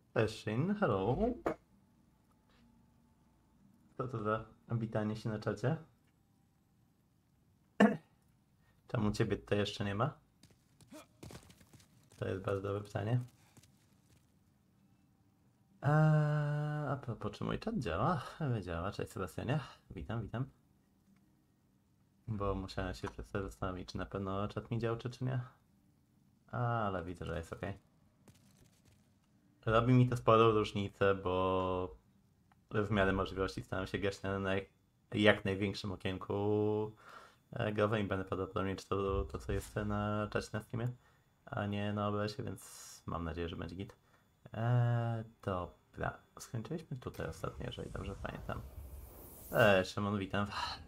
Peshin, hello. Co to za witanie się na czacie? Czemu ciebie tutaj jeszcze nie ma? To jest bardzo dobre pytanie. A propos, czy mój czat działa? Działa. Cześć Sebastianie. Witam. Bo musiałem się przez chwilę zastanowić, czy na pewno czat mi działa, czy nie. Ale widzę, że jest ok. Robi mi to sporą różnicę, bo w miarę możliwości staram się grać na jak największym okienku growym i będę prawdopodobnie czytał to, co jest na czacie na Steamie, a nie na OBS-ie, więc mam nadzieję, że będzie git. Dobra, skończyliśmy tutaj ostatnio, jeżeli dobrze pamiętam. Szymon, witam.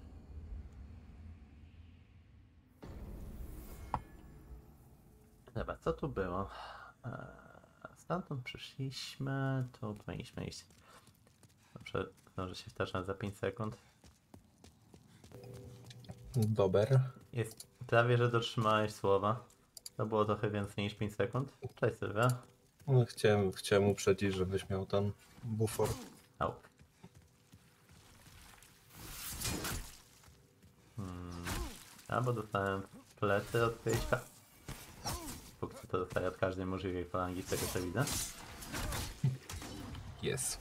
Dobra, co tu było? Stamtąd przyszliśmy, tu powinniśmy iść. Dobrze, zdążę się wtarzać za 5 sekund. Dober. Jest prawie, że dotrzymałeś słowa. To było trochę więcej niż 5 sekund. Cześć Sylwia. No, chciałem uprzedzić, żebyś miał ten bufor. Au. Bo dostałem plecy od Kryśka. Póki co to dostaję od każdej możliwej falangi, z tego co widzę. Jest.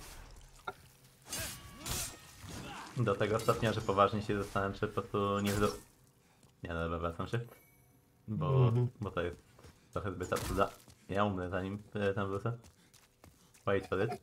Do tego stopnia, że poważnie się zastanawiam, czy po prostu nie Nie, dobra, wracam się. Bo to jest trochę zbyt absurda. Ja umrę zanim tam wrócę. Wait for it.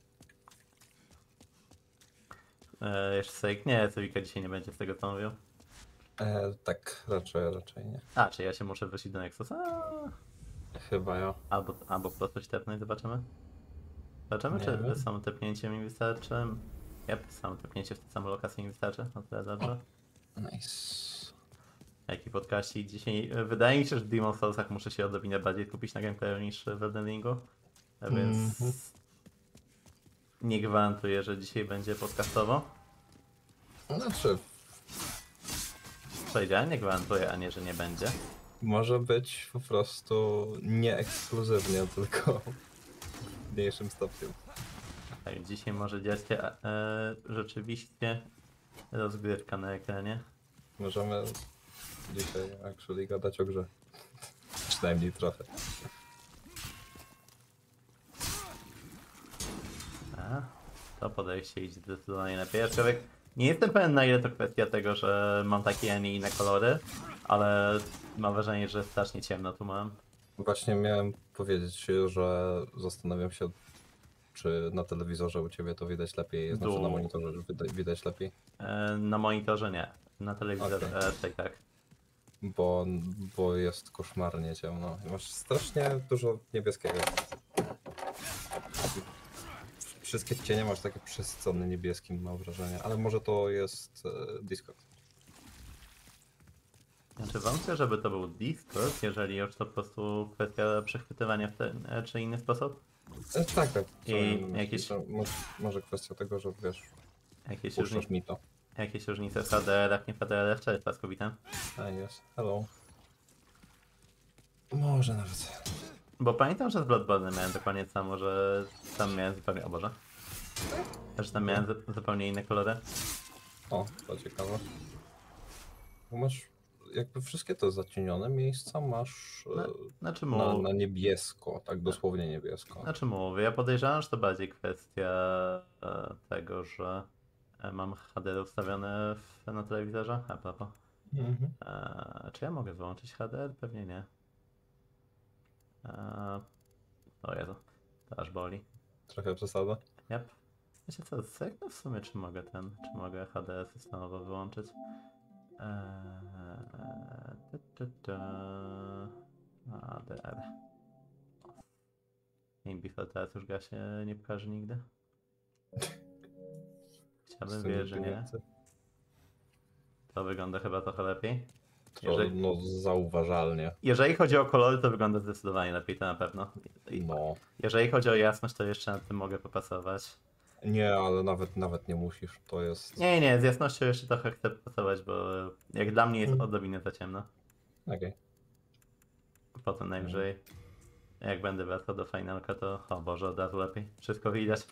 Jeszcze Sejk? Nie, Sejka dzisiaj nie będzie z tego co mówił. Tak, raczej nie. Czy ja się muszę wrócić do Nexusa? Chyba ja. Albo po prostu się tepnąć, zobaczymy. Zobaczymy, Nie czy wiem. samo tepnięcie mi wystarczy. Samo tepnięcie w tę samą lokację mi wystarczy. No tyle dobrze. Nice. Jaki podcaścik dzisiaj. Wydaje mi się, że w Demon's Soulsach muszę się odrobinę bardziej skupić na gameplayu niż w Elden Ringu. Więc nie gwarantuję, że dzisiaj będzie podcastowo. Znaczy, Powiedziałem, nie gwarantuję, a nie, że nie będzie. może być po prostu nie ekskluzywnie, tylko w mniejszym stopniu. Tak, dzisiaj może dziać się rzeczywiście rozgrywka na ekranie. Możemy dzisiaj actually gadać o grze. Przynajmniej trochę. To podejście idzie zdecydowanie lepiej. Aczkolwiek nie jestem pewien, na ile to kwestia tego, że mam takie, a nie inne kolory, ale mam wrażenie, że strasznie ciemno tu mam. Właśnie miałem powiedzieć, że zastanawiam się, czy na telewizorze u ciebie to widać lepiej, znaczy na monitorze widać lepiej. Na monitorze nie, na telewizorze Okej. raczej tak. Bo jest koszmarnie ciemno. Masz strasznie dużo niebieskiego. Wszystkie cienie masz takie przesycone niebieskim, mam wrażenie, ale może to jest Discord. Znaczy wątpię, żeby to był Discord, jeżeli już to po prostu kwestia przechwytywania w ten czy inny sposób. Tak. I Myślę, że może kwestia tego, że wiesz, Jakieś, puszczasz mi to. jakieś różnice w HDR-ach, nie w HDR-ach, cześć Pasku, witam. Jest. Hello. Może nawet. Bo pamiętam, że z Bloodborne miałem dokładnie to samo, że tam miałem zupełnie... O Boże. Że tam miałem zupełnie inne kolory. O, to ciekawe. Bo masz jakby wszystkie te zacienione miejsca masz Znaczy na niebiesko, tak dosłownie niebiesko. Znaczy mówię, ja podejrzewam, że to bardziej kwestia tego, że mam HDR ustawione na telewizorze. A propos. Czy ja mogę wyłączyć HDR? Pewnie nie. O Jezu, to aż boli. Trochę przesada. Yep. Wiecie co, zerknę w sumie, czy mogę HDR systemowo wyłączyć. HDR. Inbifel teraz już ga się nie pokaże nigdy. Chciałbym wierzyć, że nie. To wygląda chyba trochę lepiej. No zauważalnie. Jeżeli chodzi o kolory, to wygląda zdecydowanie lepiej, to na pewno. No. Jeżeli chodzi o jasność, to jeszcze nad tym mogę popasować. Nie, ale nawet nie musisz, to jest... Nie, z jasnością jeszcze trochę chcę popasować, bo jak dla mnie jest odrobinę za ciemno. Okej. Potem najwyżej Jak będę wracał do finalka, to o Boże, od razu lepiej. Wszystko widać.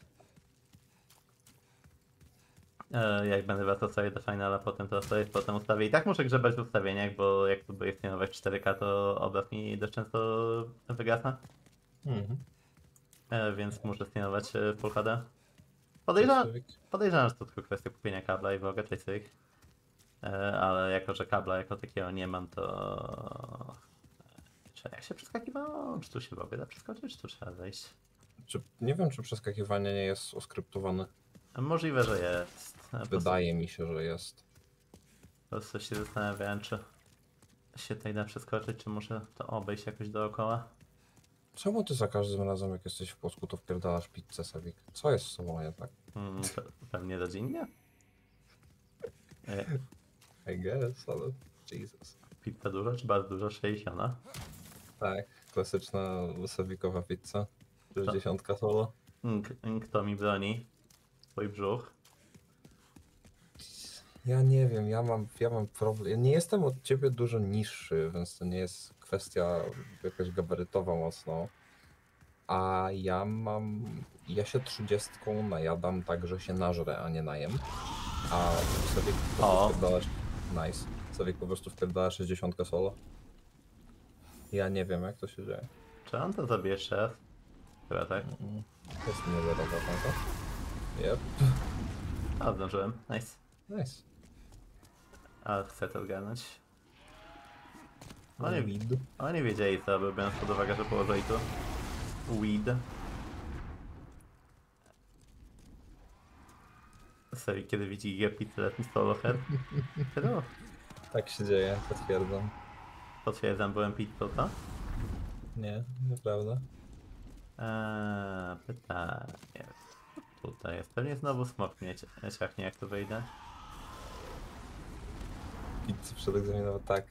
Jak będę wracał sobie do finala, potem to sobie potem ustawię. I tak muszę grzebać w ustawieniach, bo jak próbuję streamować 4K, to obraz mi dość często wygasa. Mhm. Więc muszę streamować Full HD. Cześć, Słowik. Podejrzewam, że to tylko kwestia kupienia kabla i w ogóle cześć Słowik. Ale jako, że kabla jako takiego nie mam, to... Czy jak się przeskakiwało? Czy tu się w ogóle da przeskoczyć, czy tu trzeba wejść? Nie wiem, czy przeskakiwanie nie jest oskryptowane. Możliwe, że jest. Wydaje mi się, że jest. Po prostu się zastanawiałem, czy się tutaj da przeskoczyć, czy muszę to obejść jakoś dookoła. Czemu ty za każdym razem, jak jesteś w Polsku, to wpierdalasz pizzę, Sawik? Co jest z sobą nie tak? Pewnie rodzinnie? I guess, ale Jesus. Pizza duża, czy bardzo duża? 60. Tak, klasyczna sawikowa pizza. 60 solo. Kto mi broni? Twój brzuch. Ja nie wiem, ja mam problem. Ja nie jestem od ciebie dużo niższy, więc to nie jest kwestia jakaś gabarytowa mocno. A ja się 30 najadam tak, że się nażrę, a nie najem. A sobie po O. prostu wpierdalasz, nice. Sobie po prostu wpierdala 60 solo. Ja nie wiem, jak to się dzieje. Czy on to zrobi jeszcze raz? Chyba tak. Jest niezerowa, prawda? Yep. A, zdążyłem. Nice. Nice. Ale chcę to ogarnąć. Weed. Oni wiedzieli co, bo biorąc pod uwagę, że położyli tu weed. Sorry, kiedy widzi Gepi, tyle mi solo head. Hello. Tak się dzieje, potwierdzam. Potwierdzam, byłem pizzą, co? Nie, nieprawda. Pytanie. Tutaj jest. Pewnie znowu smok mnie ciachnie, jak tu wyjdę. Pizzy przedegzaminowa, tak.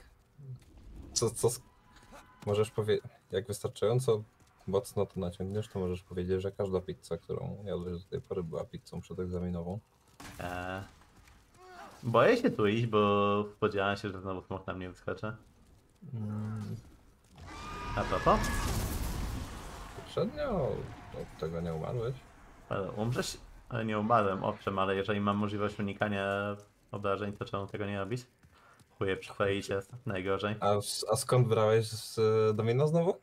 Możesz powiedzieć, jak wystarczająco mocno to naciągniesz, to możesz powiedzieć, że każda pizza, którą jadłeś do tej pory, była pizzą przedegzaminową. Boję się tu iść, bo spodziewałem się, że znowu smok na mnie wyskoczy. A propos? Poprzednio od tego nie umarłeś. Ale umrzeć? Ale nie umarłem, owszem, ale jeżeli mam możliwość unikania obrażeń, to czemu tego nie robić? Chuje przykleicie, najgorzej. A skąd brałeś z Domino znowu?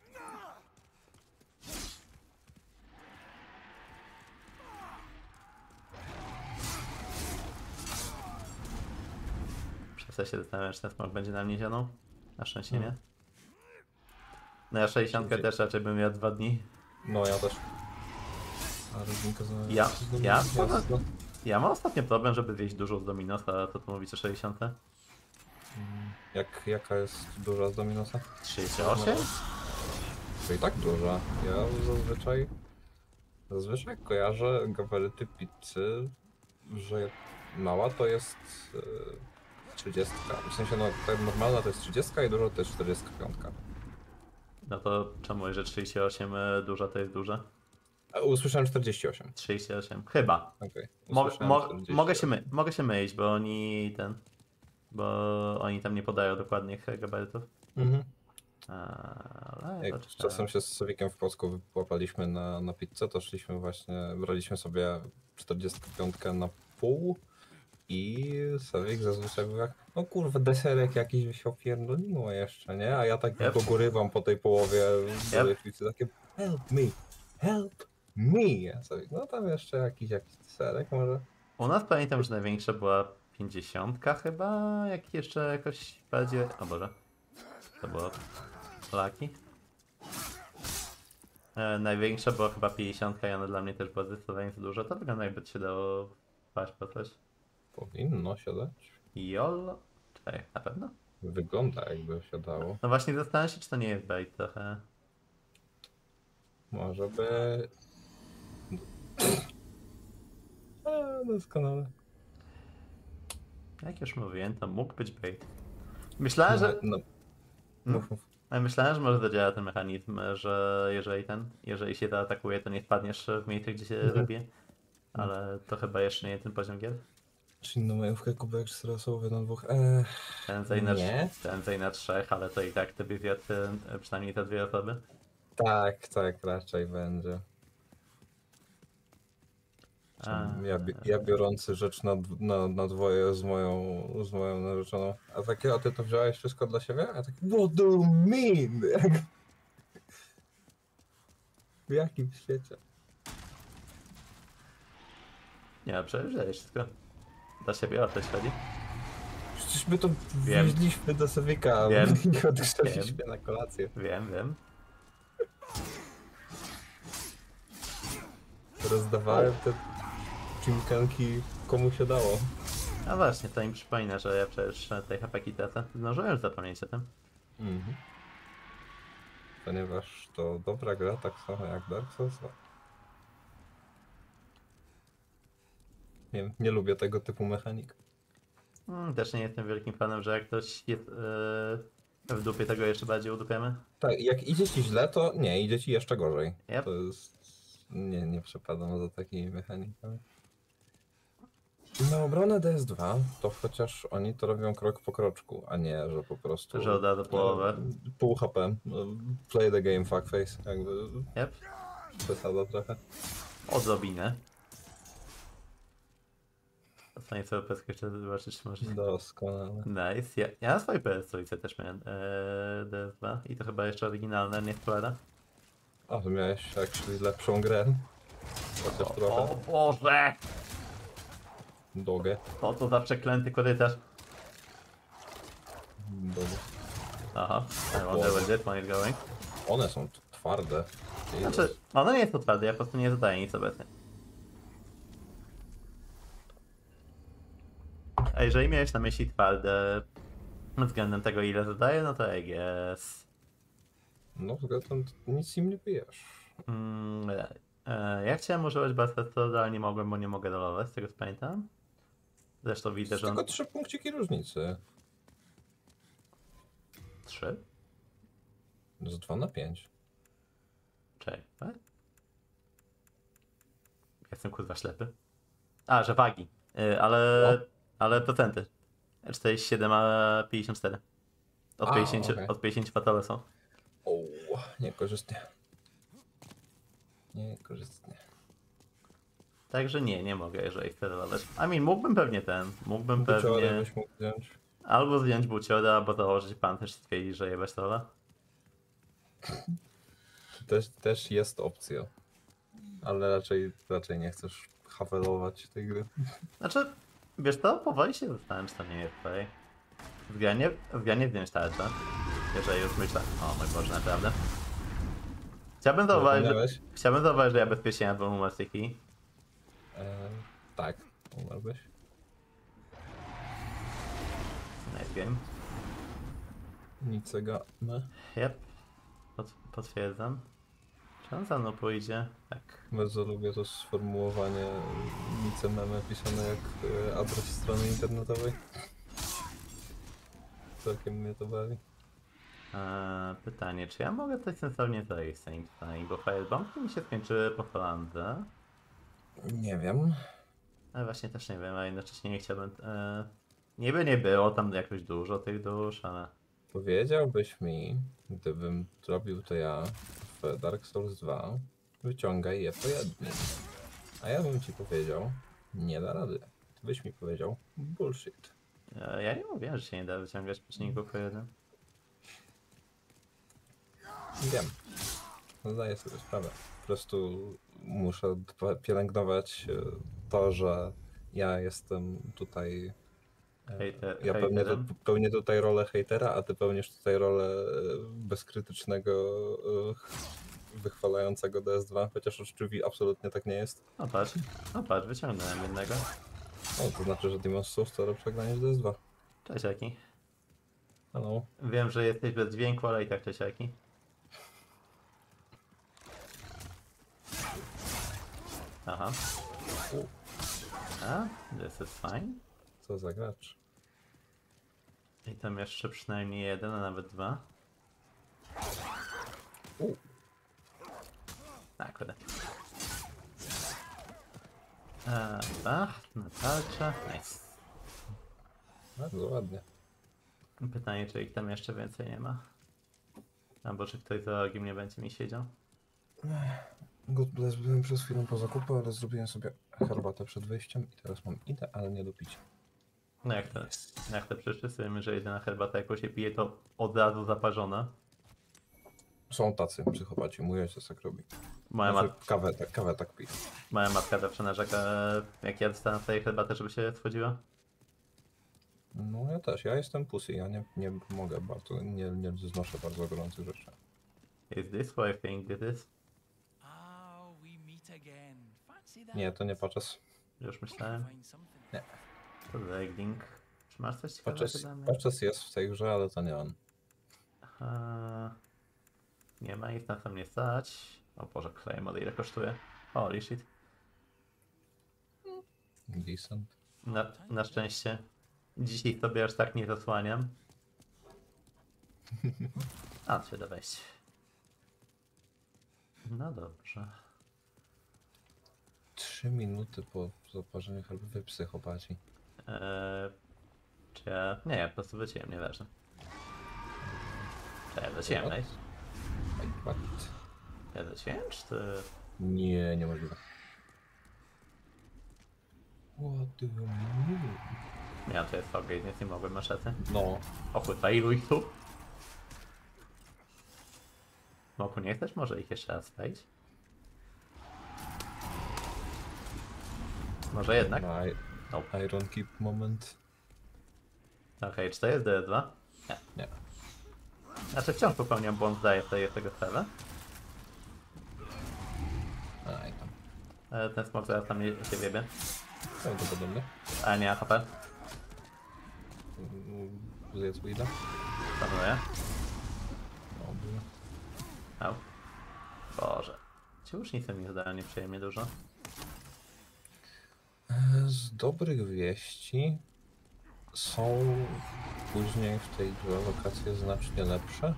Przez to się zastanawiam, czy ten smok będzie na mnie zionął. Na szczęście nie. No ja 60 też raczej bym miał 2 dni. No ja też. A rodzinka za... Ja- ja- Jasne. Ja mam ostatnio problem, żeby wieść dużo z Dominosa, to tu mówicie 60? Jaka jest duża z Dominosa? 38? To i tak duża. Ja zazwyczaj kojarzę gabaryty pizzy, że mała to jest 30. W sensie no ta normalna to jest 30 i duża to jest 45. No to czemu, że 38 duża to jest duża? Usłyszałem 48. 38, chyba. Okej. Mogę się mylić, bo oni tam nie podają dokładnych gabarytów. Mhm. Ale Jak to czasem się z Sowikiem w Polsku wyłapaliśmy na pizzę, to szliśmy właśnie, braliśmy sobie 45 na pół i Sowik zazwyczaj był jak, no kurwa, deserek jakiś się opierdoliło jeszcze, nie? A ja tak Yep. go gorywam po tej połowie Yep. pizzy, takie help me. Ja Sowik, no tam jeszcze jakiś deserek może. U nas pamiętam, że największa była 50 chyba, jak jeszcze jakoś bardziej... O Boże. To było... Laki. Największa była chyba 50 i ona dla mnie też była zdecydowanie za duża. To wygląda jakby się dało paść po coś. Powinno się dać. Jol? Czekaj, na pewno? Wygląda jakby się dało. No właśnie zastanawiam się, czy to nie jest bait trochę. Może by... Doskonale. Jak już mówiłem, to mógł być bait. Myślałem, że... No, mów. Myślałem, że może zadziała ten mechanizm, że jeżeli się zaatakuje, to nie spadniesz w miejsce, gdzie się zabije. Ale to chyba jeszcze nie ten poziom gier. Czy inną majówkę kubek 4 osobowy na dwóch? Prędzej na, Nie. prędzej na 3, ale to i tak tobie wiatr, przynajmniej te 2 osoby. Tak, tak, raczej będzie. Ja biorący rzecz na dwoje z moją narzeczoną. A takie, a ty to wziąłeś wszystko dla siebie? A tak, what do you mean? W jakim świecie? Nie, przecież dajesz wszystko. Dla siebie o to chodzi. Przecież my to Wiem. wieźliśmy do Sewika Wiem. i odgrzeliśmy na kolację. Wiem. Rozdawałem te chimkanki komu się dało. A właśnie, to mi przypomina, że ja przecież tej hapeki tracę. Zdążyłem już zapomnieć o tym. Mhm. Ponieważ to dobra gra, tak samo jak Dark Souls 2. Nie lubię tego typu mechanik. Też nie jestem wielkim fanem, że jak ktoś jest w dupie, tego jeszcze bardziej udupiamy. Tak, jak idzie ci źle, to nie, idzie ci jeszcze gorzej. Yep. To jest... Nie przepadam za takimi mechanikami. Na obronę DS2 to chociaż oni to robią krok po kroczku, a nie, że po prostu... Że od razu połowę. Pół HP. Play the game, fuckface. Jakby Yep. przesada trochę. Odrobinę. Ostatnie sobie PS jeszcze zobaczyć, czy może... Doskonale. Nice. Ja na swojej PS też miałem DS2 i to chyba jeszcze oryginalne, nie składa. A, to miałeś actually lepszą grę. Chociaż trochę. O Boże! Dogę. Co to za przeklęty korytarz? Dogę. Aha, I wonder where that one is going. One są twarde. Znaczy, ono nie jest to twarde, ja po prostu nie zadaję nic obecnie. A jeżeli miałeś na myśli twarde względem tego, ile zadaję, no to I guess. No, zgadzam, nic im nie pijesz. Ja chciałem używać Bastarda, ale nie mogłem, bo nie mogę rolować, z tego co pamiętam. Zresztą widzę, że on... Tylko 3 punkciki różnicy. 3? Z 2 na 5. Czekaj, tak? Jestem kurwa ślepy. A, że wagi. Ale procenty. 47 a 54. Od A, 50, okej. od 50 fatale są. O, niekorzystnie. Niekorzystnie. Także nie mogę, jeżeli chcę rolować. Mógłbym pewnie mógłbym Buciory pewnie byś mógł wziąć. albo zdjąć buciora, albo założyć pancerz i stwierdzić, że jebać rola. Też jest opcja. Ale raczej nie chcesz hawelować tej gry. Znaczy, wiesz to, powoli się zastanawiam, czy to nie jest tutaj. W granie zdjąć tarczę. Jeżeli już myślę, o mój Boże, naprawdę. Chciałbym zauważyć, że ja bezpiecznie jadłem umarzyki. Tak, umarłbyś. Nice game. Nicega. Yep. Potwierdzam. Czy on za mną pójdzie? Tak. Bardzo lubię to sformułowanie meme pisane jak adres strony internetowej. Całkiem mnie to bawi. Pytanie, czy ja mogę coś sensownie zrobić tutaj, bo firebombki mi się skończyły po Holandze. Nie wiem. Ale właśnie też nie wiem, a jednocześnie nie chciałbym... niby nie było tam jakoś dużo tych dusz, ale... Powiedziałbyś mi, gdybym zrobił to ja w Dark Souls 2, wyciągaj je po jednym. A ja bym ci powiedział, nie da rady. Ty byś mi powiedział, bullshit. Ja nie mówię, że się nie da wyciągać przeciwników po jednym. Wiem. Zdaję sobie sprawę. Po prostu muszę pielęgnować to, że ja jestem tutaj. Ja pełnię tutaj rolę hejtera, a ty pełnisz tutaj rolę bezkrytycznego, wychwalającego DS2, chociaż oczywiście absolutnie tak nie jest. No patrz, wyciągnąłem jednego. O, to znaczy, że Demon's Souls to lepsze granie niż DS2. Cześć Aki. Hello. Wiem, że jesteś bez dźwięku, ale i tak cześć Aki. Aha. A, this is fine. Co za gracz. I tam jeszcze przynajmniej jeden, a nawet dwa. Akurat. Na tarczę. Nice. Bardzo ładnie. Pytanie, czy ich tam jeszcze więcej nie ma? Albo czy ktoś za rogiem nie będzie mi siedział. God bless, byłem przez chwilę po zakupy, ale zrobiłem sobie herbatę przed wyjściem i teraz mam idealnie do picia. No jak to wszyscy, że jedyna herbata jaką się pije to od razu zaparzona. Są tacy psychopaci, mój ojciec tak robi. Moja, Znaczy, mat kawę tak pije. moja matka zawsze narzeka, jak ja dostałem z tej herbaty, żeby się schodziła. No ja też, ja jestem pussy, ja nie mogę bardzo, nie znoszę bardzo gorących rzeczy. Is this what I think it is? Ah, we meet again. Fancy that? Nie, to nie paczes. Już myślałem. Find something. Nie. To Legling. Czy masz coś ciekawego dla mnie? Paczes jest w tej grze, ale to nie on. Nie ma ich na to nie stać. O Boże, Claymore ile kosztuje? Holy shit. Decent. Na szczęście. Dzisiaj sobie aż tak nie zasłaniam. A, się da wejść. No dobrze. 3 minuty po zaparzeniu herbaty, psychopaci. Czy ja... Nie, po prostu wróciłem, nieważne. Czy ja wróciłem, What? nice. What? Ja wróciłem, czy to... Nie, niemożliwe. What do you mean? Ja to jest foggy, więc nie mogłem maszety. No, O kurwa, ilu ich tu? Moku, nie chcesz może ich jeszcze raz wejść? Może jednak? no Nope. Iron Keep moment. Okej, czy to jest D2? Nie. Nie. Znaczy wciąż popełniam błąd, zdaję sobie tego sprawę. Aj tam. Ten smok zaraz tam się wiebie. Prawdopodobnie. A nie, HP. Zjedz Wida. Planuję. Dobrze. Au. Boże. Ci łucznicy mi zdają nieprzyjemnie dużo. Z dobrych wieści są później w tej grze lokacje znacznie lepsze.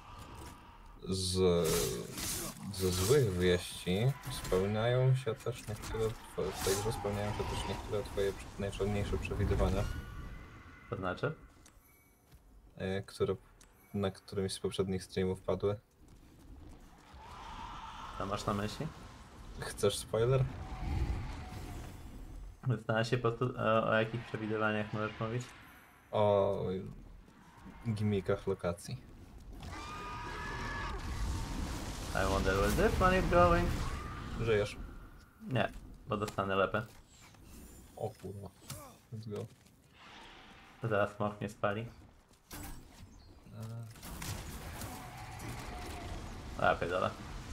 Ze złych wieści spełniają się też niektóre, w tej grze spełniają się też niektóre twoje najczarniejsze przewidywania, To znaczy? które na którymś z poprzednich streamów padły. Co masz na myśli? Chcesz spoiler? Zastanawiam się po prostu o jakich przewidywaniach możesz mówić. O gimmickach lokacji. I wonder where this one is going. Żyjesz? Nie, bo dostanę lepę. O kurwa. Let's go. Zaraz smok mnie spali. A, pierdolę.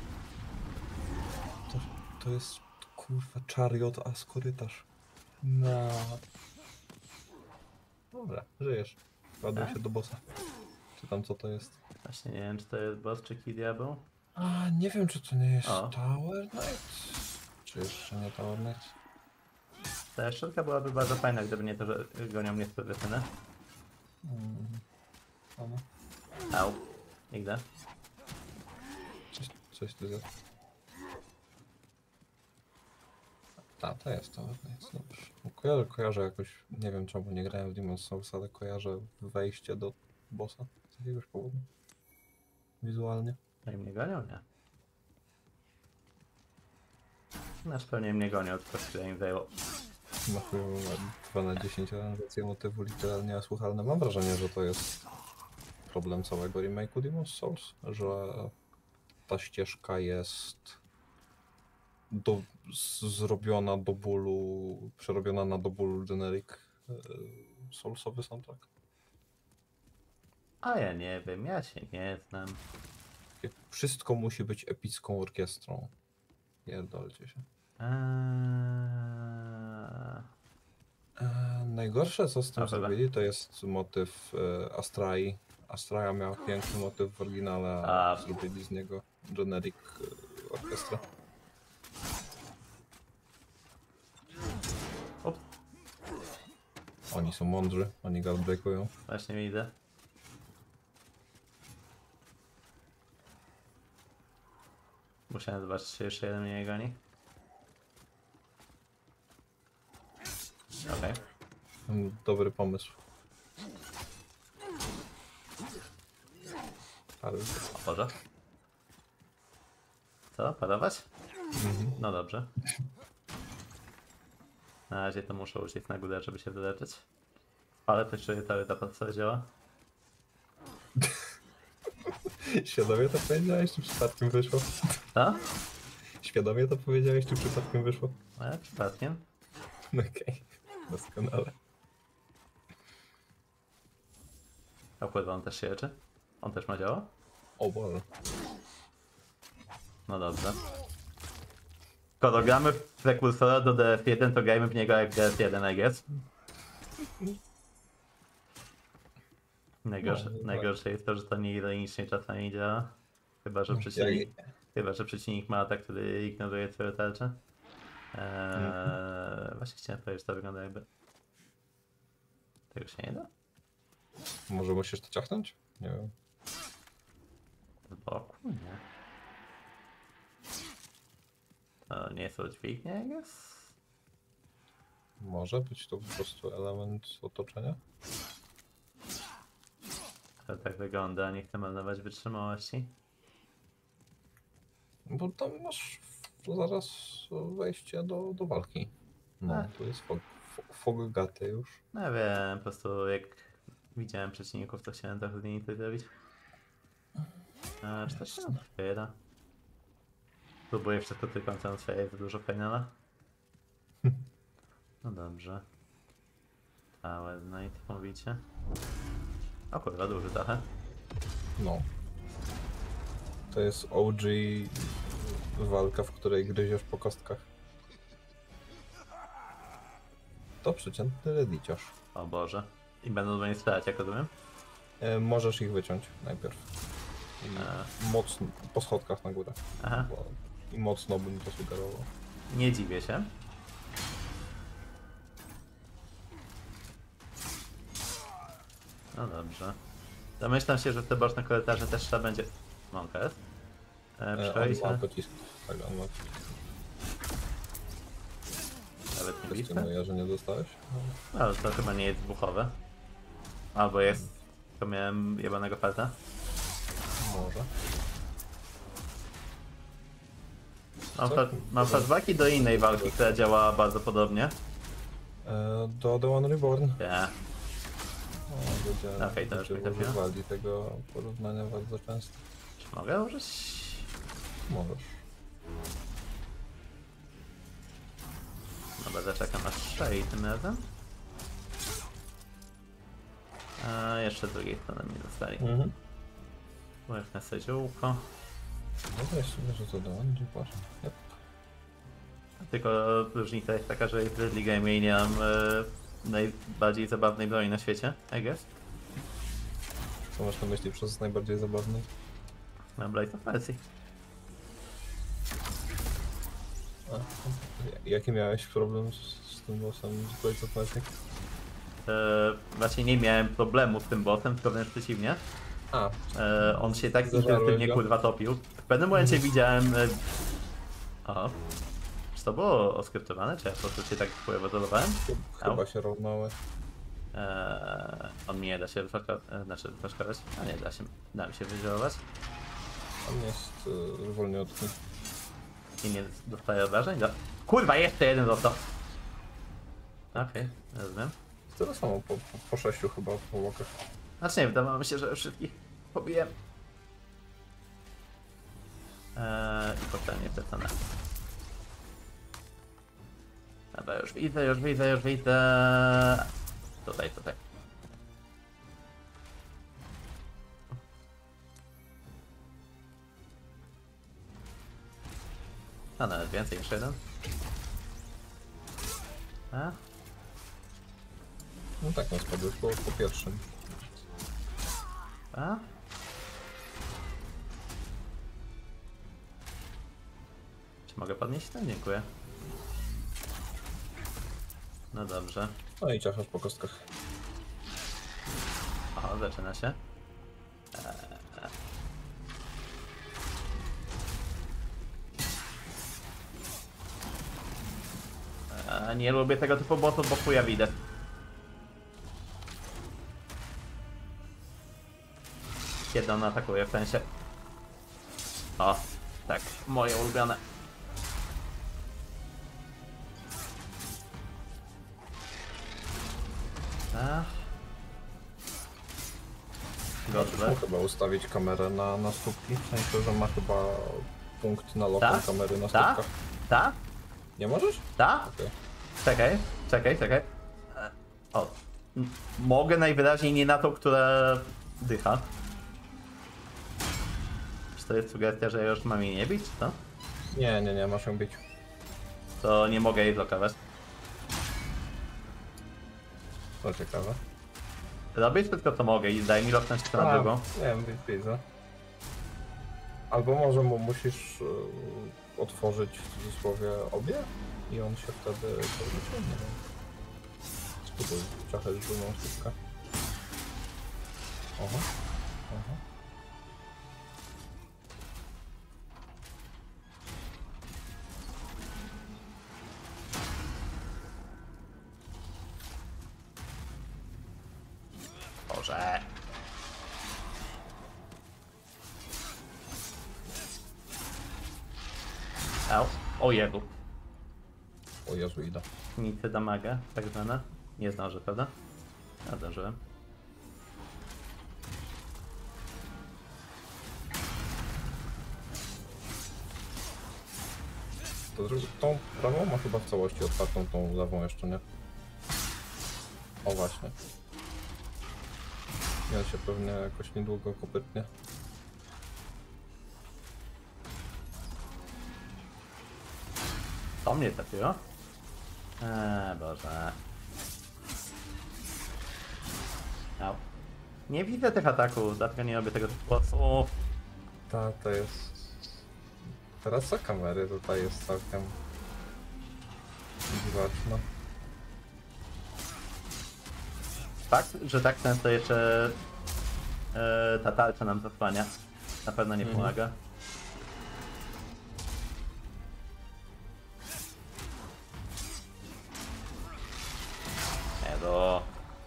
To jest kurwa czariot, a korytarz. No. Dobra, żyjesz. Wpadłem Tak? się do bossa. Czy tam co to jest? Właśnie nie wiem, czy to jest boss czy key diabeł. A nie wiem, czy to nie jest O. Tower Knight? Czy jeszcze nie Tower Knight? Ta szczotka byłaby bardzo fajna, gdyby nie to, że gonią mnie z wysyny. Ono. Au. Nigdy. Coś tu zjadł. A, to jest Tower Knight, dobrze. Kojarzę jakoś, nie wiem czemu nie grałem w Demon's Souls, ale kojarzę wejście do bossa z jakiegoś powodu. Wizualnie. No i mnie gonią? Nie. Znaczy pewnie mnie gonią, tylko chwilę im zajęło. Machują 2 na 10 aranżacje motywu literalnie asłuchalne. Mam wrażenie, że to jest problem całego remake'u Demon's Souls, że ta ścieżka jest zrobiona do bólu, przerobiona na do bólu generic Soulsowy soundtrack. A ja nie wiem, ja się nie znam. Wszystko musi być epicką orkiestrą. Pierdolcie się. Najgorsze co z tym Dobra. zrobili to jest motyw Astrai. Astraja miała piękny motyw w oryginale, a A. zrobili z niego generic orkiestra. Ups, Oni są mądrzy, oni gunbreakują. właśnie widzę. Musiałem zobaczyć, czy jeszcze jeden mnie goni. Okej. Dobry pomysł. Ale... O Boże. Co? Parować? No dobrze. Na razie to muszę uciec na górę, żeby się wyleczyć. Ale też czuję cały napad, co działa. Świadomie to powiedziałeś, czy przypadkiem wyszło? Co? Świadomie to powiedziałeś, czy przypadkiem wyszło? Przypadkiem. Okej, doskonale. A pływa on też się leczy? On też ma działo? O Boże. No dobrze. Skoro gramy w prekursora do DF1, to grajmy w niego jak DF1, I guess. Najgorsze jest to, że to nieironicznie czasami działa. Chyba, że przeciwnik ma atak, który ignoruje twoje tarcze. Właśnie chciałem powiedzieć, że to wygląda jakby... Tego się nie da? Może musisz to ciachnąć? Nie wiem. Z boku? Nie. To nie są dźwignie, I guess? Może być to po prostu element otoczenia? To tak wygląda, nie chcę marnować wytrzymałości. Bo tam masz zaraz wejście do walki. No, to jest Foggaty już. No wiem, po prostu jak widziałem przeciwników, to chciałem trochę z nimi to zrobić. 40 minut chwila. Próbuję wszystko tylko transfery, jest dużo finala. No dobrze. Tower Knight mówicie. O kurwa, duży trochę. No. To jest OG walka, w której gryziesz po kostkach. To przeciętny rediciarz. O Boże. I będą do mnie strzelać, jak rozumiem? Możesz ich wyciąć najpierw. I mocno, po schodkach na górę. Aha. I mocno bym to sugerował. Nie dziwię się. No dobrze. Domyślam się, że w te boczne korytarze też trzeba będzie... Mąka jest? On ma pocisk. Tak, on ma. Nawet nie blisko? Kwestionuję, że nie dostałeś. No to chyba nie jest wybuchowe. Albo jest. To miałem jebanego farta. Może. Mam flashbacki do innej walki, która działa bardzo podobnie. Do The One Reborn. Nie. Okej, to już mi trafiło. Używali tego porównania bardzo często. Czy mogę użyć? Możesz. Dobra, zaczekam aż Shay tym razem. A jeszcze z drugiej strony mi zostali. Łychnę sobie ziółko. Dobra, jeszcze że to The One Reborn. Yep. Tylko różnica jest taka, że w Deadly Game nie mam najbardziej zabawnej broni na świecie, I guess. Co masz na myśli przez najbardziej zabawny? Mam Blade of Mercy. Jaki miałeś problem z tym bossem z Blades of Mercy? Właśnie nie miałem problemu z tym bossem, tylko wręcz przeciwnie. On się tak Zażarłeś intensywnie go? kurwa topił. W pewnym momencie widziałem... O. Czy to było oskryptowane, czy ja po prostu się tak wywodowałem? Chyba się równały. On mi nie da się wyfaszkować, a nie da się, da mi się wyziołować. On jest wolniutki. I nie dostaje obrażeń? Kurwa, jeszcze jeden został! Okej, rozumiem. Tyle samo po 6 chyba po łokach. Znaczy nie, wydawało mi się, że wszystkich pobiję. I potem nie przestanę. Dobra, już widzę. Tutaj. A nawet więcej niż jeden. A? No tak, no spadłeś po pierwszym. A? Czy mogę podnieść ten? Dziękuję. No dobrze. No i ciachasz po kostkach. O, zaczyna się. Nie lubię tego typu bossów, bo chuja widzę. Kiedy on atakuje, w sensie. O, tak, moje ulubione. Ach. Dobrze. Muszę chyba ustawić kamerę na stópki, w sensie, że ma chyba punkt na lokal Tak? kamery na Ta? stópkach. Ta? Nie możesz? Ta? Okej. Czekaj. O. Mogę najwyraźniej nie na tą, która dycha. Czy to jest sugestia, że ja już mam jej nie bić, czy to? Nie, masz ją bić. To nie mogę jej blokować. To ciekawe. Robię tylko co mogę i daj mi loknąć to na drugą. Nie wiem, widzę. Albo może musisz otworzyć w cudzysłowie obie i on się wtedy podniesie, nie wiem. Spróbuj trochę z drugą szybkę. Oho. Boże. Au. O Jezu. O Jezu, idę. Nity damage, tak zwane. Nie zdążę, prawda? Ja zdążyłem. Tą prawą ma chyba w całości otwartą, tą lewą jeszcze nie. O właśnie. Ja się pewnie jakoś niedługo kopytnie. To mnie trafiło. Boże. Au. Nie widzę tych ataków, dlatego nie robię tego sposób. To jest... Teraz za kamery tutaj jest całkiem... dziwaczna. Fakt, że tak często jeszcze ta tarcza nam zasłania. Na pewno nie pomaga. Edo.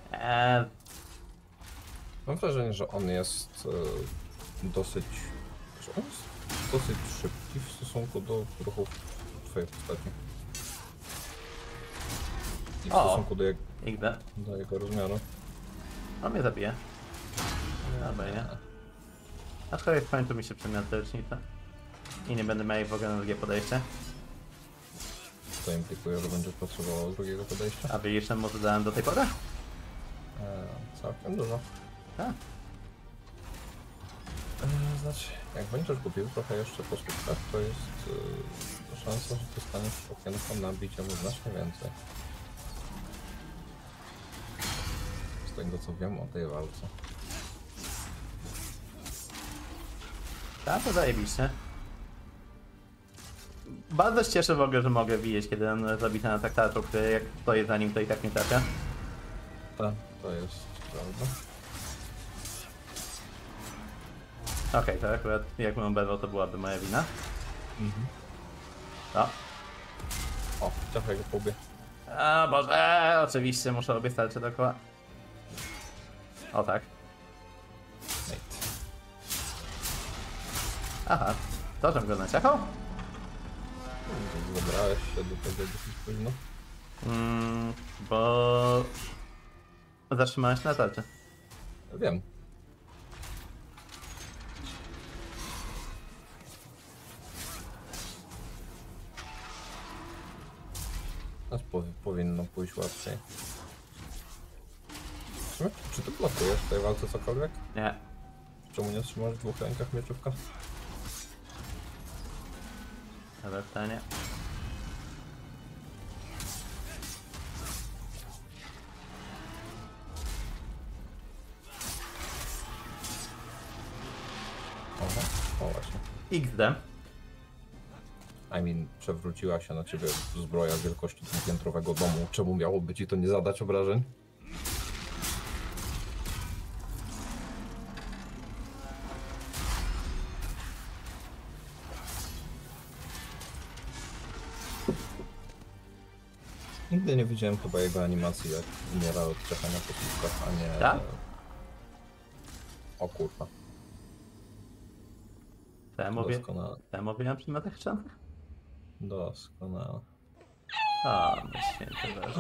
Mam wrażenie, że on jest dosyć... że on jest dosyć szybki w stosunku do ruchów twojej postaci. I w O. stosunku XD. do jego rozmiaru. On mnie zabije. Dobra, nie? Aczkolwiek w końcu mi się przemiotę lecznicę. I nie będę miał w ogóle na drugie podejście. To implikuje, że będziesz potrzebował drugiego podejścia. A wyliczę mu dodałem do tej pory? Całkiem dużo. Tak. Znaczy, jak będziesz gubił trochę jeszcze po słupkach, to jest szansa, że dostaniesz okienko na bicie mu znacznie więcej. Z tego co wiem o tej walce. Tak, to zajebiście. Bardzo się cieszę w ogóle, że mogę widzieć, kiedy on zrobi ten atak tarczą, który jak stoję za nim, to i tak nie trafia. Tak, to jest prawda. Okej, to akurat jakbym oberwał, to byłaby moja wina. O. O, trochę go pobię. A Boże, oczywiście muszę obie starczy dookoła. O tak. Nate. Aha, to żem go naciachał? Zabrałeś się do tego dosyć późno. Bo... Zatrzymałeś się na tarczy. Wiem. Nas powinno pójść łatwiej. W sumie, czy ty blokujesz w tej walce cokolwiek? Nie. Czemu nie trzymasz w dwóch rękach mieczówka? Dobre pytanie. Oho, o właśnie. XD. I mean, przewróciła się na ciebie zbroja wielkości dwupiętrowego domu. Czemu miałoby ci to nie zadać obrażeń? Nigdy nie widziałem chyba jego animacji, jak umiera od czekania po słupkach, a nie... Tak? O kurwa. Doskonale. To ja mówiłem przy metach chrzannych? Doskonale. O, no święte Boże.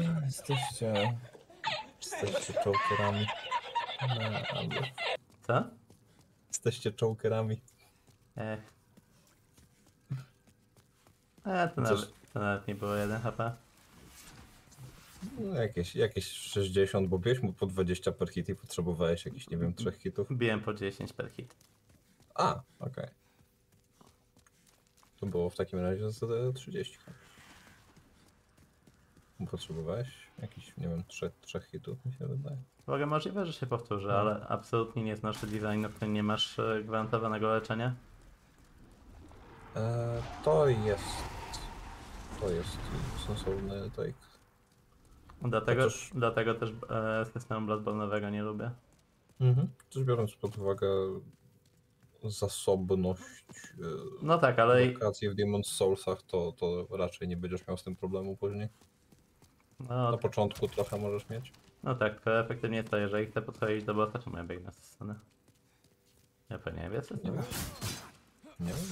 Jesteście czołkerami. No, Co? jesteście czołkerami. Ech. Chociaż To nawet nie było 1 HP. no, jakieś 60, bo biłeś mu po 20 per hit i potrzebowałeś jakichś, nie wiem, 3 hitów. Biłem po 10 per hit. A, okej. To było w takim razie z 30. Potrzebowałeś jakiś, nie wiem, 3 hitów, mi się wydaje. W ogóle możliwe, że się powtórzy, No. ale absolutnie nie znoszę designu, w którym nie masz gwarantowanego leczenia. To jest sensowny take. Dlatego też systemu Bloodborne'owego nie lubię. Też biorąc pod uwagę zasobność No tak, ale lokacji w Demon's Soulsach, to raczej nie będziesz miał z tym problemu później. no, Na początku trochę możesz mieć. no tak, to efektywnie to, jeżeli chcę podchodzić do bossa, czemu ja biegnę z sceny? Ja pewnie wiem, co Nie wiem. Nie wiem.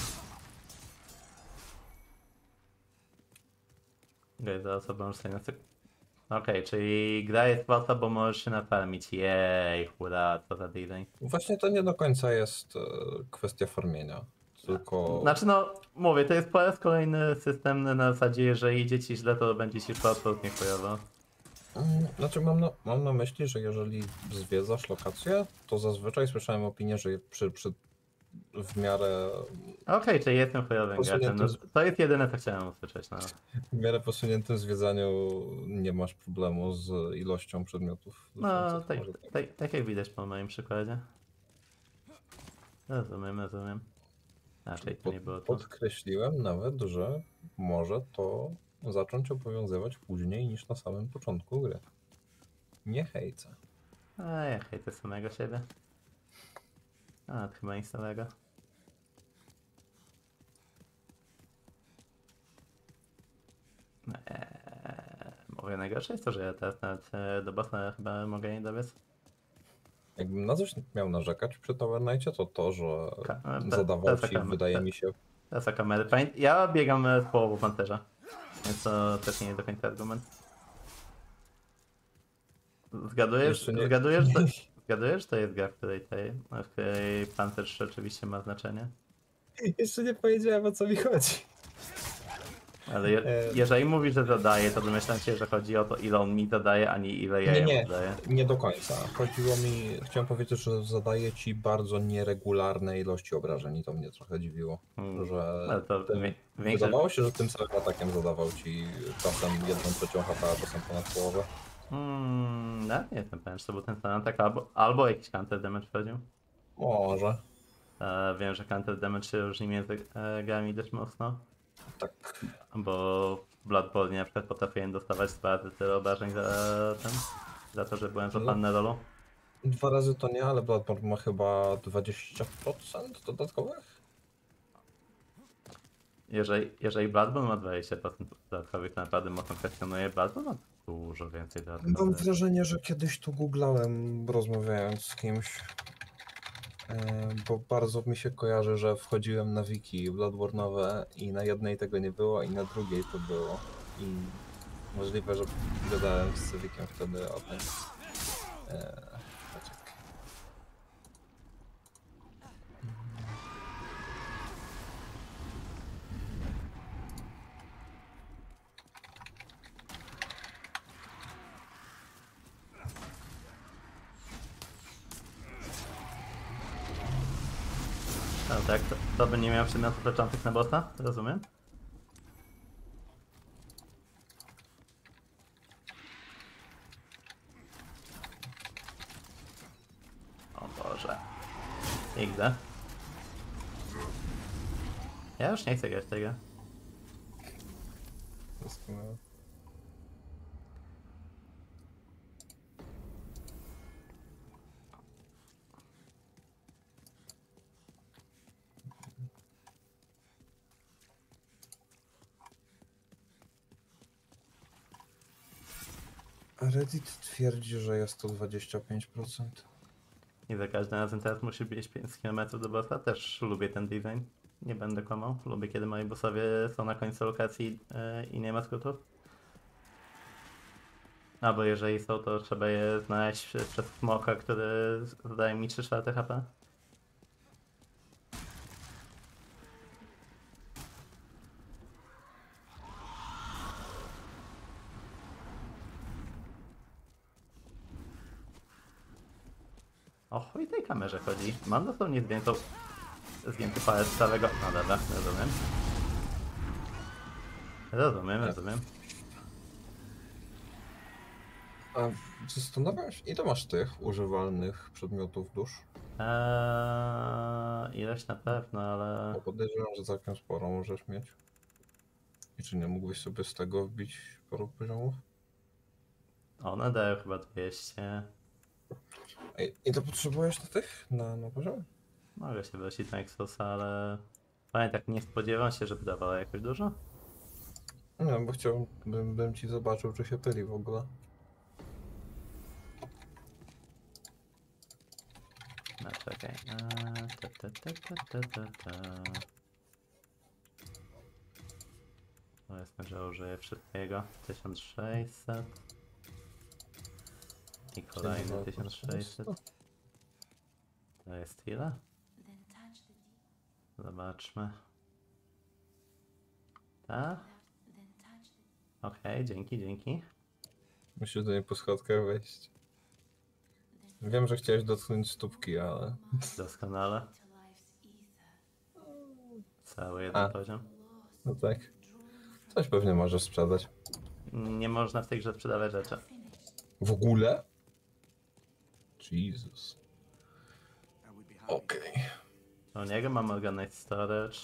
Gry za osobą już sobie na Okej, czyli gra jest po to, bo możesz się nafarmić. Jej, hurra, co za design. Właśnie to nie do końca jest kwestia farmienia. Tylko Znaczy no, mówię, to jest po raz kolejny system na zasadzie, jeżeli idzie ci źle, to będzie ci szło absolutnie chujowo. Znaczy mam na myśli, że jeżeli zwiedzasz lokację, to zazwyczaj słyszałem opinię, że w miarę Okej, czyli jestem chujowym graczem. No, to jest jedyne, co chciałem usłyszeć, no. w miarę posuniętym zwiedzaniu nie masz problemu z ilością przedmiotów. No, duszących. Może tak. tak jak widać po moim przykładzie. Rozumiem. Raczej to nie było to. Podkreśliłem nawet, że może to zacząć obowiązywać później niż na samym początku gry. Nie hejcę. A ja hejtę samego siebie. A, to chyba nic nowego. Mówię, najgorsze jest to, że ja teraz nawet do bossa chyba mogę nie dobiec. Jakbym na coś miał narzekać przy Tower Knightie, to to, że to zadawał jest ci, taka- wydaje mi się, Teraz taka kamery. Ja biegam z połową pancerza. Więc to też nie jest do końca argument. Zgadujesz, Jeszcze nie- zgadujesz, że to jest gra, w której pancerz rzeczywiście ma znaczenie? Jeszcze nie powiedziałem, o co mi chodzi. Ale jeżeli mówisz, że zadaje, to domyślam się, że chodzi o to, ile on mi zadaje, a nie ile ja Nie, mu zadaję. nie do końca. Chciałem powiedzieć, że zadaje ci bardzo nieregularne ilości obrażeń i to mnie trochę dziwiło. Że Ale to większość... wydawało się, że tym samym atakiem zadawał ci czasem 1/3 HP, a czasem ponad połowę. No, nie jestem pewien, czy to był ten sam atak, albo jakiś counter damage wchodził. Może. Wiem, że counter damage się różni między grami dość mocno. Tak. Bo w Bloodborne na przykład potrafiłem dostawać 2 razy tyle obrażeń za to, że byłem złapany na rolu. 2 razy to nie, ale Bloodborne ma chyba 20% dodatkowych? Jeżeli Bloodborne ma 20% dodatkowych, to naprawdę mocno kwestionuję. Bloodborne ma dużo więcej Mam dodatkowych. wrażenie, że kiedyś tu googlałem, rozmawiając z kimś, bo bardzo mi się kojarzy, że wchodziłem na wiki Bloodborne'owe i na jednej tego nie było i na drugiej to było. I możliwe, że gadałem z Cywikiem wtedy o tym. Poczekaj. No tak, to by nie miał przedmiotów leczących na bossa? Rozumiem? O Boże. XD. Ja już nie chcę grać tego. Doskonale. Reddit twierdzi, że jest to 25%. I za każdym razem teraz musi być 5 km do bossa. Też lubię ten design. Nie będę kłamał. Lubię, kiedy moi bossowie są na końcu lokacji i nie ma skrótów. Albo jeżeli są, to trzeba je znaleźć przez smoka, który zdaje mi 3/4 HP. O chuj tej kamerze chodzi. Mam dosłownie zdjęty palec całego... No dobra, rozumiem. Rozumiem. A zastanawiam się, ile masz tych używalnych przedmiotów dusz? Ileś na pewno, ale... Bo podejrzewam, że całkiem sporo możesz mieć. I czy nie mógłbyś sobie z tego wbić paru poziomów? One dają chyba 200. I to potrzebujesz na tych? Na poziom? Mogę się wrócić na Exosa, ale... Pamiętam, tak nie spodziewam się, żeby dawało jakoś dużo. Nie, bo bym ci zobaczył, czy się pyli w ogóle. No czekaj. Powiedzmy, że użyję wszystkiego. 1600. I kolejny 1600. To jest ile? Zobaczmy. Tak? Okej, dzięki. Musisz do niej po schodkach wejść. Wiem, że chciałeś dotknąć stópki, ale... Doskonale. Cały jeden poziom. No tak. Coś pewnie możesz sprzedać. Nie można w tej grze sprzedawać rzeczy. W ogóle? Jesus. Okej. U niego mam Organized Storage.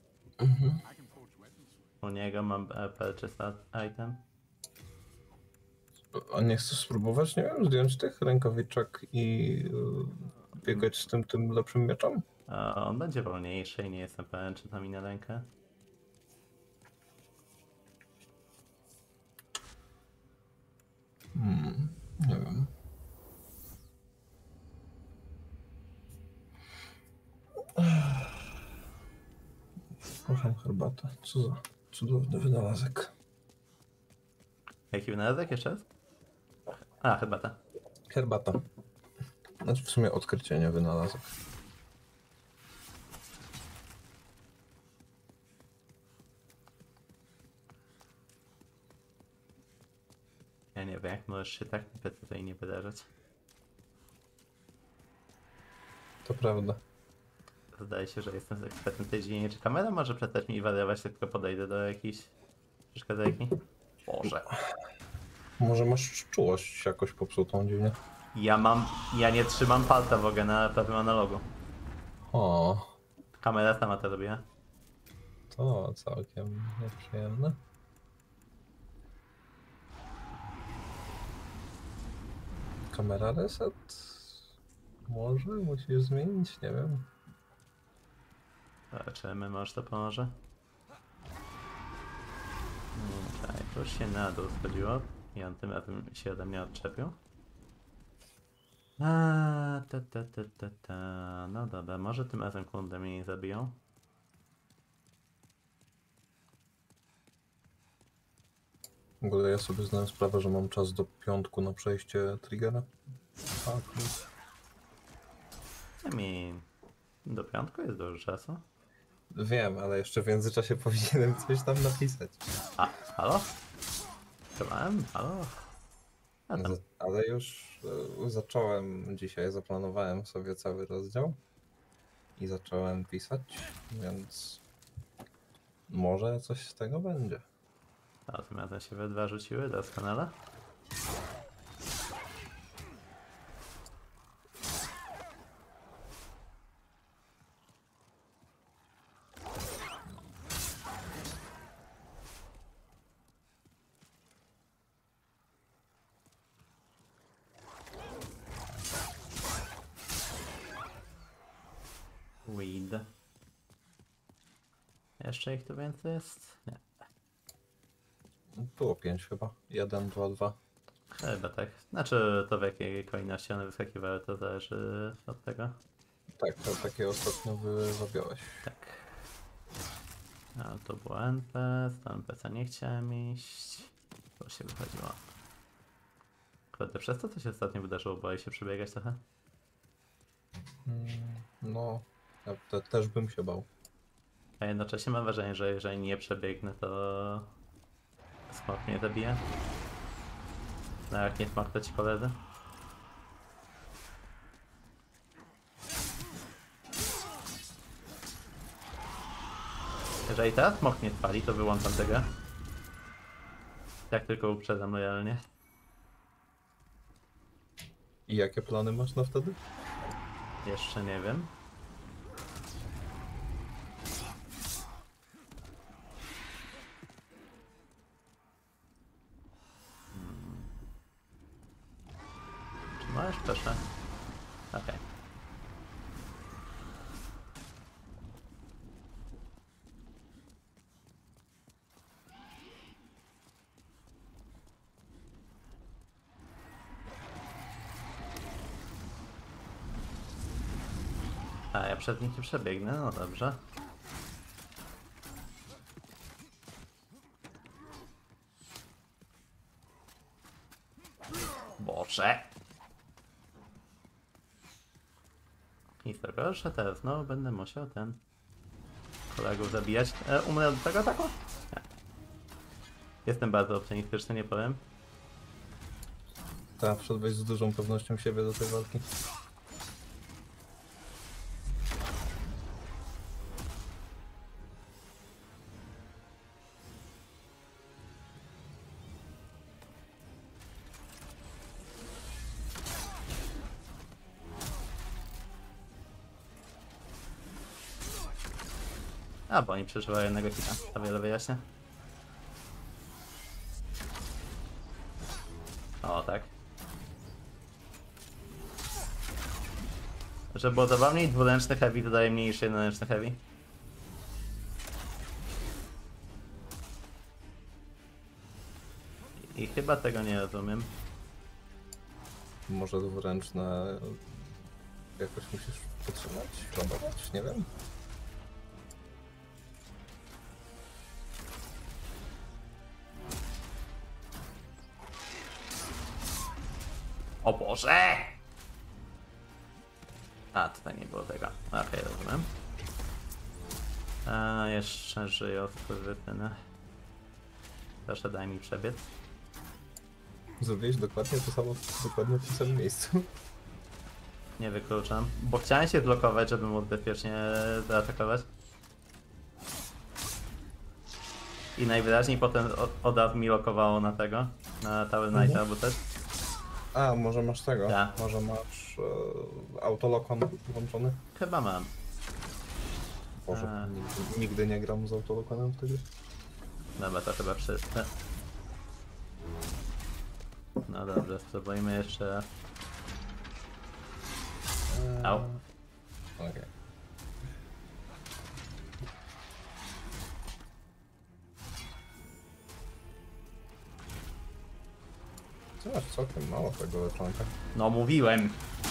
U niego mam Purchase Item. A nie chcesz spróbować, nie wiem, zdjąć tych rękawiczek i biegać z tym lepszym mieczem? A on będzie wolniejszy i nie jestem pewien, czy to mi na rękę. Nie wiem. Kocham herbatę. Co za cudowny wynalazek. Jaki wynalazek jeszcze raz? A, chyba ta. Herbata. Znaczy w sumie odkrycie, nie wynalazek. Ja nie wiem, jak możesz się tak nieprecyzyjnie wydarzać. To prawda. Zdaje się, że jestem ekspertem w tej dziedzinie. Czy kamera może przestać mi wariować, jak tylko podejdę do jakiejś przeszkadzajki? Boże. Może masz czułość jakoś popsutą dziwnie? Ja nie trzymam palca w ogóle na prawym analogu. O, Kamera sama to robiła. to całkiem nieprzyjemne. Kamera reset? Może musisz zmienić, nie wiem. Zobaczymy, może to pomoże. Tak, to już się na dół schodziło i on tym razem się ode mnie odczepił. No dobra, może tym razem kundę mnie nie zabiją. W ogóle ja sobie zdałem sprawę, że mam czas do piątku na przejście triggera. Tak, I mean, do piątku jest dużo czasu. wiem, ale jeszcze w międzyczasie powinienem coś tam napisać. A, halo? Halo? A tam, Ale już zacząłem dzisiaj, zaplanowałem sobie cały rozdział i zacząłem pisać, więc może coś z tego będzie. a tym razem się we dwa rzuciły, doskonale. Weed. Jeszcze ich tu więcej jest? Nie. Było 5 chyba. 1, 2, 2. Chyba tak. Znaczy to w jakiej kolejności one wyskakiwały, to zależy od tego. Tak, to takie ostatnio wyrobiałeś. Tak. A to było NPC, to NPC nie chciałem iść. To się wychodziło. Kurde, przez to co się ostatnio wydarzyło, boi się przebiegać trochę? No, ja też bym się bał. A jednocześnie mam wrażenie, że jeżeli nie przebiegnę, to smok mnie zabije. No jak nie smok, to ci koledzy. Jeżeli teraz smok nie spali, to wyłączam tego. Jak tylko uprzedzam lojalnie. I jakie plany masz na wtedy? Jeszcze nie wiem. Czy możesz proszę? Okej. A ja przed nich nie przebiegnę, no dobrze. Boże! I co gorsze, teraz znowu będę musiał kolegów zabijać. Umrę do tego ataku? Nie. Jestem bardzo optymistyczny, nie powiem. Tak, wszedłeś z dużą pewnością siebie do tej walki. A, bo oni przeżywają jednego hita. To wiele wyjaśnia. O, tak. Żeby było zabawniej, dwuręczny heavy dodaje mniejszy jednoręczny heavy. I chyba tego nie rozumiem. Może dwuręczne jakoś musisz potrzymać, lądować, nie wiem. O Boże! A, tutaj nie było tego. Okej, rozumiem. A, jeszcze żyją skurwysyny. Proszę, daj mi przebiec. Zrobiłeś dokładnie to samo, dokładnie w tym samym miejscu. Nie wykluczam. Bo chciałem się zblokować, żeby móc bezpiecznie zaatakować. I najwyraźniej potem od razu mi lokowało na tego. Na Tower Knight albo coś. A, może masz tego? Tak. Może masz autolokon włączony? Chyba mam. Boże, nigdy nie gram z autolokonem wtedy. Dobra, to chyba wszyscy. No dobrze, spróbujmy jeszcze raz. Au. Okej. Ty masz całkiem mało tego leczonka. No mówiłem.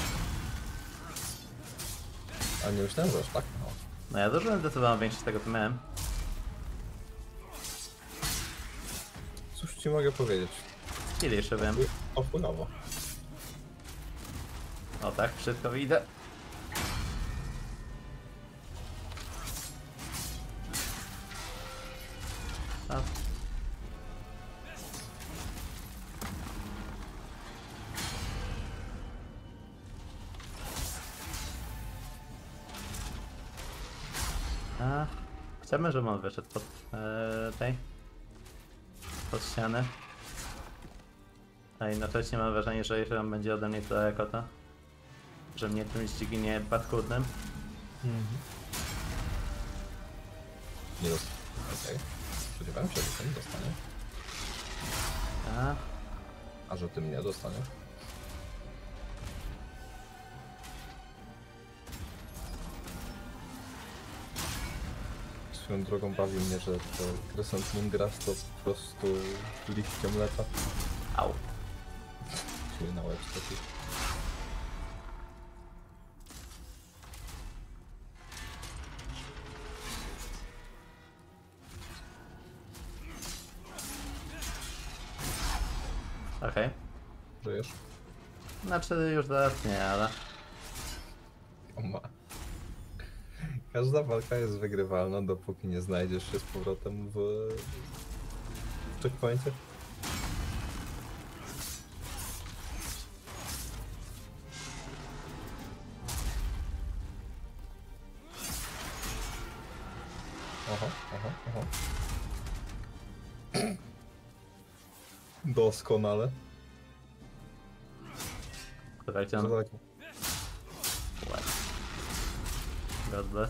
Ale nie myślałem, że aż tak mało. No ja zużyłem zdecydowaną większość tego, co miałem. Cóż ci mogę powiedzieć? Kieliszy wiem. Opłynowo. O tak, wszystko widzę. A. A. Chciałbym, żeby on wyszedł pod pod ścianę. A jednocześnie mam wrażenie, że jeżeli on będzie ode mnie to daleko, to że mnie czymś dźgnie paskudnym. Nie dostanie. Okej. Spodziewałem się, że ty nie dostanie. A. A że ty mnie dostaniesz? Swoją drogą bawi mnie, że to Crescent Moon Grass to po prostu liście mleka. Au. czyli na łeb taki. Okej. Żyjesz? Znaczy już zaraz nie, ale... O ma. Każda walka jest wygrywalna, dopóki nie znajdziesz się z powrotem w checkpoincie. Aha, aha, aha. Doskonale. Słuchajcie, Za no... daleko. God bless.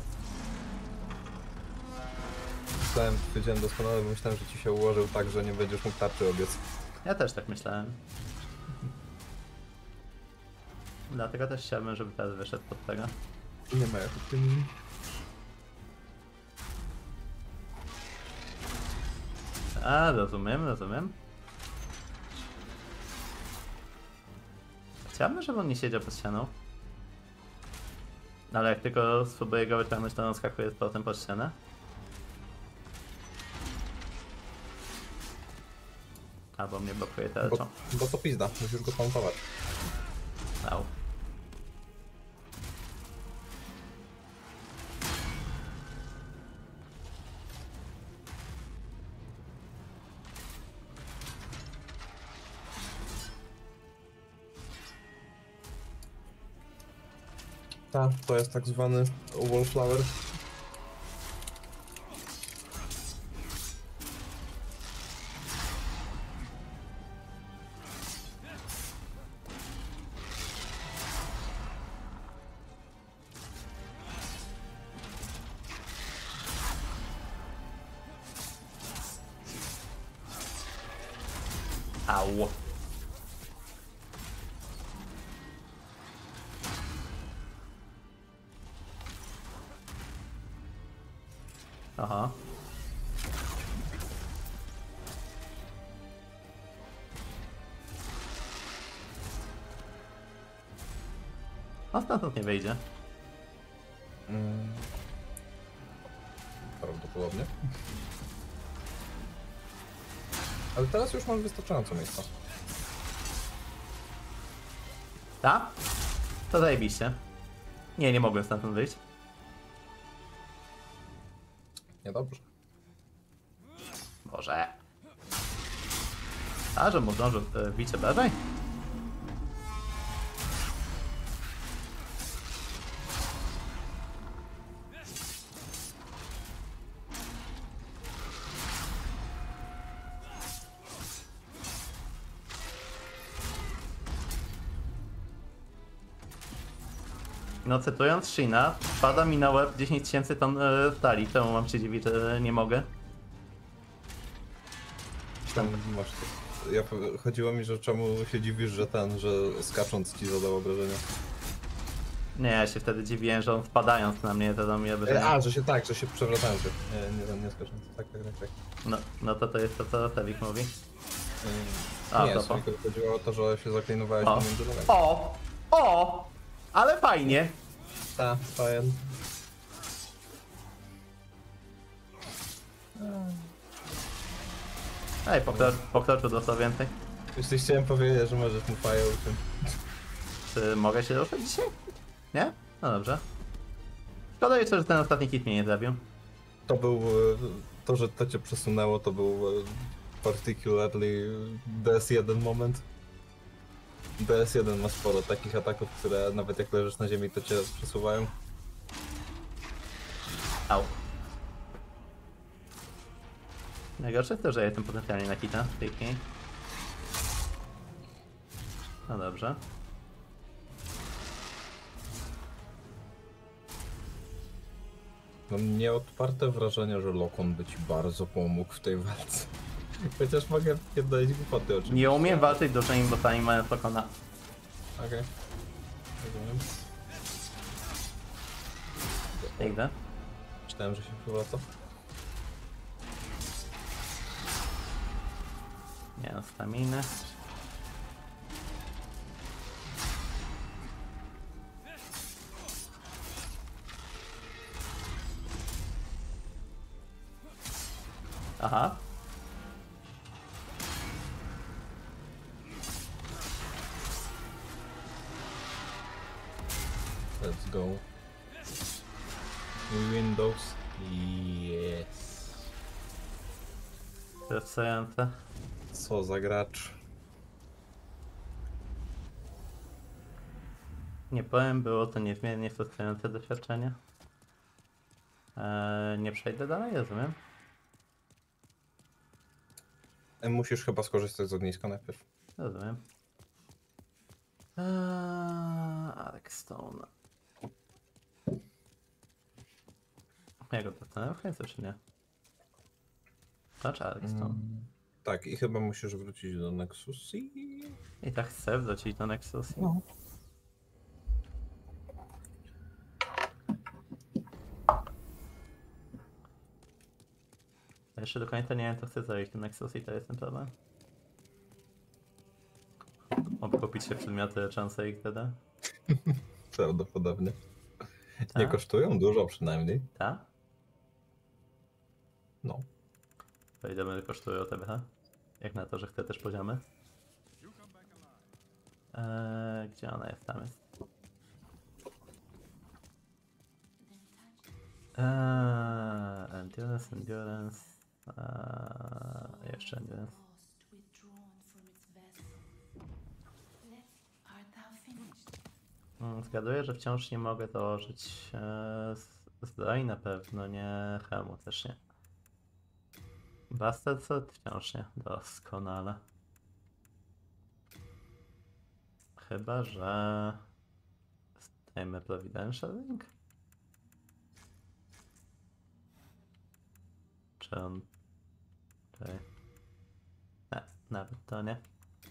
Powiedziałem doskonale, bo myślałem, że ci się ułożył tak, że nie będziesz mógł tarczy obiec. Ja też tak myślałem. Dlatego też chciałbym, żeby teraz wyszedł pod tego. Nie ma jak optymizm. A, rozumiem, rozumiem. Chciałbym, żeby on nie siedział pod ścianą. Ale jak tylko spróbuję go wyciągnąć, to on skakuje z powrotem pod ścianę. Albo mnie blokuje tarczą. Bo to pizda, musisz go tauntować. Au. Tak, to jest tak zwany wallflower. Au. Aha. On stamtąd nie wyjdzie. Prawdopodobnie. Ale teraz już mam wystarczająco miejsca. Tak? To zajebiście. Nie, nie mogłem stamtąd wyjść. Niedobrze. Boże. A, że mu zdążył wbić obrażeń? No cytując Shina, pada mi na łeb 10 000 ton stali. Czemu mam się dziwić, że nie mogę? Tam masz to. Chodziło mi, że czemu się dziwisz, że że skacząc ci zadał obrażenia. Nie, ja się wtedy dziwiłem, że on wpadając na mnie zadał mi obrażenia. że się przewracałem się. Nie skacząc. Tak. No to jest to, co Tewik mówi. A, Nie, to tylko chodziło o to, że się zaklinowałeś O. pomiędzy nogami. O! Ale fajnie! Tak, fajnie. Ej, pokroczu dostał więcej. Już chciałem powiedzieć, że możesz mu faję uczyć. Czy mogę się ruszyć dzisiaj? Nie? No dobrze. Szkoda jeszcze, że ten ostatni hit mnie nie zabił. To był... To, że to cię przesunęło, to był particularly DS1 moment. DS1 ma sporo takich ataków, które nawet jak leżysz na ziemi, to cię przesuwają. Au. Najgorsze jest to, że jestem potencjalnie na hita w tej chwili. No dobrze. Mam nieodparte wrażenie, że Lokon by ci bardzo pomógł w tej walce. Chociaż mogę pierdolić głupoty oczywiście. Nie umiem walczyć dużymi bossami mając Lokona. Okej. Rozumiem. Idę. Myślałem, że się przywraca. Nie mam staminy. Aha. Let's go. Windows. Yes. Stresujące. Co za gracz. Nie powiem, było to niezmiernie frustrujące doświadczenie. Nie przejdę dalej, rozumiem. Musisz chyba skorzystać z ogniska najpierw. Rozumiem. Alex Stone. Ja go dostanę w końcu, czy nie? To czy Alex Stone? Tak, i chyba musisz wrócić do Nexus I tak chcę wrócić do Nexus. No. Jeszcze do końca nie wiem, co chcę zrobić do Nexus i to jest ten problem. Obkupić się przedmioty leczące ich wtedy? Prawdopodobnie. Nie Tak? kosztują dużo przynajmniej. Tak? No. To idziemy kosztują TBH? Jak na to, że chcę też poziomy? Gdzie ona jest? Tam jest. Endurance. Jeszcze endurance. Zgaduję, że wciąż nie mogę dołożyć zbroi na pewno, nie hełmu też nie. Bastard Sword wciąż nie. Doskonale. Chyba, że... Stajemy Providential Link? Czy on... Czekaj. Nie, nawet to nie.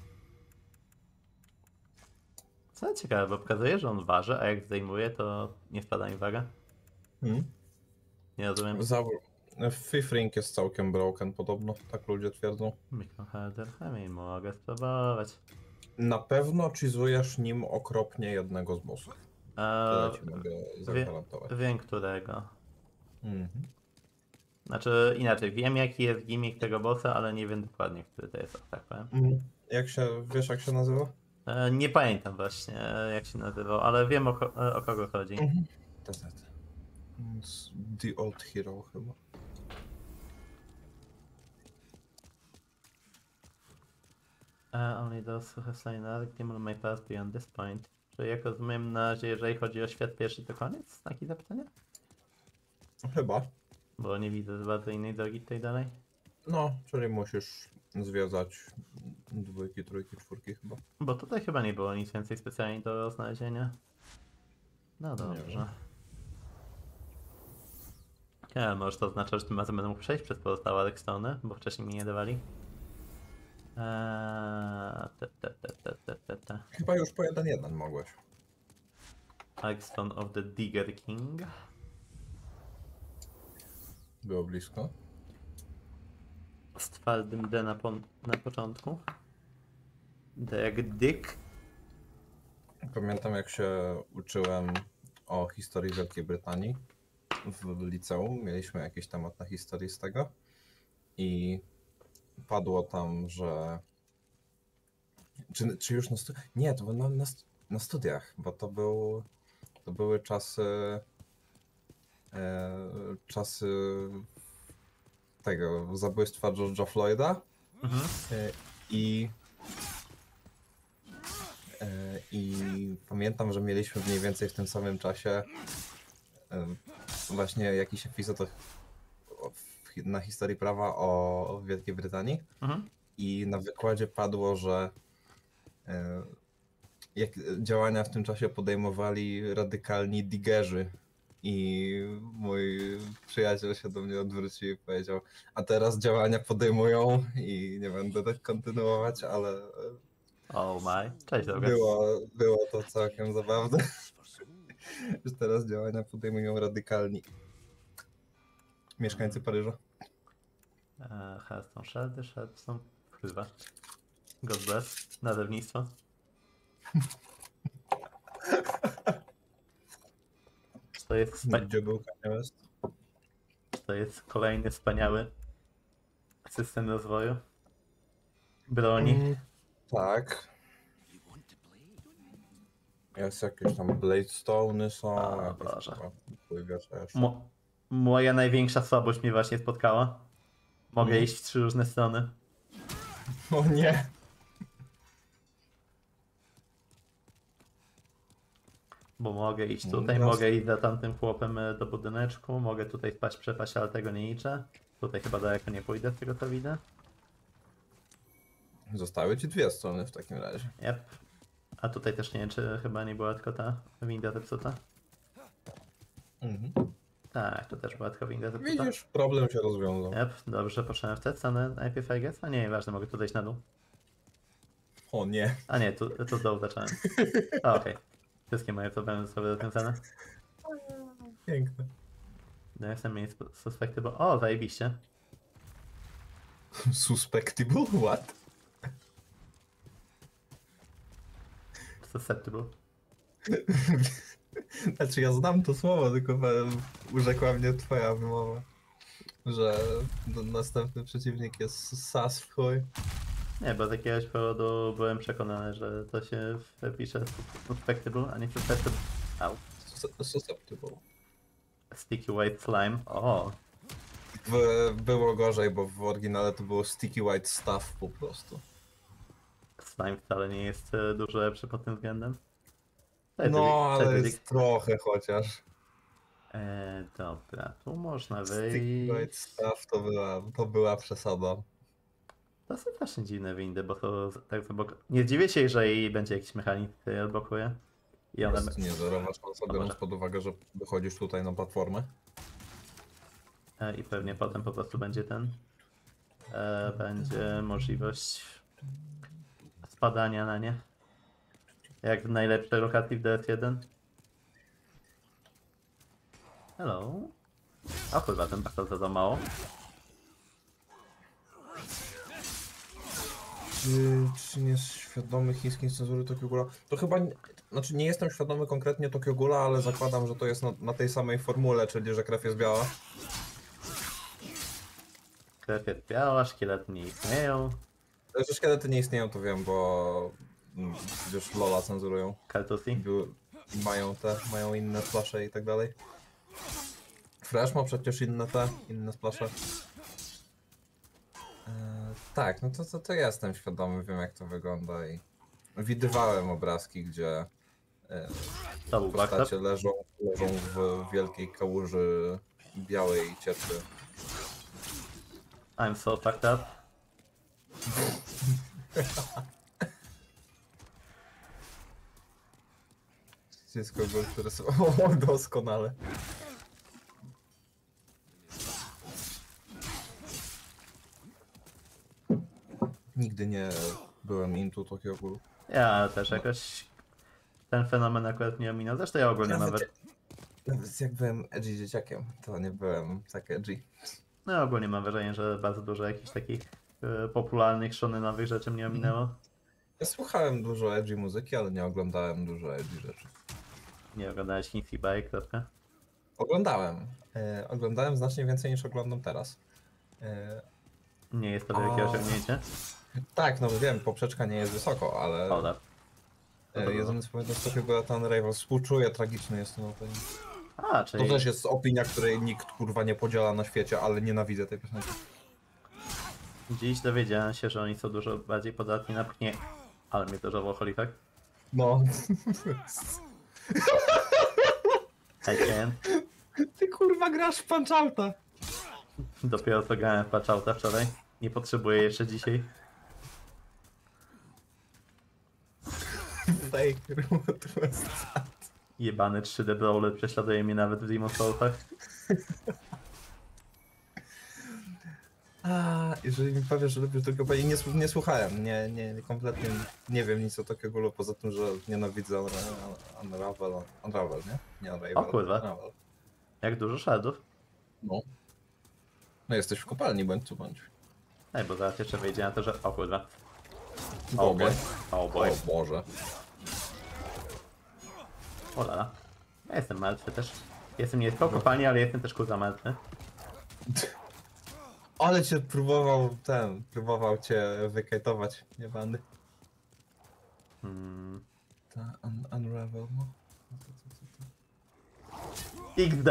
Co ciekawe, bo pokazuje, że on waży, a jak zdejmuje, to nie spada mi waga. Nie rozumiem. Fifth Ring jest całkiem broken podobno, tak ludzie twierdzą. Microherder Chemii, mogę spróbować. Na pewno cheezujesz nim okropnie jednego z bossów. Tyle ci mogę zagwarantować. Wiem którego. Mhm. Znaczy inaczej, wiem jaki jest gimmick tego bossa, ale nie wiem dokładnie, który to jest, tak powiem. Wiesz jak się nazywa? Nie pamiętam właśnie jak się nazywał, ale wiem o kogo chodzi. The Old Hero chyba. Only those who have slain other demon may pass beyond this point. Czyli jak rozumiem, na razie jeżeli chodzi o świat pierwszy to koniec? Takie zapytanie? Chyba. Bo nie widzę za bardzo innej drogi tutaj dalej. No, czyli musisz zwiedzać 2, 3, 4 chyba. Bo tutaj chyba nie było nic więcej specjalnie do znalezienia. No dobrze. Ja, może to oznacza, że tym razem będę mógł przejść przez pozostałe Alexstony, bo wcześniej mi nie dawali. Chyba już po 1-1 mogłeś. Alexstone of the Digger King. Było blisko. Z twardym D na początku. D jak Dick. Pamiętam jak się uczyłem o historii Wielkiej Brytanii w liceum. Mieliśmy jakiś temat na historii z tego i padło tam, że... Czy już na studiach? Nie, to było na studiach, bo to były czasy tego zabójstwa George'a Floyda i pamiętam, że mieliśmy mniej więcej w tym samym czasie właśnie jakiś epizod na historii prawa o Wielkiej Brytanii i na wykładzie padło, że jak działania w tym czasie podejmowali radykalni diggerzy i mój przyjaciel się do mnie odwrócił i powiedział, a teraz działania podejmują i nie będę tak kontynuować, ale Oh my. Cześć, droga. było to całkiem zabawne, że teraz działania podejmują radykalni mieszkańcy Paryża. Hearthstone Shardstone. Chyba. God bless. Nazewnictwo. Gdzie był Kanye West? To jest kolejny wspaniały system rozwoju. Broni. Tak. You want to play? Jest jakieś tam Bladestone'y są. O jakieś Boże. chyba pływiacze jeszcze. Moja największa słabość mnie właśnie spotkała. Mogę iść w 3 różne strony. O nie. Bo mogę iść tutaj, No. mogę iść za tamtym chłopem do budyneczku, mogę tutaj spać, przepaść, ale tego nie liczę. Tutaj chyba daleko nie pójdę z tego co widzę. Zostały ci 2 strony w takim razie. Yep. A tutaj też nie wiem, czy chyba nie była tylko ta winda zepsuta. Tak, to też była tylko winda zepsuta. Widzisz, problem się rozwiązał. Yep, dobrze, poszedłem w tę stronę najpierw, I guess. A nie, ważne, mogę tu zejść na dół. O nie. A nie, tu z dołu zacząłem. A, okej. Wszystkie moje problemy zostały rozwiązane. Piękne. No, jestem mniej suspectable. O, zajebiście. Suspectable? What? Susceptible. Znaczy ja znam to słowo, tylko urzekła mnie twoja wymowa. Że następny przeciwnik jest sas w chuj. Nie, bo z jakiegoś powodu byłem przekonany, że to się pisze suspectable, a nie susceptible. Au. Susceptible. Sticky white slime. O, Było gorzej, bo w oryginale to było sticky white stuff po prostu. slime wcale nie jest dużo lepszy pod tym względem. No, ale Cedric. jest trochę chociaż. Dobra, tu można Sticky white wyjść. stuff to była przesada. To są właśnie dziwne windy, bo to tak nie zdziwię się, jeżeli będzie jakiś mechanizm, który odblokuje. I one... Jest niezorowa szansa, biorąc Dobra. pod uwagę, że wychodzisz tutaj na platformę. I pewnie potem po prostu będzie będzie możliwość spadania na nie. Jak w najlepszej lokacji w DS1. Hello. O kurwa, ten bardzo za mało. Czy nie jest świadomy chińskiej cenzury Tokyo Ghoula? To chyba, znaczy nie jestem świadomy konkretnie Tokyo Ghoula, ale zakładam, że to jest na tej samej formule, czyli że krew jest biała. Krew jest biała, szkielety nie istnieją. Że szkielety nie istnieją, to wiem, bo przecież Lola cenzurują. Kartusi. Mają inne splasze i tak dalej. Fresh ma przecież inne splasze. Tak, no to jestem świadomy, wiem jak to wygląda i widywałem obrazki, gdzie To był backstop. postacie leżą w wielkiej kałuży białej cieczy. I'm so fucked up. Dziecko, które są... O, doskonale. Nigdy nie byłem into Tokyo Ghoul. Ja też jakoś ten fenomen akurat nie ominął. Zresztą ja ogólnie mam Nawet jak byłem edgy dzieciakiem, to nie byłem tak edgy. no, ogólnie mam wrażenie, że bardzo dużo jakichś takich popularnych, shonen-owych rzeczy mnie ominęło. Ja słuchałem dużo edgy muzyki, ale nie oglądałem dużo edgy rzeczy. Nie oglądałeś Kinsey Bike, kropka. Oglądałem. Oglądałem znacznie więcej niż oglądam teraz. Nie jest to wielkie A. osiągnięcie. Tak, no wiem, poprzeczka nie jest wysoko, ale Oda. jedyny co pamiętam z takiego to Unravel. Współczuję, tragiczny jest ten opening. A, To czyli też jest opinia, której nikt kurwa nie podziela na świecie, ale nienawidzę tej piosenki. dziś dowiedziałem się, że oni są dużo bardziej podatni na pchnie. Ale mnie to żałowało, tak? No. I can. Ty kurwa grasz w Punch-Outa. Dopiero co grałem w Patchouta wczoraj. Nie potrzebuję jeszcze dzisiaj. Fake remote west. Jebany 3D Brawler prześladuje mnie nawet w Demon Soulsach. A, jeżeli mi powiesz, że lubisz Tokyo Ghoul, nie słuchałem, kompletnie nie wiem nic o Tokyo Ghoulu, poza tym, że nienawidzę Unravel, nie? Nie Unravel. O kurwa. Unravel. Jak dużo shardów. No. No jesteś w kopalni, bądź co bądź. Ej, bo zaraz jeszcze wyjdzie na to, że... O kurwa. Bogę. O boy. O Boże. O lala. Ja jestem martwy też. Jestem nie tylko w kopalni, ale jestem też kurwa martwy. Ale cię próbował cię wykajtować, niebany. Hmm. Ta Unravel, no. XD.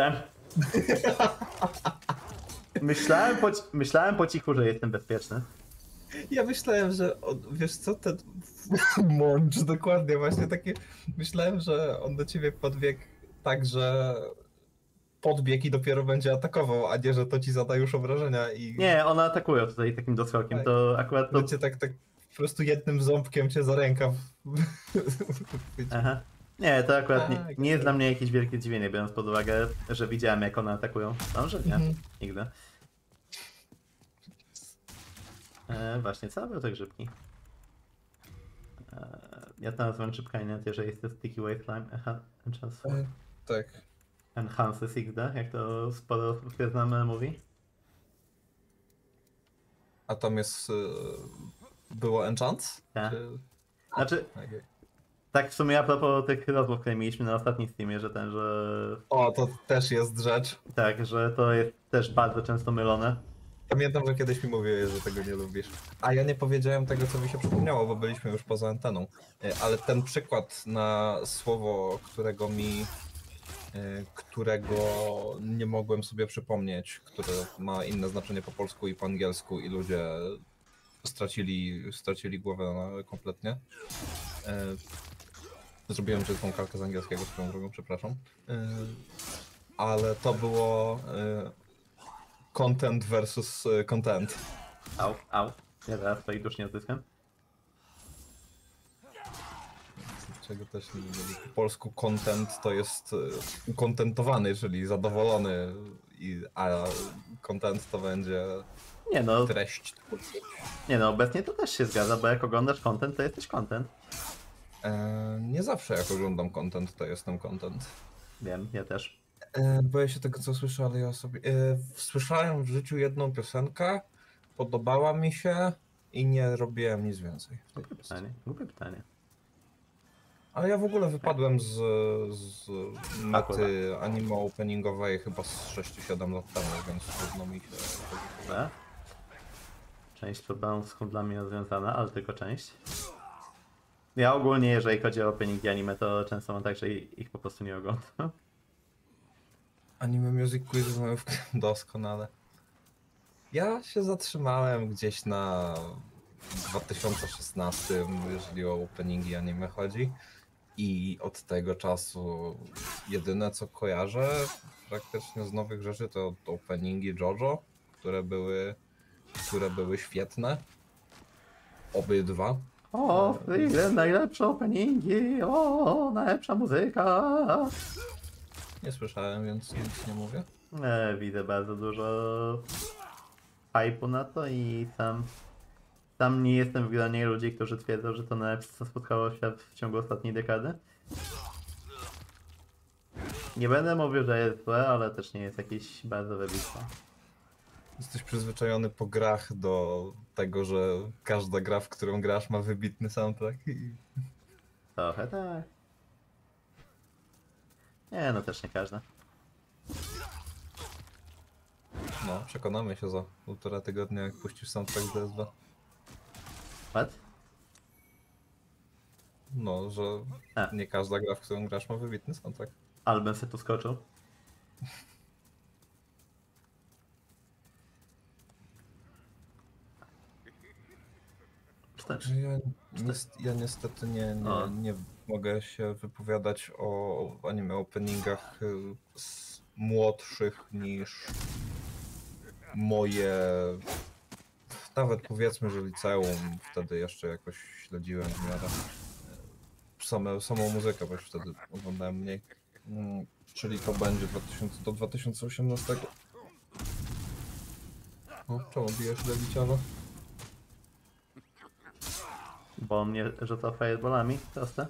Myślałem po cichu, że jestem bezpieczny. Ja myślałem, że wiesz co, ten mącz, dokładnie właśnie takie, myślałem, że on do ciebie podbiegł tak, że podbiegł i dopiero będzie atakował, a nie, że to ci zada już obrażenia i Nie, one atakują tutaj takim doskokiem, Tak. to akurat to... cię tak po prostu jednym ząbkiem cię za rękaw. Aha. Nie, to akurat nie, Tak, nie jest tak. dla mnie jakieś wielkie zdziwienie, biorąc pod uwagę, że widziałem jak one atakują. Może nie, Mhm. nigdy. Właśnie, co robią te grzybki? Ja to nazywam szybkanie, jeżeli jest to Sticky Wasteland Tak. Enhances XD, jak to sporo znamy mówi. A tam jest... było enchant? Tak. Czy... Znaczy, Okej. tak w sumie a propos tych rozmów, które mieliśmy na ostatnim streamie, że O, to też jest rzecz. tak, że to jest też bardzo często mylone. Pamiętam, że kiedyś mi mówiłeś, że tego nie lubisz. A ja nie powiedziałem tego, co mi się przypomniało, bo byliśmy już poza anteną. Ale ten przykład na słowo, którego nie mogłem sobie przypomnieć, które ma inne znaczenie po polsku i po angielsku i ludzie stracili głowę kompletnie. Zrobiłem tylko kalkę z angielskiego swoją drogą, przepraszam. Ale to było content versus content. Au. Ja zaraz swoich dusz nie odzyskam. Czego też nie mieli. Po polsku content to jest ukontentowany, czyli zadowolony, a content to będzie Nie no, treść. obecnie to też się zgadza, bo jak oglądasz content, to jesteś content. Nie zawsze jak oglądam content, to jestem content. Wiem, ja też. Boję się tego, co słyszę, ale ja sobie... słyszałem w życiu jedną piosenkę, podobała mi się i nie robiłem nic więcej. Głupie pytanie. Ale ja w ogóle wypadłem z mety anime openingowej chyba z 6-7 lat temu, więc trudno mi się... Dobra. Część problemów z handlami rozwiązana, ale tylko część. Ja ogólnie, jeżeli chodzi o openingi anime, to często mam tak, że ich po prostu nie oglądam. Anime Music Quiz mają doskonale. Ja się zatrzymałem gdzieś na 2016, jeżeli o openingi anime chodzi. I od tego czasu jedyne co kojarzę praktycznie z nowych rzeczy to openingi JoJo, które były świetne. Obydwa. O, ile najlepsze openingi, o, najlepsza muzyka. Nie słyszałem, więc nic nie mówię. Widzę bardzo dużo hype'u na to i sam nie jestem w gronie ludzi, którzy twierdzą, że to najlepsze, co spotkało świat w ciągu ostatniej dekady. Nie będę mówił, że jest złe, ale też nie jest jakieś bardzo wybitne. Jesteś przyzwyczajony po grach do tego, że każda gra, w którą grasz, ma wybitny soundtrack. Trochę tak. Nie, no też nie każda. No, przekonamy się za 1,5 tygodnia, jak puścisz soundtrack z DS2. What? No, że A. nie każda gra, w którą grasz, ma wybitny soundtrack. Album se tu skoczył. Także ja niestety nie mogę się wypowiadać o anime openingach młodszych niż moje, nawet powiedzmy, że liceum, wtedy jeszcze jakoś śledziłem w miarę samą muzykę, bo już wtedy oglądałem mniej. Czyli to będzie do 2018. O, czemu bijesz lewiciala? Bo on mnie rzuca fireballami, proste.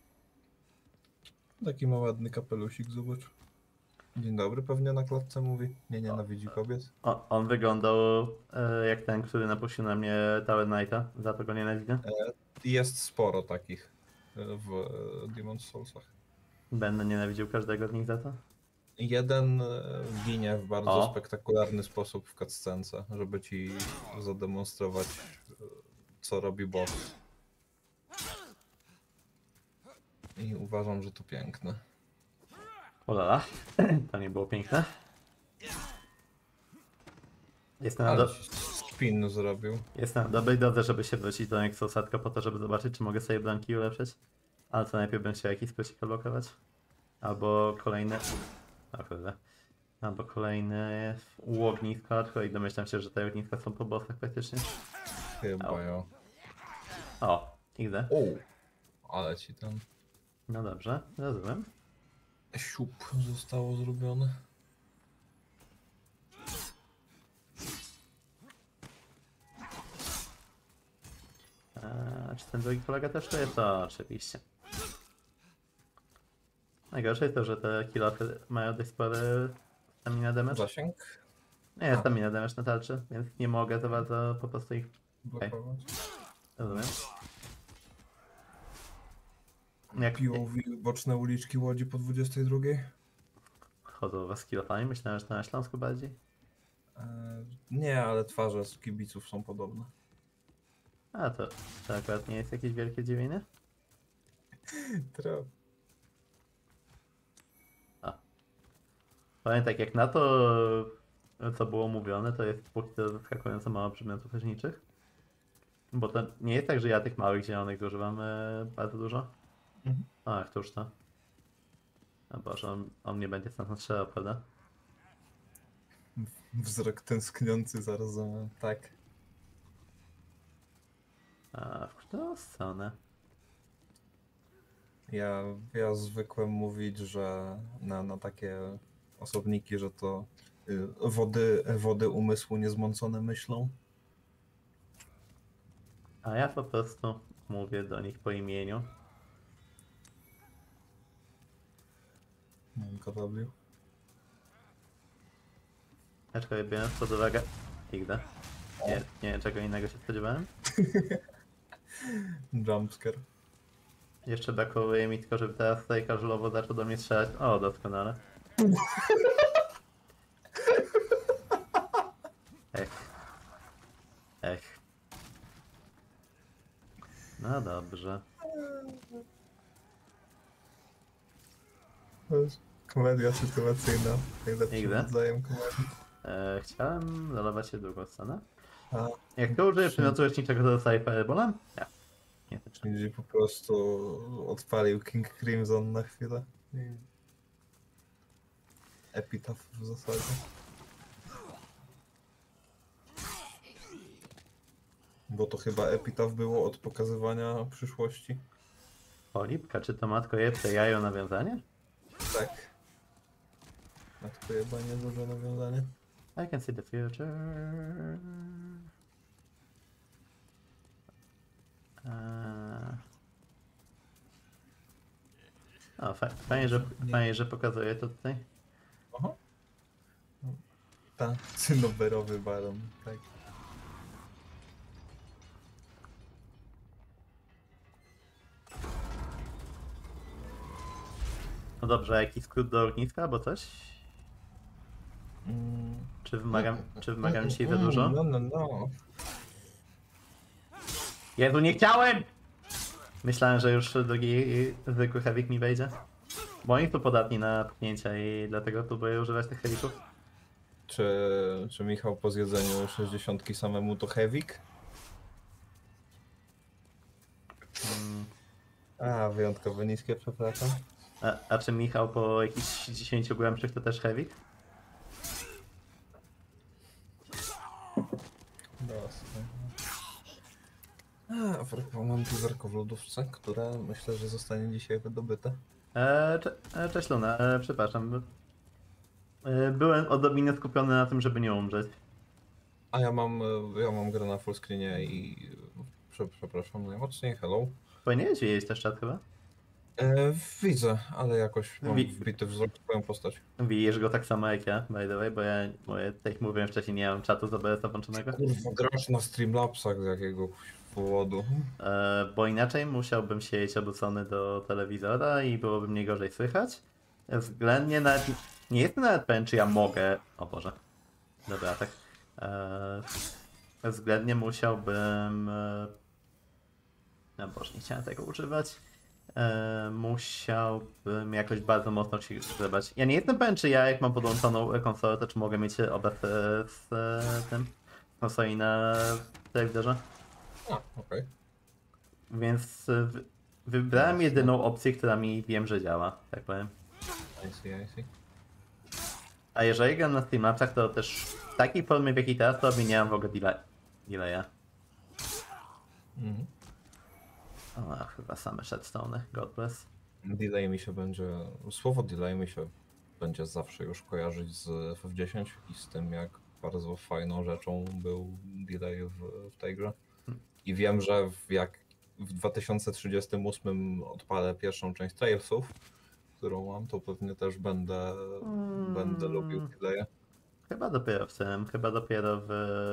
Taki ma ładny kapelusik, zobacz. Dzień dobry, pewnie na klatce mówi. Nie nienawidzi kobiet. On wyglądał jak ten, który napuścił na mnie Tower Knighta, za to go nienawidzę. Jest sporo takich w Demon's Soulsach. Będę nienawidził każdego z nich za to. Jeden ginie w bardzo O. spektakularny sposób w cutscence, żeby ci zademonstrować, co robi boss. I uważam, że to piękne. Olala, to nie było piękne. Jestem na, Ale do... ci spin zrobił. Jestem na dobrej drodze, żeby się wrócić do Nexusa, tylko po to, żeby zobaczyć, czy mogę sobie blanki ulepszyć. Ale to najpierw bym chciał jakiś skrócik odblokować. Albo kolejny... O kurde. Albo kolejny ogniska, aczkolwiek domyślam się, że te ogniska są po bossach praktycznie. Chyba ja. O, XD. Ale ci tam No dobrze, rozumiem. siup zostało zrobione. Czy ten drugi kolega też to jest? To oczywiście. Najgorsze jest to, że te kilofy mają dość spory stamina damage. Zasięg Nie, stamina damage na tarczy, więc nie mogę za bardzo po prostu ich... blokować. Rozumiem. Jak POV boczne uliczki Łodzi po 22. chodzą was kilofami? Myślałem, że to na Śląsku bardziej. Nie, ale twarze z kibiców są podobne. A to akurat nie jest jakieś wielkie zdziwienie. Powiem tak, jak na to, co było mówione, to jest póki co zaskakująco mało przedmiotów rzeźniczych. Bo to nie jest tak, że ja tych małych zielonych używam bardzo dużo. Mhm. Ach, cóż to. O Boże, on mnie będzie stąd strzelał, prawda? Wzrok tęskniący zaraz za mną. Tak. A w którą stronę? Ja zwykłem mówić, że na takie osobniki, że to wody umysłu niezmącone myślą. A ja po prostu mówię do nich po imieniu. KW. Aczkolwiek biorąc pod uwagę... Igda. Nie wiem czego innego się spodziewałem. Jumpscare. Jeszcze brakuje mi tylko, żeby teraz tutaj każulowo zaczął do mnie strzelać. O, doskonale. Ech. No dobrze. Komedia sytuacyjna. Najlepszym Igda? rodzajem komedii. Chciałem zalować się w drugą stronę. A, Jak to użyję przedmiotu leczniczego, to dostaję fireballem? Nie. Nie. czyli po prostu odpalił King Crimson na chwilę. I... Epitaph w zasadzie. Bo to chyba Epitaph było od pokazywania przyszłości. Polipka, czy to matko jebce jajo nawiązanie? Tak. A to chyba nieduże nawiązanie. I can see the future. O, fajnie, że pokazuje to tutaj. Aha. Ta, cynoberowy baron, tak. No dobrze, a jakiś skrót do ogniska albo coś? Czy wymagam dzisiaj za dużo? No. Jezu, nie chciałem! Myślałem, że już drugi zwykły heavy mi wejdzie. Bo oni tu podatni na pchnięcia i dlatego próbuję używać tych heavyków. Czy Michał po zjedzeniu 60 samemu to heavik? A, wyjątkowo niskie, przepraszam. A czy Michał po jakichś 10 głębszych to też heavy? A propos, mam piwerko w lodówce, które myślę, że zostanie dzisiaj wydobyte. Cześć Luna, przepraszam. Byłem odrobinę skupiony na tym, żeby nie umrzeć. A ja mam grę na full screenie i przepraszam najmocniej, hello. Powinieneś widzieć też czat chyba? Widzę, ale jakoś mam Wi- wbity wzrok w twoją postać. Widzisz go tak samo jak ja, by the way, bo ja, tak jak mówiłem wcześniej, nie mam czatu z OBS-a włączonego. Kurwa, grasz na Streamlabsach z jakiegoś powodu. Bo inaczej musiałbym siedzieć obrócony do telewizora i byłoby mnie gorzej słychać. Względnie Nie jestem nawet pewien, czy ja mogę... O Boże. Dobra, tak. Względnie musiałbym... No Boże, nie chciałem tego używać. Musiałbym jakoś bardzo mocno się zgrzebać. Ja nie jestem pewien, czy ja jak mam podłączoną konsolę, to czy mogę mieć obraz z tym konsoli na telewizorze. A, okej. Więc wybrałem jedyną opcję, która mi wiem, że działa, tak powiem. I see. A jeżeli gram na Streamlabsach, to też w takiej formie, w jakiej teraz to robię, nie mam w ogóle delaya. Mhm. O, chyba same Shadstone, God bless. Delay mi się będzie... Słowo delay mi się będzie zawsze już kojarzyć z FF10 i z tym, jak bardzo fajną rzeczą był delay w tej grze. I wiem, że jak w 2038 odpalę pierwszą część Trailsów, którą mam, to pewnie też będę lubił delay. Chyba dopiero w tym, chyba dopiero w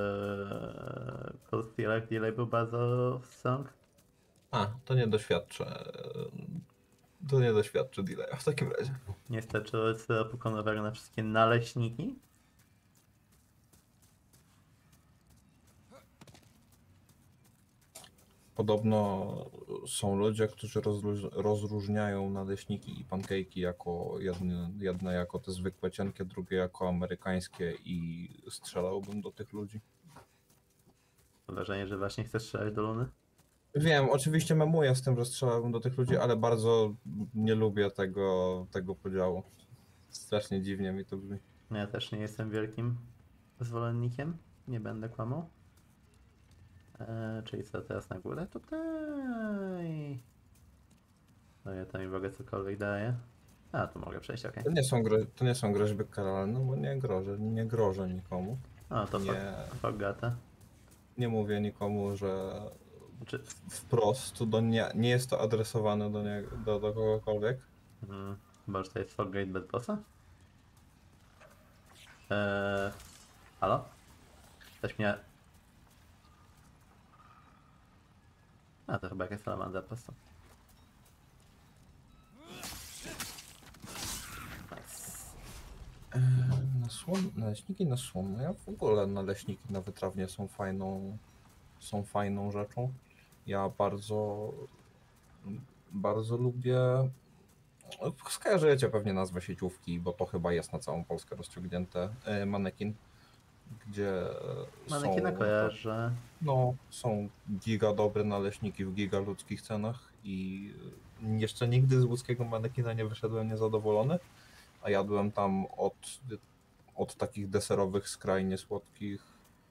Cold Steelach delay był bardzo strong. A, to nie doświadczę. To nie doświadczę delaya w takim razie. Nie starczyło syropu nowego na wszystkie naleśniki. Podobno są ludzie, którzy rozróżniają naleśniki i pancake'i jako jedne jako te zwykłe cienkie, drugie jako amerykańskie i strzelałbym do tych ludzi. Mam wrażenie, że właśnie chcesz strzelać do Luny. Wiem, oczywiście memuję z tym, że strzelałbym do tych ludzi, ale bardzo nie lubię tego podziału. Strasznie dziwnie mi to brzmi. Ja też nie jestem wielkim zwolennikiem, nie będę kłamał. Czyli co teraz na górę? Tutaj. No ja to mi w ogóle cokolwiek daje. A, tu mogę przejść, okej. To nie są groźby karalne, bo nie grożę nikomu. O, to Nie. Fogata. Nie mówię nikomu, że Czy... wprost nie jest to adresowane do kogokolwiek. Chyba, że to jest Foggate bez bossa? Halo? Ktoś mnie... A, to chyba jakaś salamandra po prostu. Nice. Naleśniki na słom. No ja w ogóle naleśniki na wytrawnie są fajną rzeczą. Ja bardzo lubię. Skojarzycie pewnie nazwę sieciówki, bo to chyba jest na całą Polskę rozciągnięte. Manekin, gdzie Manekina kojarzę. no, są giga dobre naleśniki w giga ludzkich cenach i jeszcze nigdy z łódzkiego manekina nie wyszedłem niezadowolony, a jadłem tam od takich deserowych, skrajnie słodkich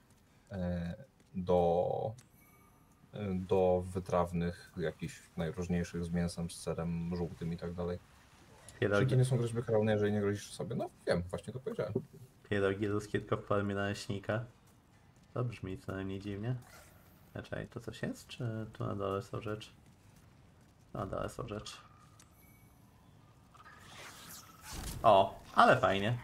do wytrawnych, jakichś najróżniejszych z mięsem, z serem żółtym i tak dalej. Czy to nie są groźby karalne, jeżeli nie grozisz sobie? No wiem, właśnie to powiedziałem. Pierogi ruskie tylko w formie naleśnika. To brzmi co najmniej dziwnie. Czekaj, to coś jest? Czy tu na dole są rzeczy? Na dole są rzeczy. O, ale fajnie.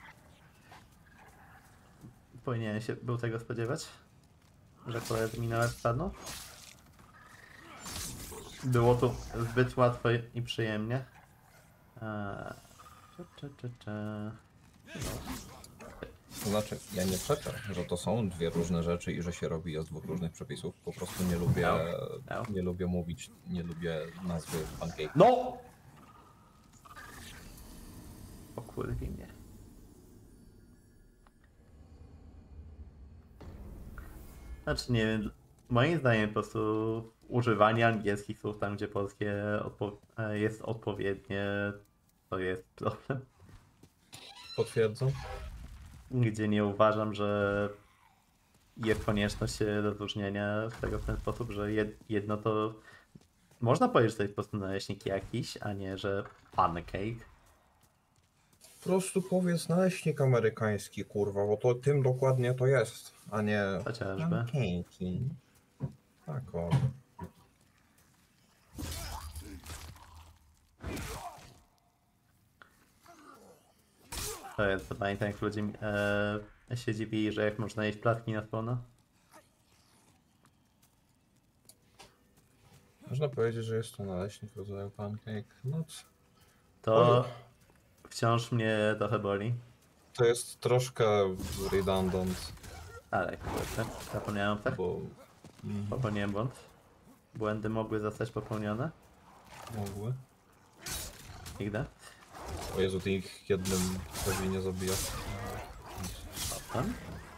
Powinienem się był tego spodziewać, że koledzy mi nawet spadną. Było tu zbyt łatwo i przyjemnie. To znaczy, ja nie przeczę, że to są dwie różne rzeczy i że się robi je z dwóch różnych przepisów. Po prostu nie lubię mówić, nie lubię nazwy pancake. No! O kurwi mnie. Znaczy nie wiem, moim zdaniem po prostu używanie angielskich słów tam, gdzie polskie jest odpowiednie, to jest problem. Potwierdzam. Gdzie nie uważam, że jest konieczność rozróżnienia tego w ten sposób, że jedno to... Można powiedzieć, że to jest po prostu naleśnik jakiś, a nie, że pancake. Po prostu powiedz naleśnik amerykański, kurwa, bo to tym dokładnie to jest, a nie Chociażby. pancake. Tak o. To jest, to pamiętam jak ludzie się dziwili, że jak można jeść placki na słona. Można powiedzieć, że jest to naleśnik rodzaju pancake. No To wciąż mnie trochę boli. to jest troszkę redundant, Ale kurczę, zapomniałem tak? bo Popełniłem błąd. Błędy mogły zostać popełnione. mogły. Nigdy. O Jezu, ty ich jednym pewnie nie zabijasz. Tam?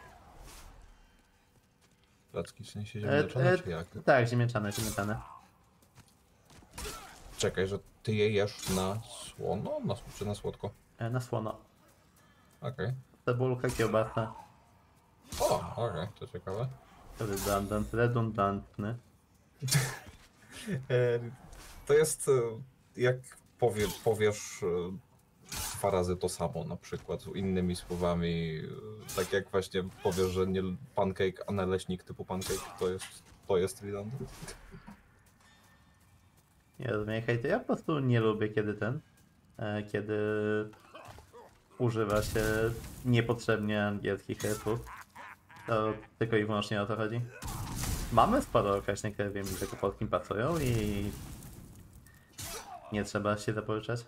Placki w sensie ziemniaczane, czy jak? Tak, ziemniaczane, ziemniaczane. Czekaj, że ty je jesz na słono? Czy na słodko? Na słono. Okej. Cebulka, kiełbasa. O, okej, to ciekawe. Redundantny. To jest jak powiesz 2 razy to samo na przykład, innymi słowami, tak jak właśnie powiesz, że nie pancake, a naleśnik typu pancake, to jest redundant. Nie rozumiem, hejty. Ja po prostu nie lubię, kiedy używa się niepotrzebnie angielskich hasłów. To tylko i wyłącznie o to chodzi. Mamy sporo określeń, które wiem, że po polskim pracują i nie trzeba się zapożyczać.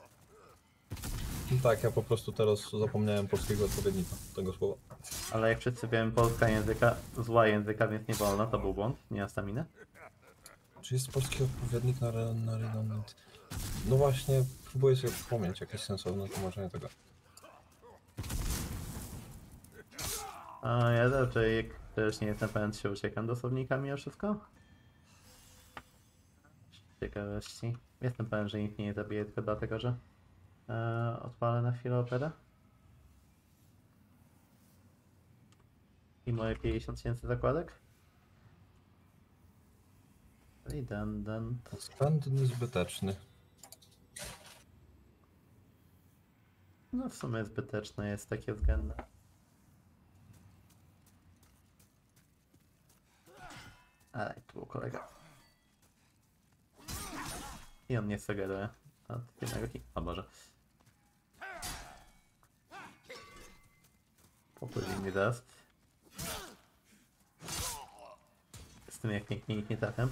Tak, ja po prostu teraz zapomniałem polskiego odpowiednika tego słowa. Ale jak wszyscy wiemy, polska języka, zła języka, więc nie wolno, to był błąd, nie na staminę. Czy jest polski odpowiednik na redundant? No właśnie, próbuję sobie przypomnieć jakieś sensowne tłumaczenie tego. A ja raczej też nie jestem pewien, czy się uciekam do słownikami o wszystko. Z ciekawości. Jestem pewien, że nikt mnie nie zabije tylko dlatego, że odpalę na chwilę operę. I moje 50 000 zakładek. Redundant. Zbędny, zbyteczny. No w sumie zbyteczne jest takie względne. Ale tu był kolega. I on nie sugeruje od jednego hita. O Boże. Popłynie mi zaraz. Z tym jak pięknie ich nie trafiam.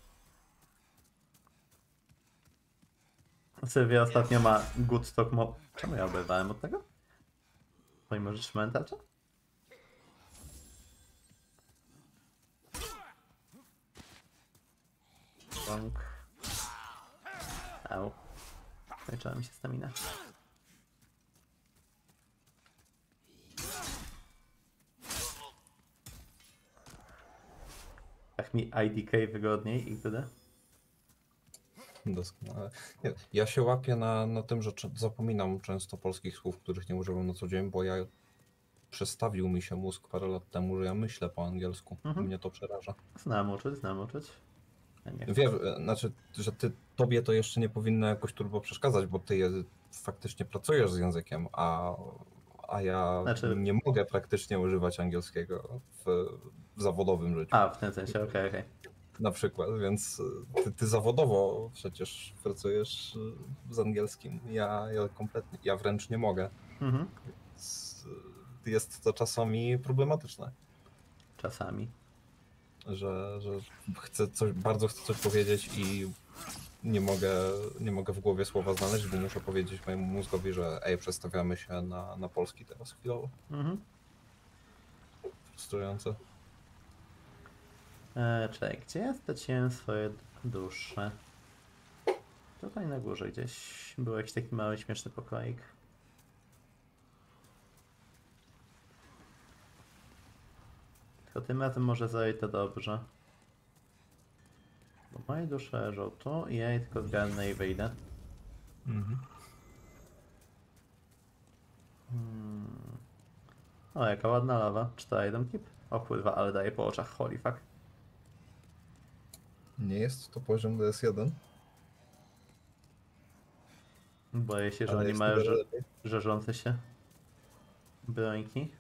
Sylwia ostatnio ma good stock mob. Czemu ja oberwałem od tego? Pomimo, że trzymałem tarczę? Bąk. Au. Skończyła mi się stamina. Tak mi IDK wygodniej i wtedy. Doskonale. Nie, ja się łapię na tym, że zapominam często polskich słów, których nie używam na co dzień, bo przestawił mi się mózg parę lat temu, że ja myślę po angielsku. Mnie to przeraża. Znam uczyć, znam uczyć. Ja nie chcę. Wiem, znaczy, że tobie to jeszcze nie powinno jakoś turbo przeszkadzać, bo ty faktycznie pracujesz z językiem, a ja Znaczy- nie mogę praktycznie używać angielskiego w zawodowym życiu. A, w tym sensie, okej. Na przykład, więc ty zawodowo przecież pracujesz z angielskim. Ja kompletnie, ja wręcz nie mogę. Mhm. Więc jest to czasami problematyczne, Czasami. że bardzo chcę coś powiedzieć i nie mogę w głowie słowa znaleźć, bo muszę powiedzieć mojemu mózgowi, że przestawiamy się na polski teraz chwilowo. Mhm. Frustrujące. Czekaj, gdzie ja straciłem swoje dusze? Tutaj na górze gdzieś był jakiś taki mały, śmieszny pokoik. Tylko tym razem może zajść to dobrze. Bo moje dusze leżą tu i ja je tylko zgarnę i wyjdę. O, jaka ładna lawa. 4 keep. O kurwa, ale daje po oczach, holy fuck. Nie jest to poziom DS1. Boję się, że Ale oni jest mają niewiele lepiej. żerzące się brońki.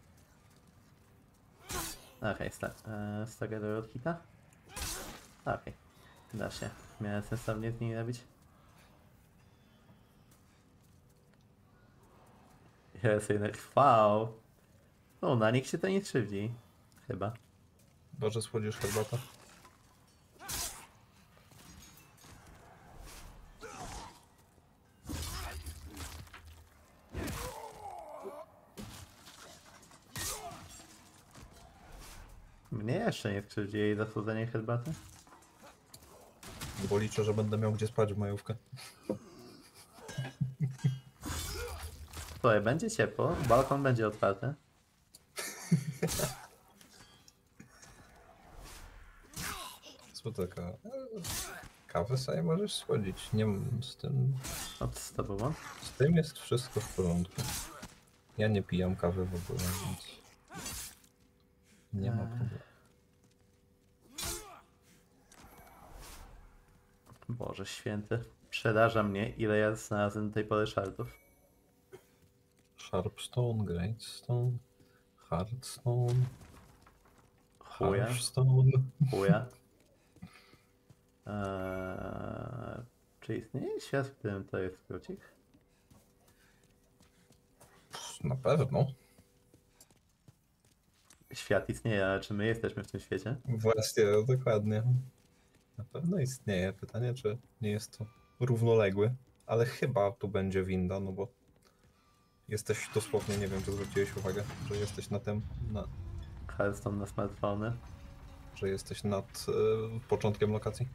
Okej, staggeruję od hita. Okej, da się. Miałem sensownie z nimi robić. Jest jednak wow. No, na nich się to nie krzywdzi. Chyba. Chyba, że słodzisz herbatę. Mnie jeszcze nie skrzywdzi jej zasłudzenie herbaty. Bo liczę, że będę miał gdzie spać w majówkę. Słuchaj, będzie ciepło, balkon będzie otwarty. Co taka... Kawę sobie możesz słodzić. Nie mam z tym... Z tobą. Z tym jest wszystko w porządku. Ja nie pijam kawy w ogóle, więc... Nie ma problemu. Boże święty. Przeraża mnie, ile ja znalazłem do tej pory shardów. Sharpstone, Greatstone, Hardstone, Chuja. Hearthstone. Chuja. Czy istnieje świat, w którym to jest skrócik? Na pewno. Świat istnieje, ale czy my jesteśmy w tym świecie? Właśnie, dokładnie. Na pewno istnieje. Pytanie, czy nie jest to równoległy. Ale chyba tu będzie winda, no bo jesteś dosłownie, nie wiem, czy zwróciłeś uwagę, że jesteś na tym, Hearthstone na smartfony. że jesteś nad początkiem lokacji.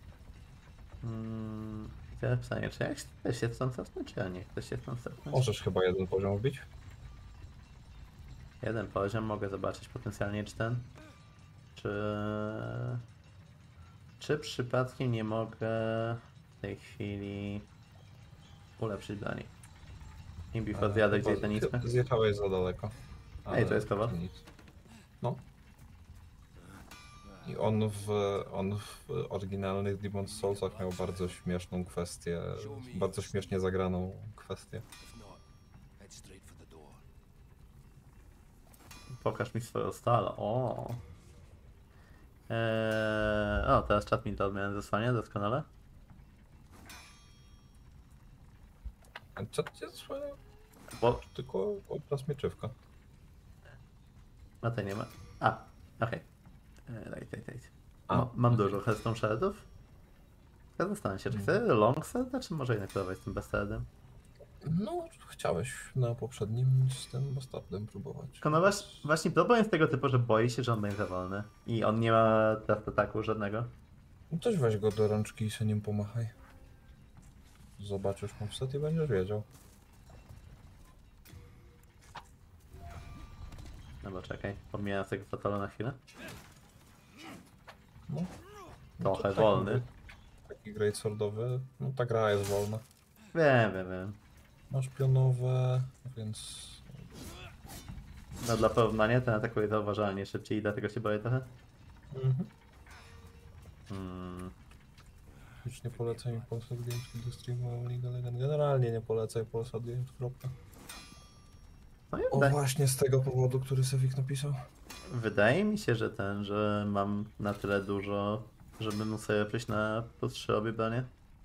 Teraz pytanie, czy ja też się stąd cofnąć, czy ja nie chcę się stąd cofnąć? Możesz chyba jeden poziom wbić. Jeden poziom, mogę zobaczyć potencjalnie czy ten. Czy przypadkiem nie mogę w tej chwili ulepszyć broni? I before zjadę gdzieś ten nisko? Zjechałeś za daleko. Ej, to jest kowal. Nic. No. I on w oryginalnych Demon's Soulsach miał bardzo śmieszną kwestię, bardzo śmiesznie zagraną kwestię. If not, head straight for the door. Pokaż mi swoją stal. O, teraz czat mi to odmianę zesłania, doskonale. A co cię swoje? Bo Tylko obraz mieczywka. a to nie ma. Okej. Right. A, Mam dużo Hearthstone shardów. Zastanawiam się, czy chcę long serda, czy może jednak próbować z tym bestardem. No, chciałeś na poprzednim z tym bastardem próbować. Tylko no właśnie problem jest tego typu, że boi się, że on będzie za wolny. I on nie ma teraz ataku żadnego. No też weź go do rączki i się nim pomachaj. Zobaczysz mu wstęp i będziesz wiedział. No bo czekaj, pomijam tego fatalu na chwilę. No. Trochę to wolny. Taki greatswordowy, no ta gra jest wolna. Wiem. Masz pionowe, więc... No dla porównania ten atakuje zauważalnie szybciej i dlatego się boję trochę. Już nie polecaj mi Polsat Games, kiedy streamują League of Legends. Generalnie nie polecaj Polsat Games, kropka. No i O właśnie z tego powodu, który Sewik napisał. wydaje mi się, że mam na tyle dużo, żeby móc sobie przejść na plus 3 obie bronie.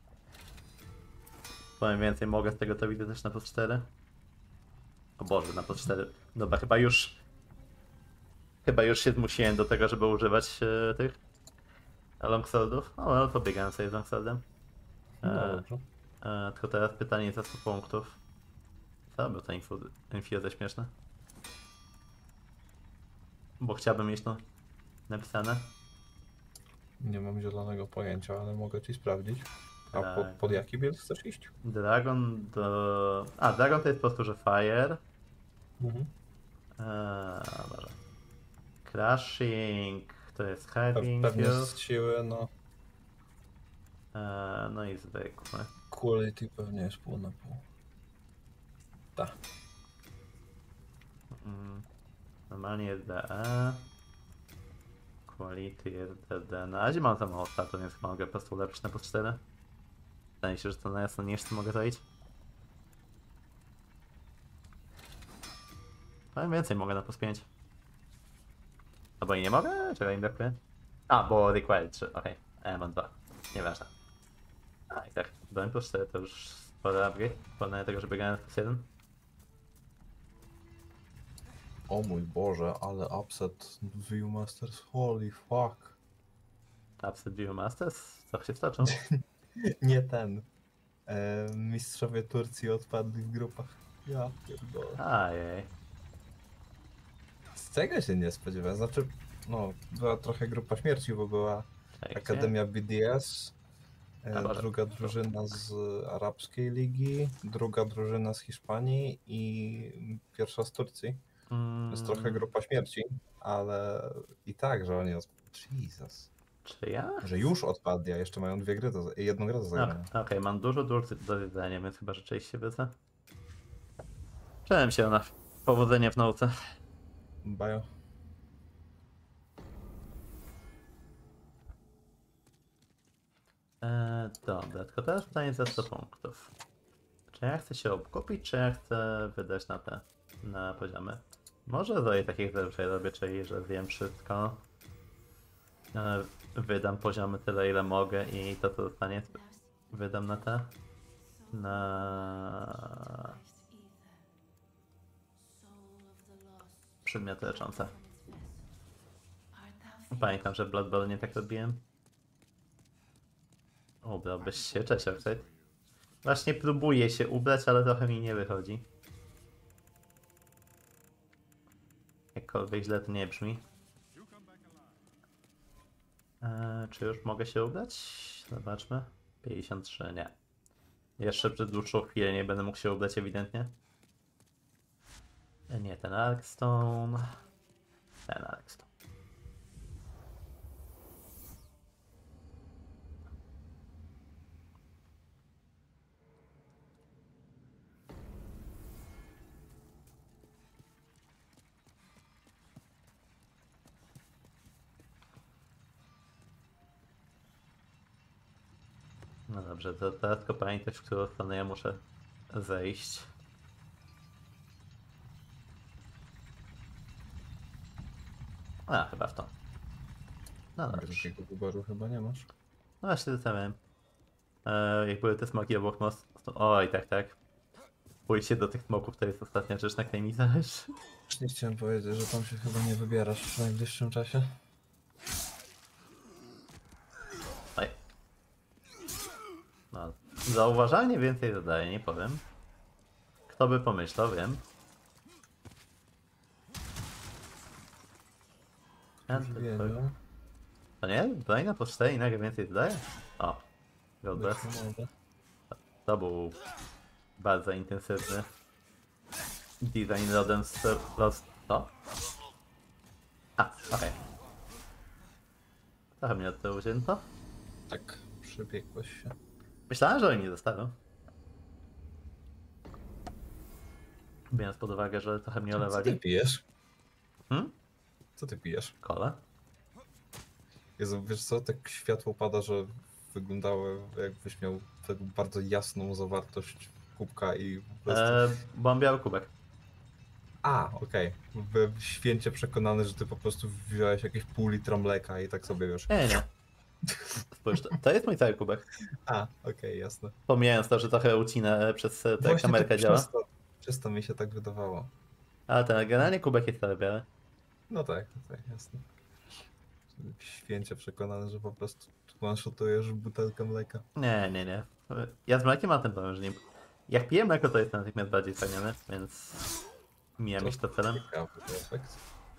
Powiem więcej, mogę z tego to widzę też na plus 4. O Boże, na plus 4. Dobra, chyba już się zmusiłem do tego, żeby używać tych longswordów. O, no pobiegałem sobie z longswordem. No dobrze. Tylko teraz pytanie za 100 punktów. Co by to infuzje śmieszne? Bo chciałbym mieć to napisane. Nie mam zielonego pojęcia, ale mogę ci sprawdzić. A Tak. pod jaki build chcesz iść? Dragon do... Dragon to jest po prostu, że Fire. Dobra. Crashing to jest Heavy Pewnie Infuse. z siły, no. No i zwykły. Quality pewnie jest pół na pół. Tak. Normalnie jest DE. Quality jest DD. Na razie mam za mało statu, więc chyba mogę po prostu ulepszyć na plus 4. Wydaje mi się, że to najjasniejsze mogę zrobić. Ale więcej mogę na plus 5. Albo i nie mogę? Czekaj, brakuje. Bo required 3, okej. Mam 2. Nieważne. I tak, byłem plus 4 to już spory upgrade. Porównanie tego, że biegałem plus 1. O mój Boże, ale upset Viewmasters, holy fuck. Upset View Masters? Co się stoczą? Nie ten. Mistrzowie Turcji odpadli w grupach. Ja pierdolę. Ajej. Z tego się nie spodziewałem. Znaczy, No, była trochę grupa śmierci, bo była Czekajcie. Akademia BDS, A, Boże. druga drużyna z arabskiej ligi, druga drużyna z Hiszpanii i pierwsza z Turcji. To jest trochę grupa śmierci, ale i tak, że oni Jesus. Czy ja? Że już odpadli, a jeszcze mają jedną grę do zagrania. Okej, mam dużo do widzenia, więc chyba rzeczywiście wyzę. Czułem się na powodzenie w nauce. Bajo. Dobra, tylko teraz pytanie za 100 punktów. Czy ja chcę się obkupić, czy ja chcę wydać na poziomy? Może zrobię takich zazwyczaj robię, czyli że wiem wszystko. Wydam poziomy tyle, ile mogę i to, co zostanie, wydam na te. Na przedmioty leczące. Pamiętam, że Blood Bowl nie tak robiłem. Ubrałbyś się, cześć Oxide. Właśnie próbuję się ubrać, ale trochę mi nie wychodzi. Jakkolwiek źle to nie brzmi. Czy już mogę się ubrać? Zobaczmy. 53, nie. Jeszcze przez dłuższą chwilę nie będę mógł się ubrać ewidentnie. Nie, ten Arkstone. Ten Arkstone. No dobrze, to teraz tylko pamiętać, w którą stronę ja muszę zejść. A, chyba w to. No dobrze. Takiego wyboru chyba nie masz. No właśnie zostawiam. Jak były te smoki obok mostu. Oj, tak. Pójście do tych smoków to jest ostatnia rzecz, na której mi zależy. Już nie chciałem powiedzieć, że tam się chyba nie wybierasz w najbliższym czasie. Oj. No, zauważalnie więcej zadaje, nie powiem. Kto by pomyślał, wiem. Wielu. To nie? Broń na po 4 i nagle więcej zadaje? O. God bless. To był bardzo intensywny design rodem z to? A, okej. Trochę mnie od tego wzięto. Tak, przebiegłeś się. Myślałem, że oni nie zostawią. Biorąc pod uwagę, że trochę mnie Co ty olewali. pijesz? Hmm? Co ty pijesz? Kole? Jezu, wiesz co, tak światło pada, że wyglądało jakbyś miał taką bardzo jasną zawartość kubka i po prostu... Bo mam biały kubek. A, okej. Byłem święcie przekonany, że ty po prostu wziąłeś jakieś pół litra mleka i tak sobie wiesz. Nie. Spójrz, to jest mój cały kubek. A, okej, jasne. Pomijając to, że trochę ucinę przez tę Właśnie kamerkę to działa. przez to mi się tak wydawało. Ale ten generalnie kubek jest cały biały. No tak, jasne. Święcie przekonany, że po prostu one-shotujesz butelkę mleka. Nie. Ja z mlekiem mam ten problem, że nie... Jak piję mleko, to jestem natychmiast bardziej spełniony, więc mija mi się to celem. Ciekawy efekt.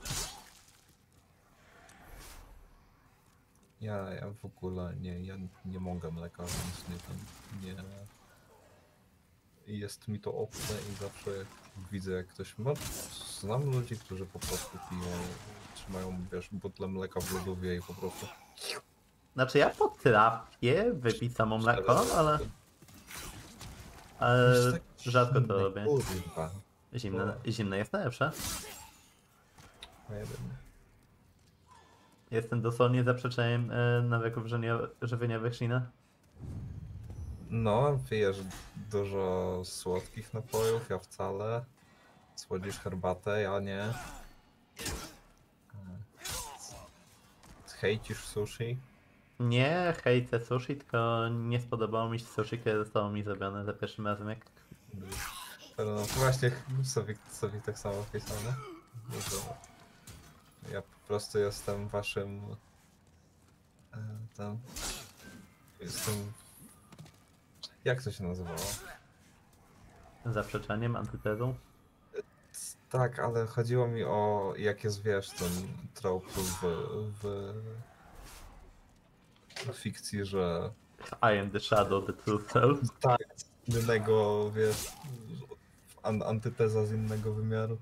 Ja w ogóle ja nie mogę mleka, więc nie jest mi to obce i zawsze jak widzę jak ktoś ma, znam ludzi, którzy po prostu piją, trzymają, wiesz, butlę mleka w lodówie i po prostu Znaczy ja potrafię wypić samo mleko, ale Jest tak rzadko to zimne, robię. kurwa. Zimne jest najlepsze. Nie wiem. Jestem dosłownie zaprzeczeniem nawyków żywieniowych Shina. No, pijesz dużo słodkich napojów, ja wcale. Słodzisz herbatę, ja nie. Hejcisz sushi? Nie hejcę sushi, tylko nie spodobało mi się sushi, które zostało mi zrobione za pierwszym razem, jak... No właśnie, sobie tak samo pisane. Ja po prostu jestem waszym... tam... Jestem... Jak to się nazywało? Zaprzeczeniem, antytezą. Tak, ale chodziło mi o jak jest, wiesz, ten trop w fikcji, że I am the shadow, the true self. tak, z innego, wiesz, antyteza z innego wymiaru.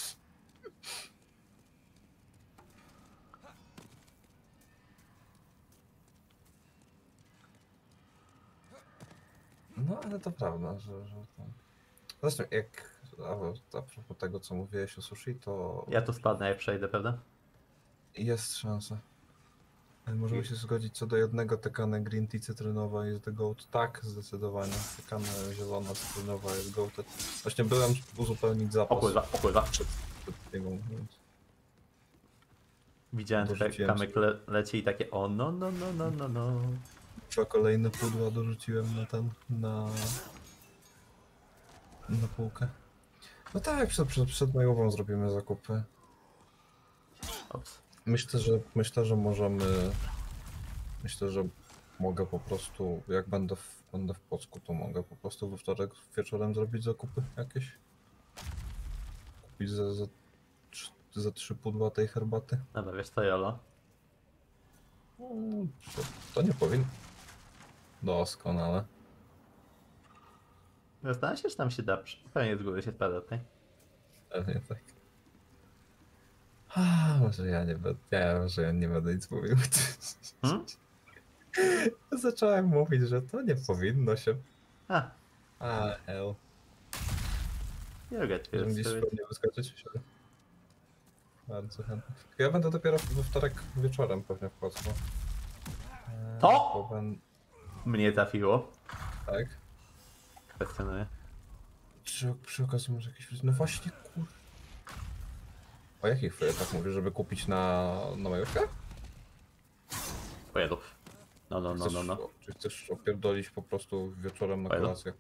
No, ale to prawda, że tam... Zresztą, a propos tego, co mówiłeś o sushi, to Ja tu spadnę jak przejdę, prawda? jest szansa. Możemy się zgodzić co do jednego, tekane green tea cytrynowa jest the goat. Tak, zdecydowanie. Tekane zielona cytrynowa jest goated. Właśnie byłem uzupełnić O zapas kurwa, o kurwa. przed tego mówiąc. Widziałem, że Dorzuciłem kamyk leci i takie o no. 2 kolejne pudła dorzuciłem na na półkę. No tak, przed majową zrobimy zakupy. Ops. Myślę, że możemy. Myślę, że mogę po prostu, jak będę w Płocku, to mogę po prostu we wtorek wieczorem zrobić zakupy jakieś. Kupić za 3 pudła tej herbaty. Dobra, wiesz co, Jolo? To nie powinno. Doskonale. Zastanawiam się, czy tam się da. Pewnie z góry się spada tutaj. Pewnie tak. Może ja nie będę. Może ja nie będę nic mówił. Hmm? Zacząłem mówić, że to nie powinno się. A, Hell. you get Żeby used gdzieś to it. pewnie wyskoczyć. Bardzo chętnie. Tylko ja będę dopiero we wtorek wieczorem pewnie w Płocku. To? Bo Mnie trafiło. tak. Kwestionuję. Przy okazji może jakieś... No właśnie, kur... O jakich frytach mówisz, żeby kupić na majówkę? O Jezu. No. Czy chcesz opierdolić po prostu wieczorem na Fajno. kolację?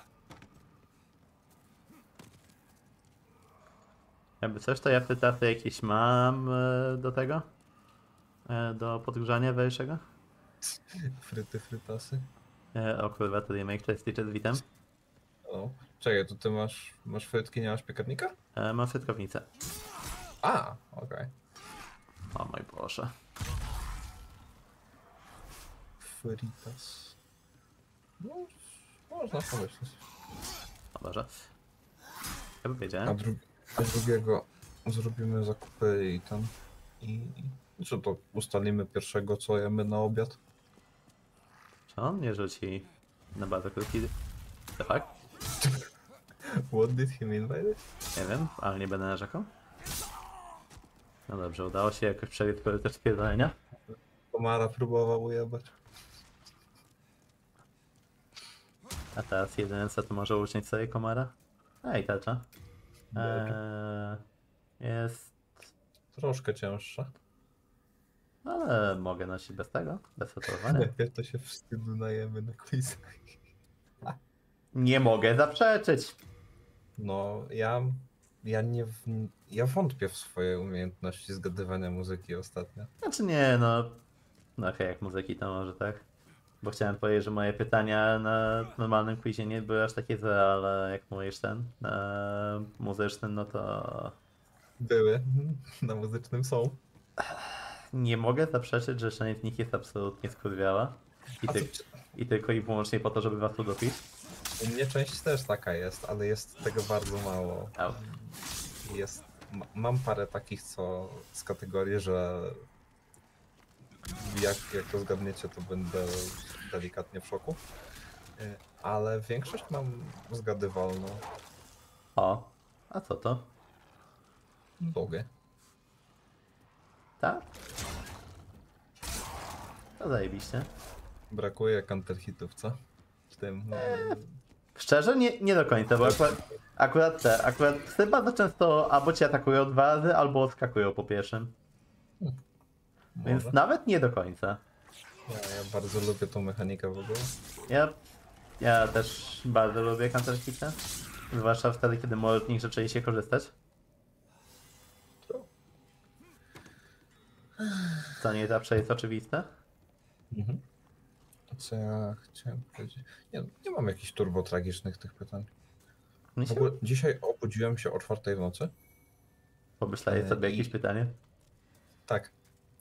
Jakby coś, to ja frytasy jakieś mam do tego? Do podgrzania wejszego? Frytasy? O kurwa, to remake PlayStation Vitam. No. Czekaj, to ty masz frytki, nie masz piekarnika? Mam frytkownicę. A, okej. O mój Boże. Fritas. No, można pomyśleć. O Boże. Ja bym A, wiedziałem. a drugiego zrobimy zakupy i tam. Co to ustalimy pierwszego, co jemy na obiad? Czy on nie rzuci na bardzo krótki... The fuck? What did he mean by this? Nie wiem, ale nie będę narzekał. No dobrze, udało się jakoś przebiec korytarz spierdolenia. Komara próbował ujebać. A teraz jedyne co to może uczynić sobie komara. Ej, tarcza. Jest... Troszkę cięższa. Ale mogę nosić bez tego, bez fotowania. Najpierw to się wstydu najemy na quizach. Nie mogę zaprzeczyć. No, ja wątpię w swoje umiejętności zgadywania muzyki ostatnio. Znaczy nie, no... No hej, jak muzyki to może tak. Bo chciałem powiedzieć, że moje pytania na normalnym quizie nie były aż takie złe, ale jak mówisz ten muzyczny, no to... Były, na muzycznym są. Nie mogę zaprzeczyć, że część z nich jest absolutnie skurwiała. A I tylko i wyłącznie po to, żeby was udupić. u mnie część też taka jest, ale jest tego bardzo mało. Au. Mam parę takich, co z kategorii, że jak to zgadniecie, to będę delikatnie w szoku. Ale większość mam zgadywalną. O, a co to? Bogę. Tak? To zajebiście. Brakuje counterhitów, co? W tym. Szczerze, nie do końca, bo akurat psy bardzo często albo cię atakują 2 razy, albo odskakują po pierwszym. Więc Może. nawet nie do końca. Ja bardzo lubię tą mechanikę w ogóle. Ja też bardzo lubię counterhita. Zwłaszcza wtedy, kiedy możesz z nich rzeczywiście korzystać. Co nie zawsze jest oczywiste. Mhm. Co ja chciałem powiedzieć? Nie mam jakichś turbo tragicznych tych pytań. W ogóle dzisiaj obudziłem się o 4 w nocy Pomyślałeś sobie jakieś pytanie? Tak.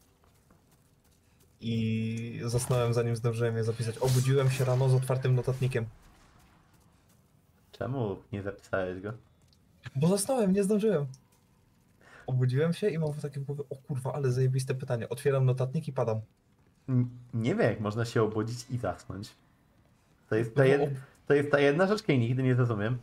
I zasnąłem, zanim zdążyłem je zapisać. Obudziłem się rano z otwartym notatnikiem. Czemu nie zapisałeś go? Bo zasnąłem, nie zdążyłem. Obudziłem się i mam takie w głowie, o kurwa, ale zajebiste pytanie. Otwieram notatnik i padam. Nie wiem, jak można się obudzić i zasnąć. To jest ta, No bo jed... to jest ta jedna rzecz, której nigdy nie zrozumiem.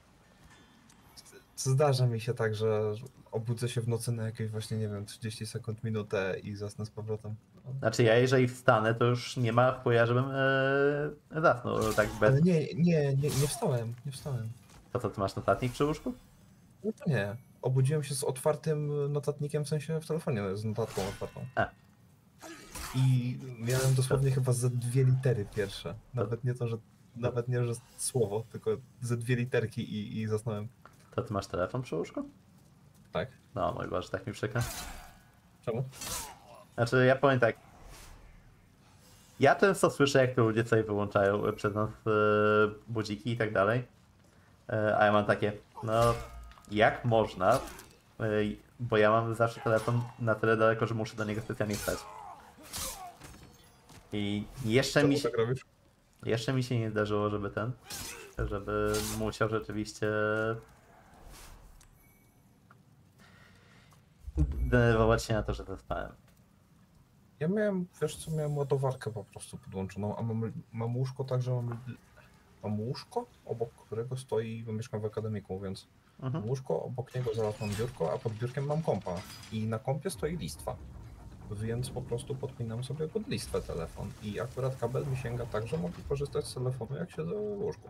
Zdarza mi się tak, że obudzę się w nocy na jakieś właśnie, nie wiem, 30 sekund, minutę i zasnę z powrotem. Znaczy ja jeżeli wstanę, to już nie ma chuja, żebym zasnął tak bez... Ale nie wstałem, nie wstałem. To co, ty masz notatnik przy łóżku? No to nie. Obudziłem się z otwartym notatnikiem, w sensie w telefonie, z notatką otwartą. A. I miałem dosłownie chyba ze 2 litery pierwsze. Nawet nie to, że nawet nie, że słowo, tylko ze 2 literki i zasnąłem. To ty masz telefon przy łóżku? Tak. No mój Boże, tak mi przykro. Czemu? Znaczy ja powiem tak. Ja często słyszę, jak to ludzie sobie wyłączają przez nas budziki i tak dalej. A ja mam takie, no jak można, bo ja mam zawsze telefon na tyle daleko, że muszę do niego specjalnie wstać. I Czemu tak robisz? jeszcze mi się nie zdarzyło, żeby musiał rzeczywiście denerwować się na to, że zaspałem. Ja miałem, wiesz co, miałem ładowarkę po prostu podłączoną, a mam łóżko tak, że mam łóżko, obok którego stoi, bo mieszkam w akademiku, więc Mhm. łóżko, obok niego zaraz mam biurko, a pod biurkiem mam kompa. I na kompie stoi listwa. Więc po prostu podpinam sobie pod listwę telefon. I akurat kabel mi sięga tak, że mogę korzystać z telefonu, jak siedzę w łóżku.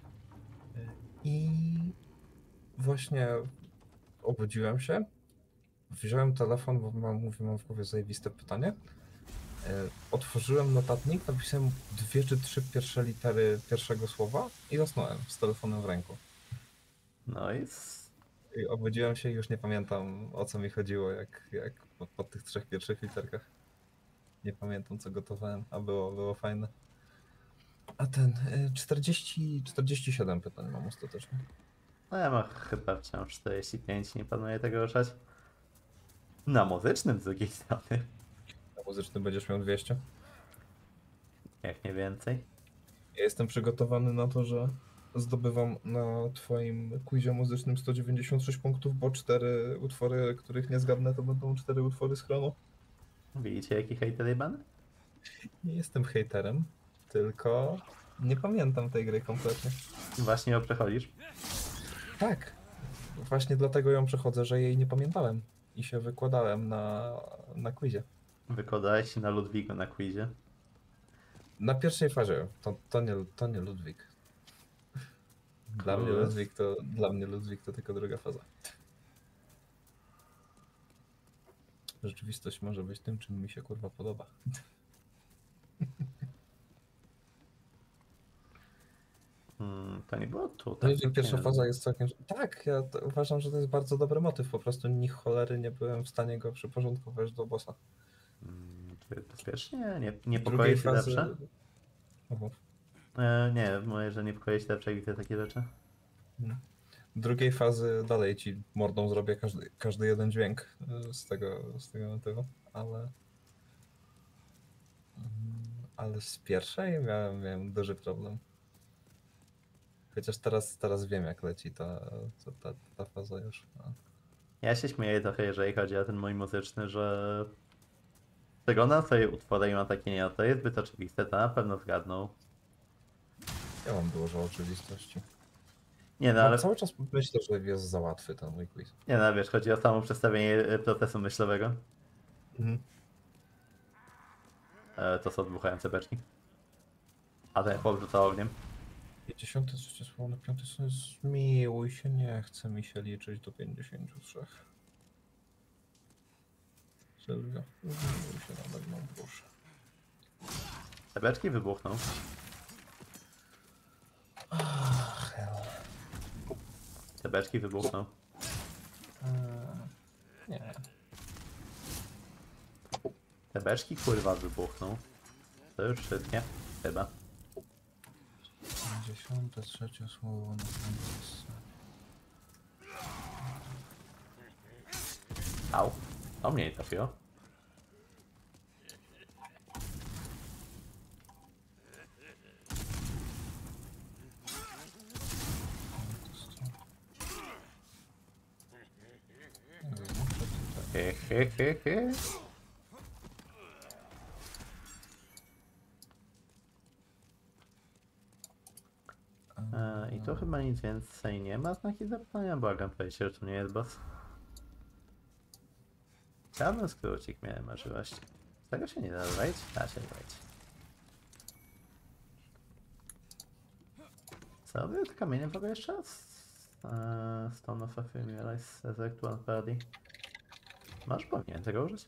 I właśnie obudziłem się, wziąłem telefon, bo mam w głowie zajebiste pytanie. Otworzyłem notatnik, napisałem 2 czy 3 pierwsze litery pierwszego słowa i zasnąłem z telefonem w ręku. No i I obudziłem się i już nie pamiętam, o co mi chodziło, jak po tych 3 pierwszych literkach. Nie pamiętam, co gotowałem, a było fajne. A 47 pytań mam ostatecznie. no ja mam chyba wciąż 45, nie planuję tego ruszać. Na muzycznym z drugiej strony, Na muzycznym będziesz miał 200. jak nie więcej. Ja jestem przygotowany na to, że zdobywam na twoim quizie muzycznym 196 punktów, bo 4 utwory, których nie zgadnę, to będą 4 utwory z chronu. Widzicie, jaki hejter jebany? Nie jestem hejterem, tylko nie pamiętam tej gry kompletnie. Właśnie ją przechodzisz. Tak, właśnie dlatego ją przechodzę, że jej nie pamiętałem i się wykładałem na quizie. Wykładałeś się na Ludwigu na quizie. Na pierwszej fazie, to nie Ludwik. Dla mnie Ludwik to tylko druga faza. Rzeczywistość może być tym, czym mi się kurwa podoba. To nie było tu. No Tak, jeżeli pierwsza nie. faza jest całkiem... Tak, ja uważam, że to jest bardzo dobry motyw. Po prostu ni cholery nie byłem w stanie go przyporządkować do bossa. Czy jest bezpiecznie? Nie W pokoi drugiej się fazy... zawsze? Oho. Nie, mówię, że nie pokoi się zawsze, jak widzę takie rzeczy. Drugiej fazy dalej ci mordą zrobię każdy jeden dźwięk z tego motywu, ale z pierwszej miałem duży problem. Chociaż teraz wiem, jak leci ta faza już. Ja się śmieję trochę, jeżeli chodzi o ten mój muzyczny, że przeglądam sobie utwory i mam takie, nie, no to jest zbyt oczywiste, to na pewno zgadną. Ja mam dużo oczywistości. Nie no, No, ale cały czas myślę, że jest za łatwy ten mój quiz. nie no, wiesz, chodzi o samo przedstawienie procesu myślowego. Mhm. To są dmuchające beczki. A ten chłop rzucał ogniem. 53 słowo na 5 stronie. Zmiłuj się, nie chce mi się liczyć do 53. Sylwia, zmiłuj się nade mną, proszę. Te beczki wybuchną. Ach, hell. Te beczki wybuchną. Nie. Te beczki kurwa wybuchną. To już wszystkie. Chyba. 53 słowo na 5 stron. Au. O mnie nie trafiło. He, he, he, he. I tu chyba nic więcej nie ma znaki zapytania. Błagam, powiedzcie, że tu nie jest boss. Chciałbym skrócik, miałem możliwość. Z tego się nie da wejść? Da się wejść. Co wy od kamienia w ogóle jeszcze raz? Stone of Familiarize as Actual Party. Masz powinien tego użyć?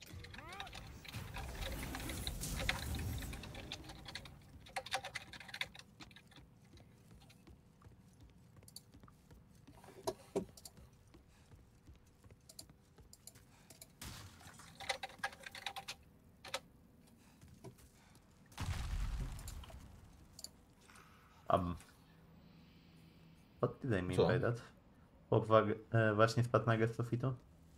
What did I mean Co? by that? Chłop właśnie spadł nagle z sufitu.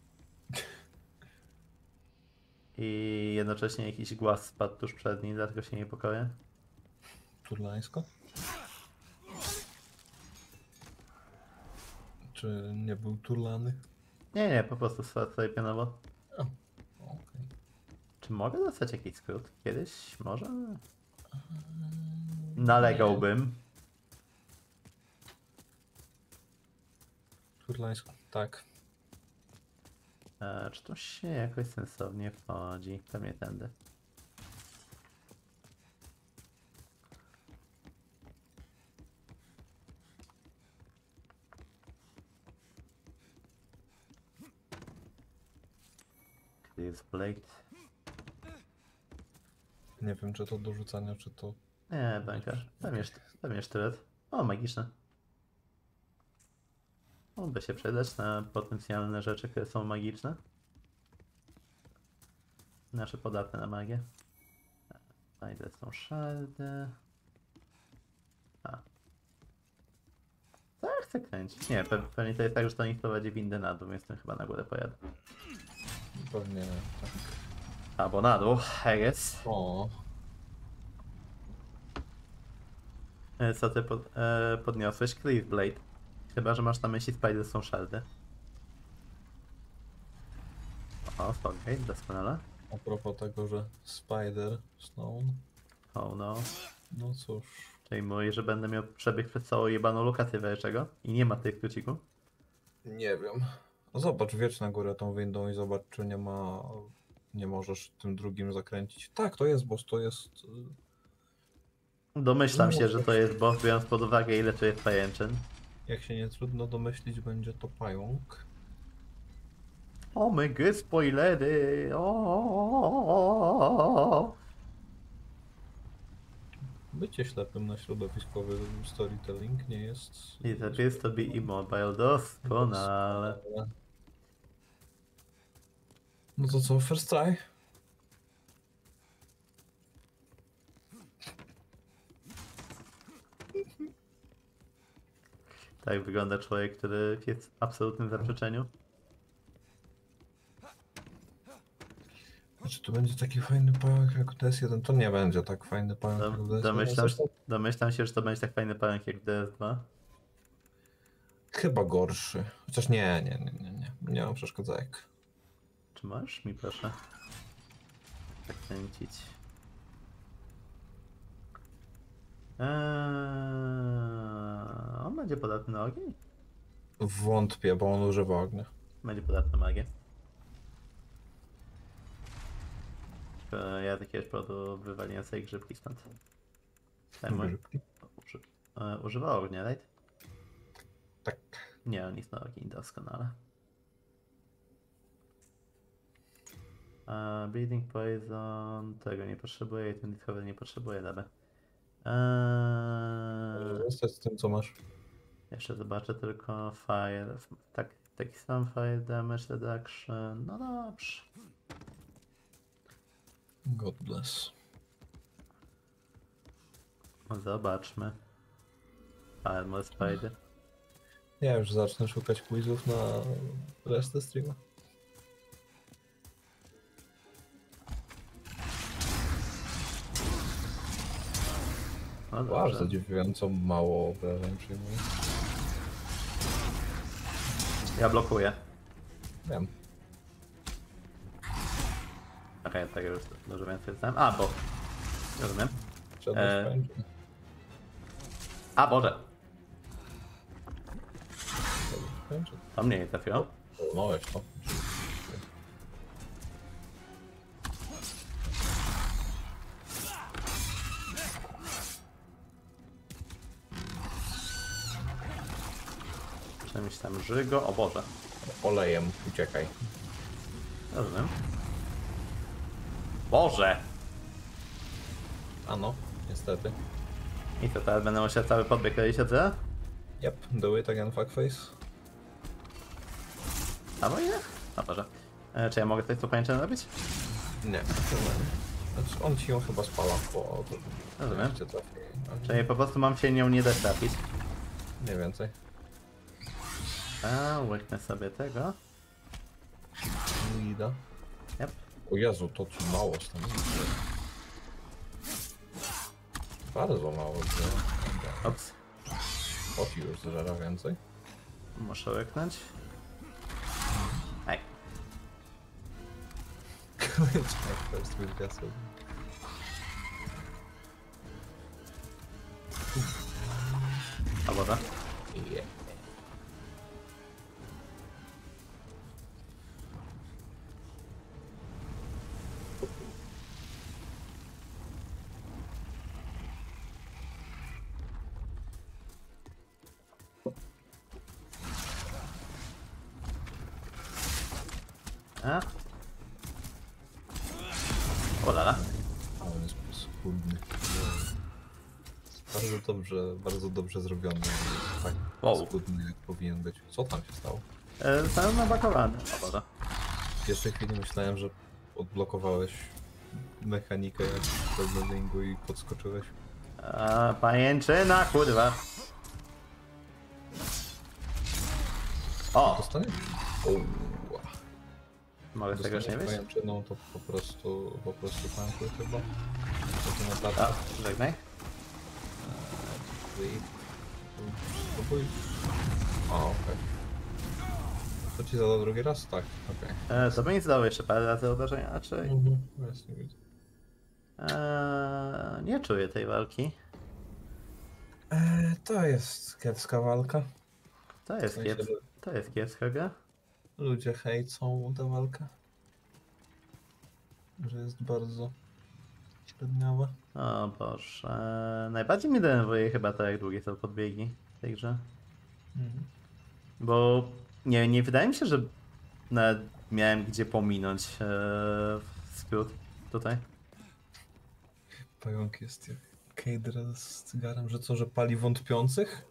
I jednocześnie jakiś głaz spadł tuż przed nim, dlatego się niepokoję. Turlańsko? Czy nie był turlany? Nie, po prostu spadł sobie pionowo. O, okej. Czy mogę dostać jakiś skrót? Kiedyś może? Nalegałbym. Turlańsko, tak. Czy tu się jakoś sensownie wchodzi? Pewnie tędy. Clear Blade. Nie wiem, czy to do rzucania, czy to... Nie, bękarz. Pewnie sztylet. O, magiczne. Mógłby się przydać na potencjalne rzeczy, które są magiczne. Nasze podatne na magię. Znajdę są szaldy. Co ja chcę kręcić? Nie, pewnie to jest tak, że to nie prowadzi windę na dół, więc tym chyba na górę pojadę. Pewnie tak. Albo na dół, I guess. O, Co ty podniosłeś? Cleave Blade. Chyba, że masz na myśli Spider są szaldy. O, Foggate, doskonale. a propos tego, że Spider Stone, Oh no. no cóż, Czyli mówi, że będę miał przebieg przez całą jebaną lokatywę czego? I nie ma tych krócików. nie wiem. No zobacz, wiedź na górę tą windą i zobacz, czy nie ma... Nie możesz tym drugim zakręcić. Tak, to jest boss, to jest... Domyślam No, się, że to tak. jest boss, biorąc pod uwagę ile tu jest pajęczyn. Jak się nie trudno domyślić, będzie to pająk. O my god, spoilery! O. Bycie ślepym na środowiskowy storytelling nie jest... It appears to be immobile, doskonale. No to co, first try? Tak wygląda człowiek, który jest w absolutnym zaprzeczeniu. Czy to będzie taki fajny pająk jak DS1? To nie będzie tak fajny pająk jak DS1. Domyślam się, że to będzie tak fajny pająk jak DS2. Chyba gorszy. Chociaż nie. Nie mam przeszkadzajek. Czy możesz mi proszę zakręcić? On będzie podatny na ogień? Wątpię, bo on używa ognia. Będzie podatny na magię. Ja z jakiegoś powodu wywaliłem sobie grzybki stąd. Grzybki? Używa ognia, right? Tak. Nie, on jest na ogień, doskonale. Bleeding Poison, tego nie potrzebuję i ten discovery nie potrzebuję, dobra. Zostać z tym, co masz. Jeszcze zobaczę tylko fire, taki sam fire damage reduction, no dobrze. God bless. Zobaczmy. Armor Spider. Ja już zacznę szukać quizów na resztę streama. No Bardzo dobrze. dziwiająco mało obrażeń przyjmuje. Ja blokuję. Wiem. Okej, tak już dużo więcej znam. A, bo... Rozumiem. Trzeba skończyć. A, Boże! Skończyć. To mnie nie trafiło. No weź to. Czymś tam żygo. O Boże. Olejem, uciekaj. Rozumiem. Boże! A no, niestety. I to teraz będę musiał cały podbieg robić od zera? Yep, do it again, fuckface. A bo ile? O Boże. Czy ja mogę coś tu koniecznie robić? Nie, znaczy on ci ją chyba spala, bo... Rozumiem. Cię trafi. Czyli po prostu mam się nią nie dać trafić. Nie więcej. A, łyknę sobie tego. Lida. Yep. O Jezu, to ci mało stanowi. Bardzo mało. Ops. O ci już zżera więcej. Muszę łyknąć. Ej. First with castle. O Boże. Yeah. A? O lala. Ale jest skudny. Bardzo dobrze zrobiony. Tak Wow. skudny jak powinien być. Co tam się stało? Zostałem nabakowany. O Boże. W pierwszej chwili myślałem, że odblokowałeś mechanikę jak w Elden i podskoczyłeś. Pajęczyna, kurwa. O! Dostaniesz? Mogę z tego już nie Dostaniesz wiedzieć? pajęczyną, to po prostu tankuj chyba. To na A, tarczę. żegnaj. Spróbuj. A, okej. To ci zada drugi raz? Tak, okej. To by nic dało jeszcze parę razy obrażenia, czy... Jasnie widzę. Nie czuję tej walki. To jest kiepska walka. To jest W sensie, to jest kiepska gra. Ludzie hejcą tę walkę. Że jest bardzo średniawa. O Boże. Najbardziej mnie denerwuje chyba to, jak długie są podbiegi w tej grze. Bo nie wydaje mi się, że nawet miałem gdzie pominąć skrót tutaj. Pająk jest jak Kejdra z cygarem, że co, że pali wątpiących?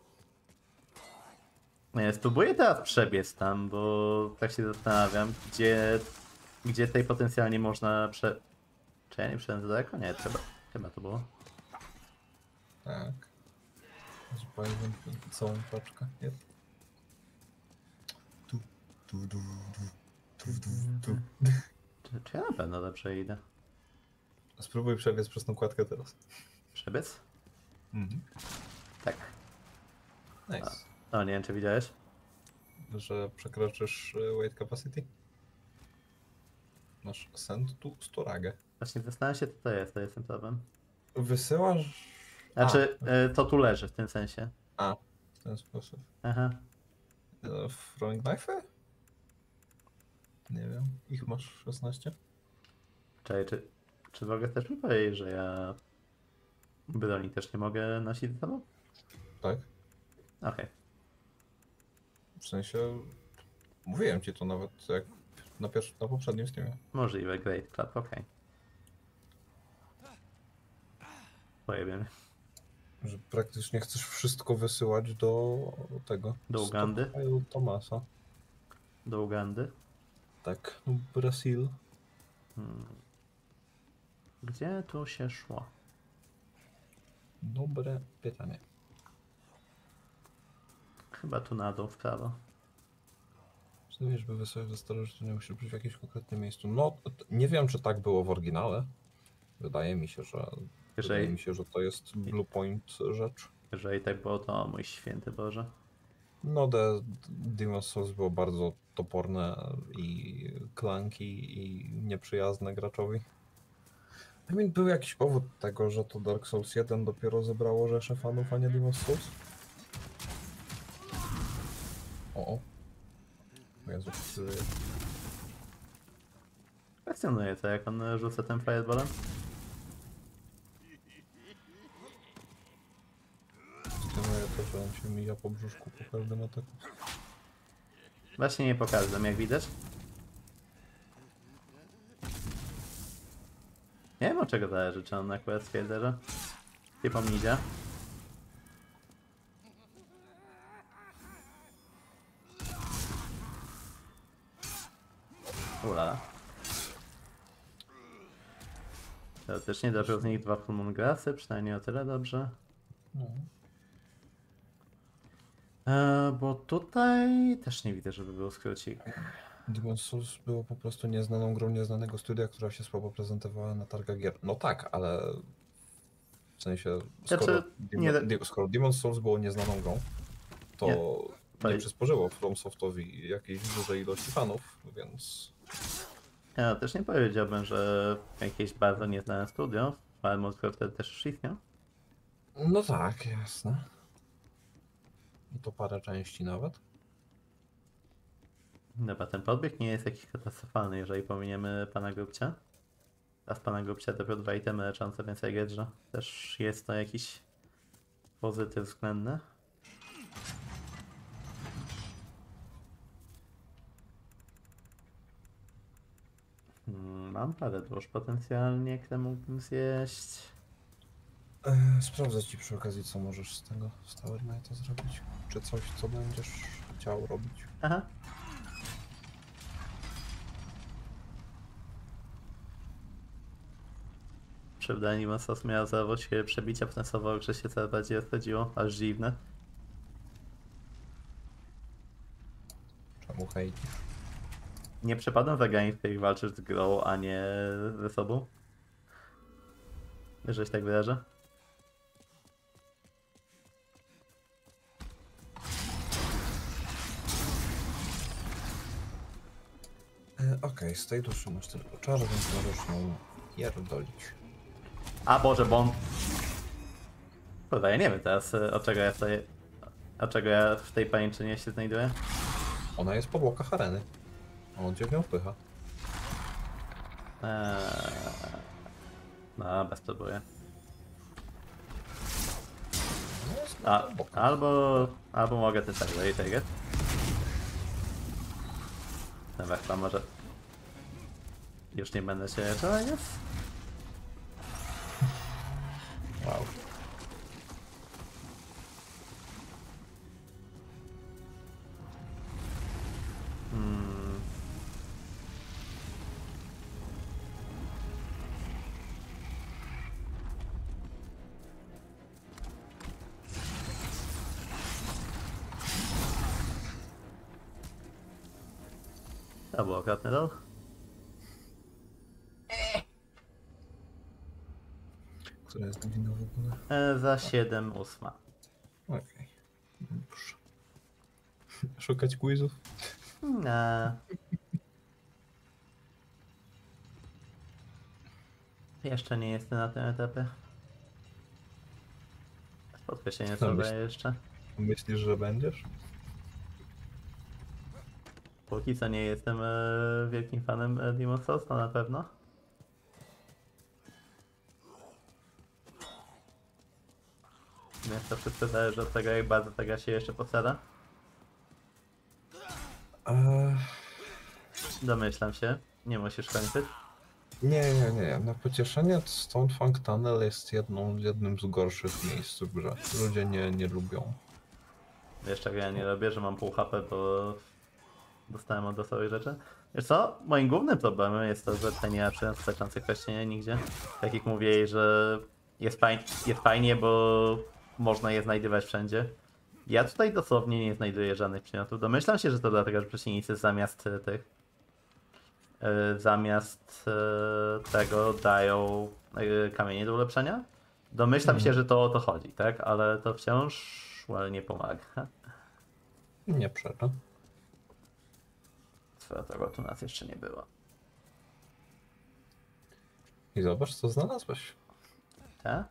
Nie, spróbuję teraz przebiec tam, bo tak się zastanawiam, gdzie tutaj potencjalnie można Czy ja nie przyszedłem za daleko? Nie, chyba to było. Tak. Że pali wątpiących całą paczkę. Yep. Tu. Czy ja na pewno dobrze idę? Spróbuj przebiec przez tą kładkę teraz. Przebiec? Tak. Nice. O, nie wiem czy widziałeś? Że przekroczysz weight capacity? Masz send to storage. Właśnie zastanawiam się, co to jest ten problem. Wysyłasz... Znaczy, to tu leży w tym sensie. W ten sposób. Aha. Throwing knife? Nie wiem. Ich masz 16? Czekaj, czy mogę też mi powiedzieć, że ja broni też nie mogę nosić ze sobą? Tak. Okej. W sensie... Mówiłem ci to nawet jak na poprzednim streamie. Możliwe, Great Club, okej. Pojebie mnie. Że praktycznie chcesz wszystko wysyłać do tego. Do Ugandy? stockpile'u Tomasa. Do Ugandy. Tak. Brasil. Gdzie tu się szło? Dobre pytanie. Chyba tu na dół, w prawo. Czy wiesz, by wysyłać do storage, to nie musi być w jakimś konkretnym miejscu. No, nie wiem, czy tak było w oryginale. Wydaje mi się, że Wydaje Jeżeli, mi się, że to jest Blue Point rzecz. jeżeli tak było, to mój święty Boże. No, Demon's Souls było bardzo toporne i clunky i nieprzyjazne graczowi. I mean, był jakiś powód tego, że to Dark Souls 1 dopiero zebrało rzeszę fanów, a nie Demon's Souls? O. O Jezu, który... Kwestionuję to, jak on rzuca tym fireballem. Kwestionuję to, że on się mija po brzuszku po każdym ataku. Właśnie nie po każdym, jak widać. Nie wiem, od czego zależy, czy on akurat stwierdza, że typom idzie. Ula. Teoretycznie dopiero z nich 2 full moon grassy, przynajmniej o tyle dobrze. No. Bo tutaj też nie widzę, żeby był skrócik. Demon's Souls było po prostu nieznaną grą nieznanego studia, która się słabo prezentowała na targach gier. No tak, ale w sensie, Znaczy, skoro Demon's Souls było nieznaną grą, to nie przysporzyło FromSoftowi jakiejś dużej ilości fanów, więc... Ja też nie powiedziałbym, że jakieś bardzo nieznane studio, ale może wtedy też już istniał. No tak, jasne. I to parę części nawet. Dobra, ten podbieg nie jest jakiś katastrofalny, jeżeli pominiemy pana Grubcia. A z pana Grubcia dopiero 2 itemy leczące, więc jak jest, że też jest to jakiś pozytyw względny. Mam parę dusz potencjalnie, które mógłbym zjeść. Sprawdzę ci przy okazji, co możesz z tego Tower Knighta zrobić. Czy coś, co będziesz chciał robić. Aha. Prawda, Animasos miała zawość przebicia finansowo, że się coraz bardziej rozchodziło, aż dziwne. Czemu hejtisz? Nie przepadam za grami, w których walczysz z grą, a nie ze sobą. Jeżeli się tak wyrażę. Okej, z tej duszy masz tylko czar, więc możesz ją pierdolić. A Boże, bo on... Kurwa, ja nie wiem teraz, od czego ja w tej pajęczynie się znajduję. Ona jest po bokach areny. A on cię w nią wpycha. No, bez próbuję. No jest A, po bokach. albo mogę też tak zrobić, tak jest. Dobra, chyba może... Już nie będę się leczał, jest? Wow. To było okropny rol. Która jest godzina w ogóle? Za 7:08. Okej. Dobrze. Szukać quizów? Nie. Jeszcze nie jestem na tym etapie. Spotkać się nie sobie jeszcze. Myślisz, że będziesz? Póki co nie jestem wielkim fanem Demon's Souls, to na pewno. Więc to wszystko zależy od tego, jak bardzo ta gra się jeszcze postara. Domyślam się, nie musisz kończyć. Nie. Na pocieszenie Stone Funk Tunnel jest jednym z gorszych miejsc w grze. Ludzie nie lubią. Wiesz czego ja nie robię, że mam pół HP, bo dostałem od losowych rzeczy. Wiesz co? Moim głównym problemem jest to, że tutaj nie ma przynoszących kwestii nigdzie. Tak jak mówię, że jest fajnie, bo można je znajdywać wszędzie. Ja tutaj dosłownie nie znajduję żadnych przedmiotów. Domyślam się, że to dlatego, że przeciwnicy zamiast tego dają kamienie do ulepszenia. Domyślam się, że to o to chodzi, tak? Ale to wciąż nie pomaga. Nie przeczę. Swoją drogą tu nas jeszcze nie było. I zobacz, co znalazłeś. Tak?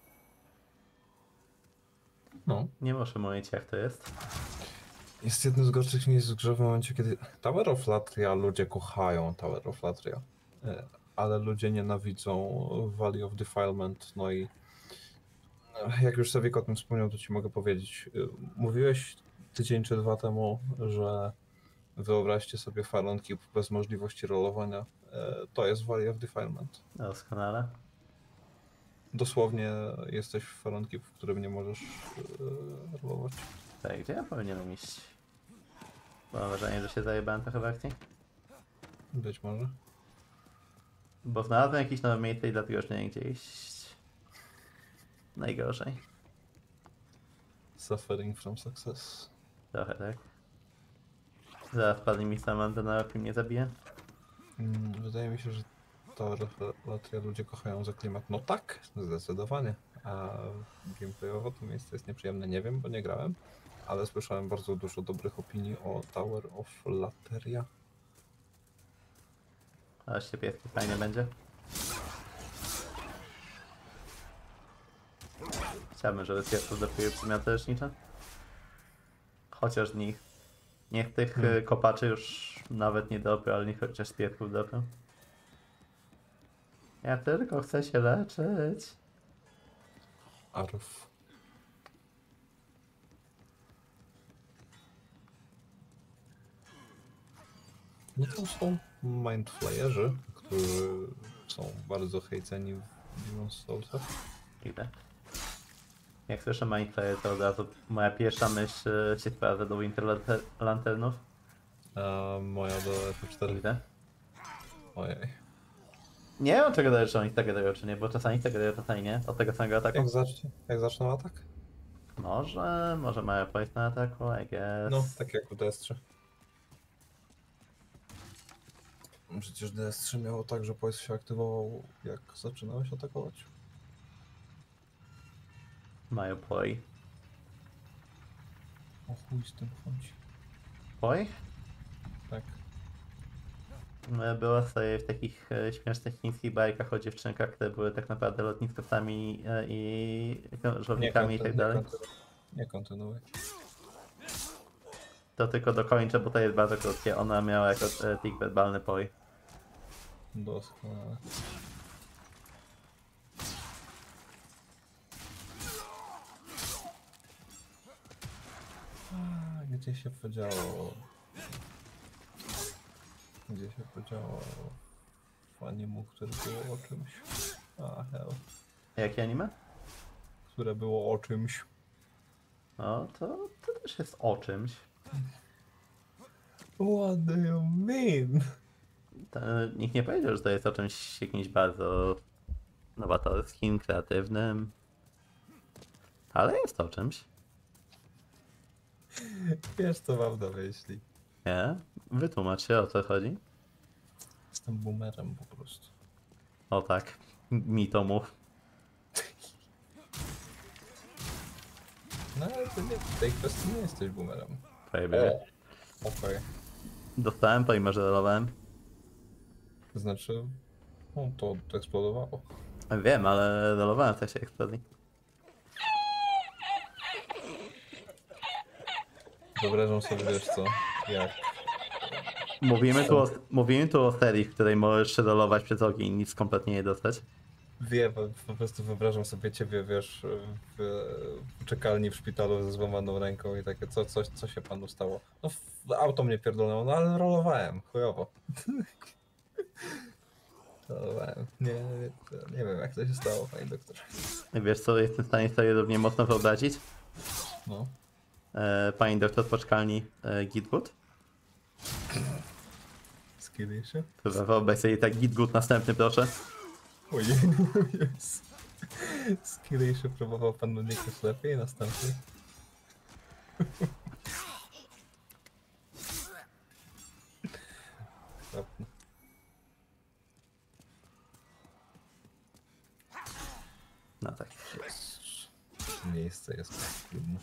No. Nie muszę mówić, jak to jest. Jest jednym z gorszych miejsc w grze w momencie, kiedy Tower of Latria, ludzie kochają Tower of Latria, ale ludzie nienawidzą Valley of Defilement, no i jak już Sewik o tym wspomniał, to ci mogę powiedzieć. Mówiłeś tydzień czy dwa temu, że wyobraźcie sobie Faron Cube bez możliwości rolowania. To jest Valley of Defilement. Doskonale. Dosłownie jesteś w Faron Cube, w którym nie możesz rolować. Tak, gdzie ja powinienem iść? Mam wrażenie, że się zajebałem trochę w akcji. Być może. Bo znalazłem jakieś nowe miejsce i dlatego już nie wiem gdzie iść. Najgorzej. Suffering from success. Trochę tak. Zaraz padnie mi Samantha na łeb i mnie zabije. Wydaje mi się, że Tower of Latria ludzie kochają za klimat. No tak, zdecydowanie. A gameplayowo to miejsce jest nieprzyjemne. Nie wiem, bo nie grałem, ale słyszałem bardzo dużo dobrych opinii o Tower of Latria. Aż się pieski fajnie będzie. Chciałbym, żeby piesków dopiły przedmioty lecznicze. Chociaż niech tych kopaczy już nawet nie dopią, ale niech chociaż piesków dopią. Ja tylko chcę się leczyć. Arf. No to są mindflayerzy, którzy są bardzo hejceni w Demon's Soulsach. Ile? Jak słyszę Mindflayer, to od razu moja pierwsza myśl się sprawdza do Winter Lanternów. A moja do F4. Ile? Ojej. Nie wiem czego daje, czy oni tak dają, czy nie, bo czasami tak dają, czasami nie. Od tego samego ataku. Jak zaczną atak? Może mają pójść na ataku, I guess. No, tak jak w DS3. Przecież DS3 miało tak, że poise się aktywował, jak zaczynałeś atakować. Mają poi. O chuj z tym chodzi. Poi? Tak. Była sobie w takich śmiesznych chińskich bajkach o dziewczynkach, które były tak naprawdę lotniskowcami i żołnikami i tak dalej. Nie kontynuuj. To tylko dokończę, bo to jest bardzo krótkie. Ona miała jako tik werbalny poi. Doskonale. Gdzie się podziało? Gdzie się podziało animu, które było o czymś? A, hell. Jakie anime? Które było o czymś. No, to też jest o czymś. What do you mean? To, nikt nie powiedział, że to jest o czymś jakimś bardzo nowatorskim, kreatywnym. Ale jest o czymś. Wiesz co mam na myśli. Nie? Wytłumacz się, o co chodzi. Jestem boomerem po prostu. O tak, mi to mów. No ale ty nie, w tej kwestii nie jesteś boomerem. Pojebie. Okej. Dostałem, pomimo że rolowałem. To znaczy, no to eksplodowało. Wiem, ale rolowałem w czasie eksplozji. Wyobrażam sobie, wiesz co, jak Mówimy tu o serii, w której możesz się rolować przez ogień i nic kompletnie nie dostać. wiem, po prostu wyobrażam sobie ciebie, wiesz, w czekalni w szpitalu ze złamaną ręką i takie, co się panu stało? No auto mnie pierdolnęło, no ale rolowałem, chujowo. Rolowałem. Nie wiem jak to się stało, panie doktorze. Wiesz co, jestem w stanie sobie równie mocno wyobrazić? No. Pani doktor w poczekalni Gitgood? Skilly się? Wyobraź sobie tak Gitgood następny, proszę. Ojej, jest. Skilly się próbował pan unikać lepiej, następny. Okropne. No tak. Miejsce jest trudne.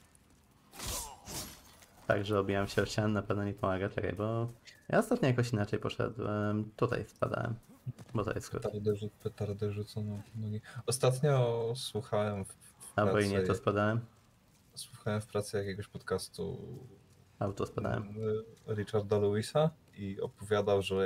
Tak, że obijam się o ścianę na pewno nie pomaga. Czekaj, bo ja ostatnio jakoś inaczej poszedłem. Tutaj spadałem, bo to jest skrót. Petardy rzucono w nogi. Ostatnio słuchałem w Albo i nie, to pracy, spadałem. słuchałem w pracy jakiegoś podcastu Auto spadałem. Richarda Lewisa i opowiadał, że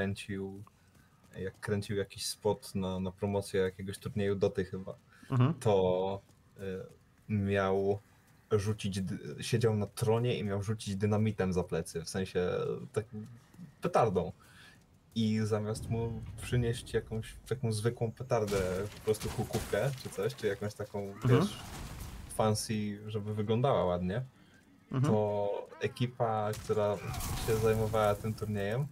jak kręcił jakiś spot na promocję jakiegoś turnieju Doty chyba, Mhm. to miał rzucić, siedział na tronie i miał rzucić dynamitem za plecy, w sensie taką petardą. I zamiast mu przynieść jakąś taką zwykłą petardę, po prostu kukówkę czy coś, czy jakąś taką, wiesz, fancy, żeby wyglądała ładnie, to ekipa, która się zajmowała tym turniejem,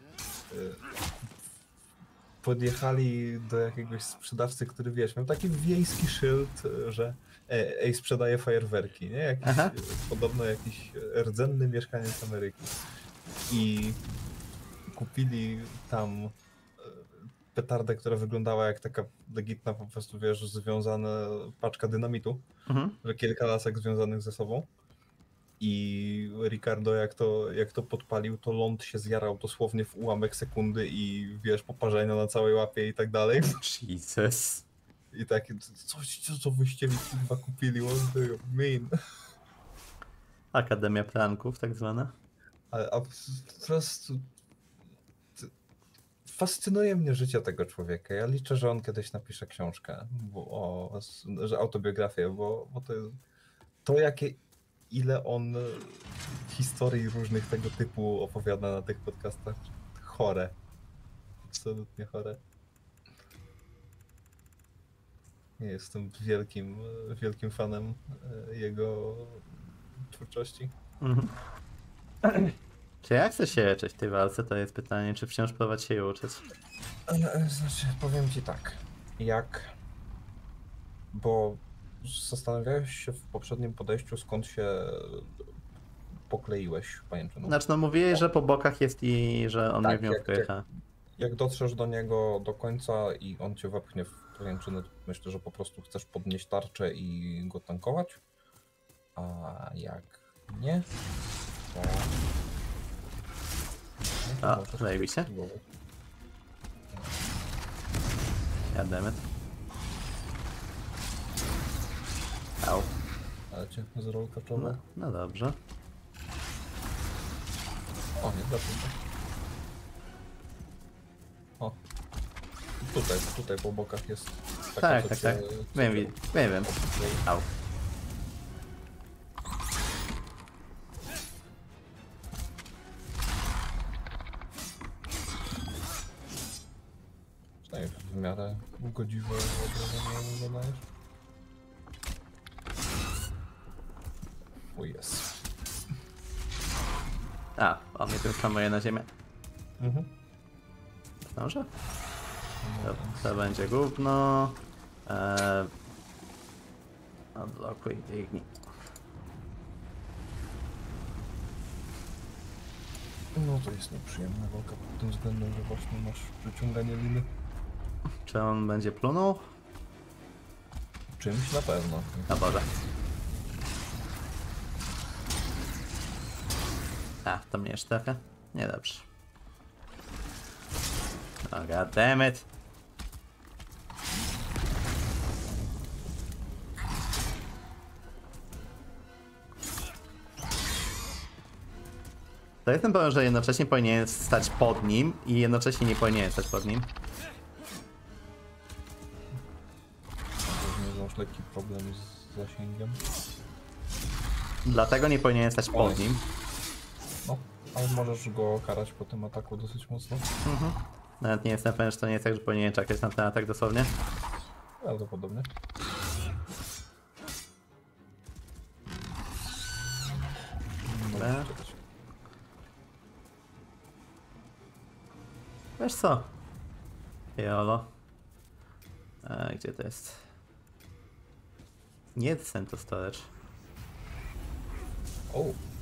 podjechali do jakiegoś sprzedawcy, który, wiesz, miał taki wiejski szyld, że ej, sprzedaje fajerwerki, nie? Jakiś, podobno jakiś rdzenny mieszkaniec Ameryki. I kupili tam petardę, która wyglądała jak taka legitna, po prostu, wiesz, związana paczka dynamitu, że kilka lasek związanych ze sobą. I Ricardo, jak to podpalił, to ląd się zjarał dosłownie w ułamek sekundy i, wiesz, poparzenia na całej łapie i tak dalej. Jesus. I takie, co wyście mi chyba kupili, what do you mean? Akademia Pranków tak zwana. A po prostu fascynuje mnie życie tego człowieka. Ja liczę, że on kiedyś napisze książkę, że autobiografię, bo to jest to, ile on historii różnych tego typu opowiada na tych podcastach. Chore. Absolutnie chore. Jestem wielkim fanem jego twórczości. Czy ja chcę się leczyć w tej walce, to jest pytanie, czy wciąż próbować się jej uczyć? Znaczy, powiem ci tak, bo zastanawiałeś się w poprzednim podejściu, skąd się pokleiłeś pajęczyną. Znaczy, no mówiłeś, że po bokach jest i że on nie w nią wpycha. Jak dotrzesz do niego do końca i on cię wepchnie w pajęczynę, to myślę, że po prostu chcesz podnieść tarczę i go tankować. A jak nie, to... A, zajebiście. Jademy. Au. Ale cię zrobił kaczowo. No dobrze. O, nie da się. O. Tutaj po bokach jest taka, Tak. Wiem. Au. Przynajmniej w miarę godziwe obrażenia zadajesz. O jest. A, on mnie tym hamuje na ziemię. Może? To będzie gówno. Odblokuj, biegnij. No to jest nieprzyjemna walka pod tym względem, że właśnie masz przyciąganie liny. Czy on będzie plunął? Czymś na pewno. No Boże. A, to mnie jeszcze trafia? Niedobrze. Oh, god damn it. To jest ten problem, że jednocześnie powinien stać pod nim i jednocześnie nie powinien stać pod nim. Pewnie masz lekki problem z zasięgiem. Dlatego nie powinien stać pod nim. No, ale możesz go karać po tym ataku dosyć mocno. Nawet nie jestem pewien, że to nie jest tak, że powinien czekać na ten atak dosłownie. Prawdopodobnie. Dobra. Wiesz co? Jolo. Gdzie to jest? Nie Send to Storage. O.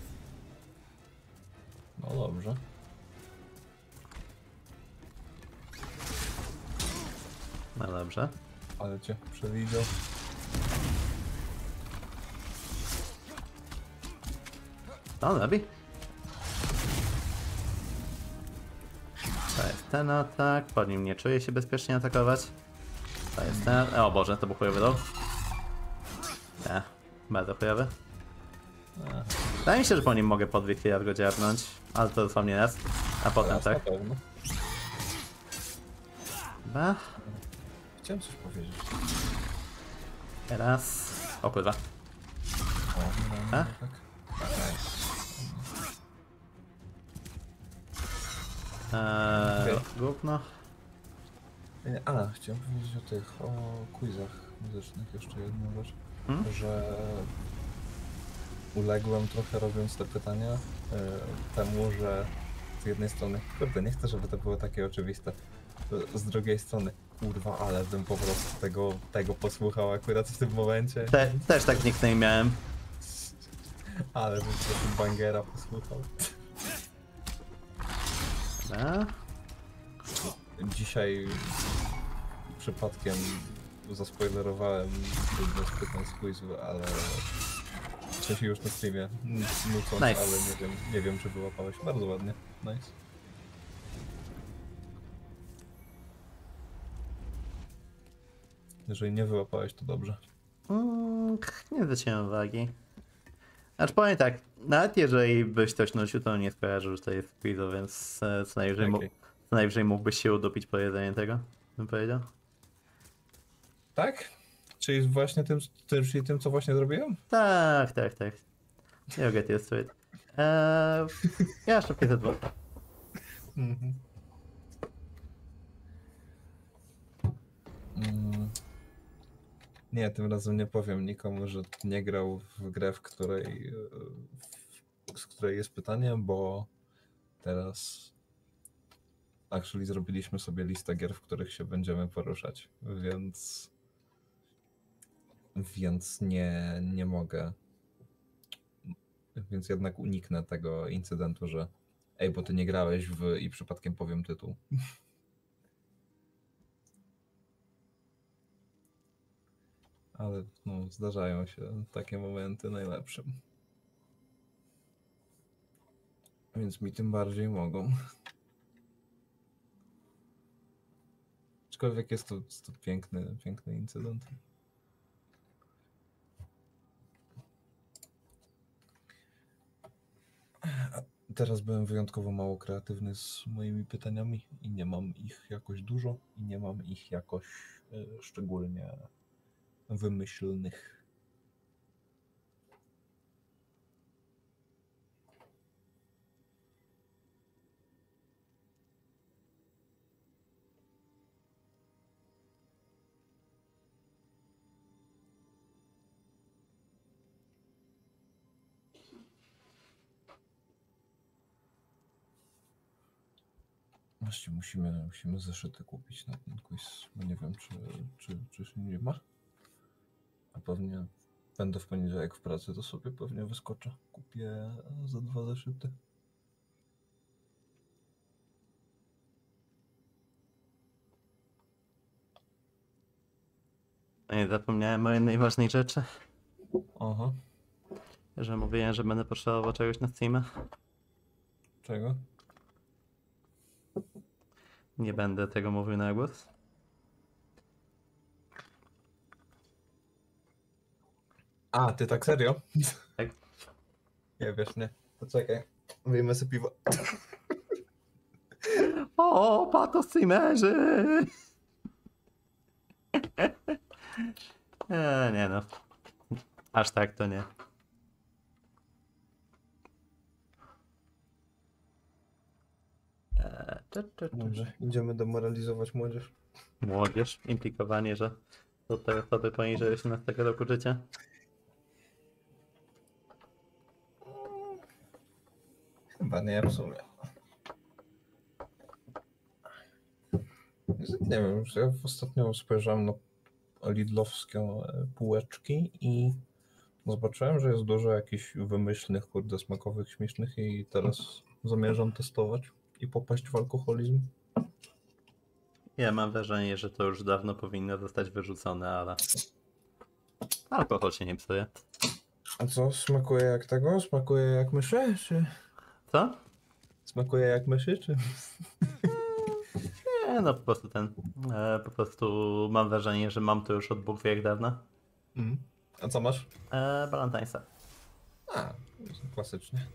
No dobrze. No dobrze. Ale cię przewidział. To robi? To jest ten atak, po nim nie czuję się bezpiecznie atakować. To jest ten... O Boże, to był chujowy dół. Nie, bardzo chujowy. Wydaje mi się, że po nim mogę podbić i raz go dziabnąć, ale to dosłownie raz, a potem Teraz na tak. pewno. Chyba. Chciałem coś powiedzieć. Teraz... O kurwa. O, no, A? tak. Gówno. Chciałem powiedzieć o quizach muzycznych jeszcze jedną rzecz, Hmm? że uległem trochę robiąc te pytania temu, że z jednej strony, kurde, nie chcę, żeby to było takie oczywiste, z drugiej strony, kurwa, ale bym po prostu tego posłuchał akurat w tym momencie, Też tak nickname miałem. ale bym po prostu bangera posłuchał. Dobra. Dzisiaj przypadkiem zaspoilerowałem jedno z pytań z quizu, ale w sensie już na streamie nucąc, Nice. ale nie wiem czy wyłapałeś. Bardzo ładnie. Nice. Jeżeli nie wyłapałeś, to dobrze. Nie zwróciłem uwagi. Znaczy powiem tak, nawet jeżeli byś coś nosił, to nie skojarzył, że to jest quizu, więc co najwyżej, Okej. co najwyżej mógłbyś się udupić po jedzeniu tego, bym powiedział. Tak? Czyli właśnie tym, co właśnie zrobiłem? Tak. You get used to it. Ja szybkie te dwa. Mhm. Nie, tym razem nie powiem nikomu, że nie grał w grę, z której jest pytanie, bo teraz actually zrobiliśmy sobie listę gier, w których się będziemy poruszać, więc nie mogę. Więc jednak uniknę tego incydentu, że ej, bo ty nie grałeś i przypadkiem powiem tytuł. Ale no, zdarzają się takie momenty najlepszym. Więc mi tym bardziej mogą. Aczkolwiek jest to piękny incydent. Teraz byłem wyjątkowo mało kreatywny z moimi pytaniami i nie mam ich jakoś dużo i nie mam ich jakoś szczególnie wymyślnych. Właściwie musimy zeszyty kupić na ten quiz, bo nie wiem, czy się nie ma. A pewnie będę w poniedziałek w pracy, to sobie pewnie wyskoczę. Kupię za 2 zeszyty. Nie zapomniałem o jednej ważnej rzeczy, Aha. że mówiłem, że będę potrzebował czegoś na Steam'a. Czego? Nie będę tego mówił na głos. A, ty tak serio? Tak. Nie wiesz, nie. To czekaj. Wyjmę sobie piwo. O, pato streamerzy! Nie no. Aż tak to nie. Dobrze, idziemy demoralizować młodzież. Młodzież, implikowanie, że to te osoby poniżej 18 roku życia. Chyba nie, w sumie. Nie wiem, już ja ostatnio spojrzałem na lidlowskie półeczki i zobaczyłem, że jest dużo jakichś wymyślnych, kurde, smakowych, śmiesznych i teraz zamierzam testować i popaść w alkoholizm. Ja mam wrażenie, że to już dawno powinno zostać wyrzucone, ale alkohol się nie psuje. A co, smakuje jak tego? Smakuje jak myszy, czy... Co? Smakuje jak myszy, czy... Nie, no po prostu po prostu mam wrażenie, że mam to już od Bóg wie jak dawna. Mm. A co masz? Balantańsa. A, klasycznie.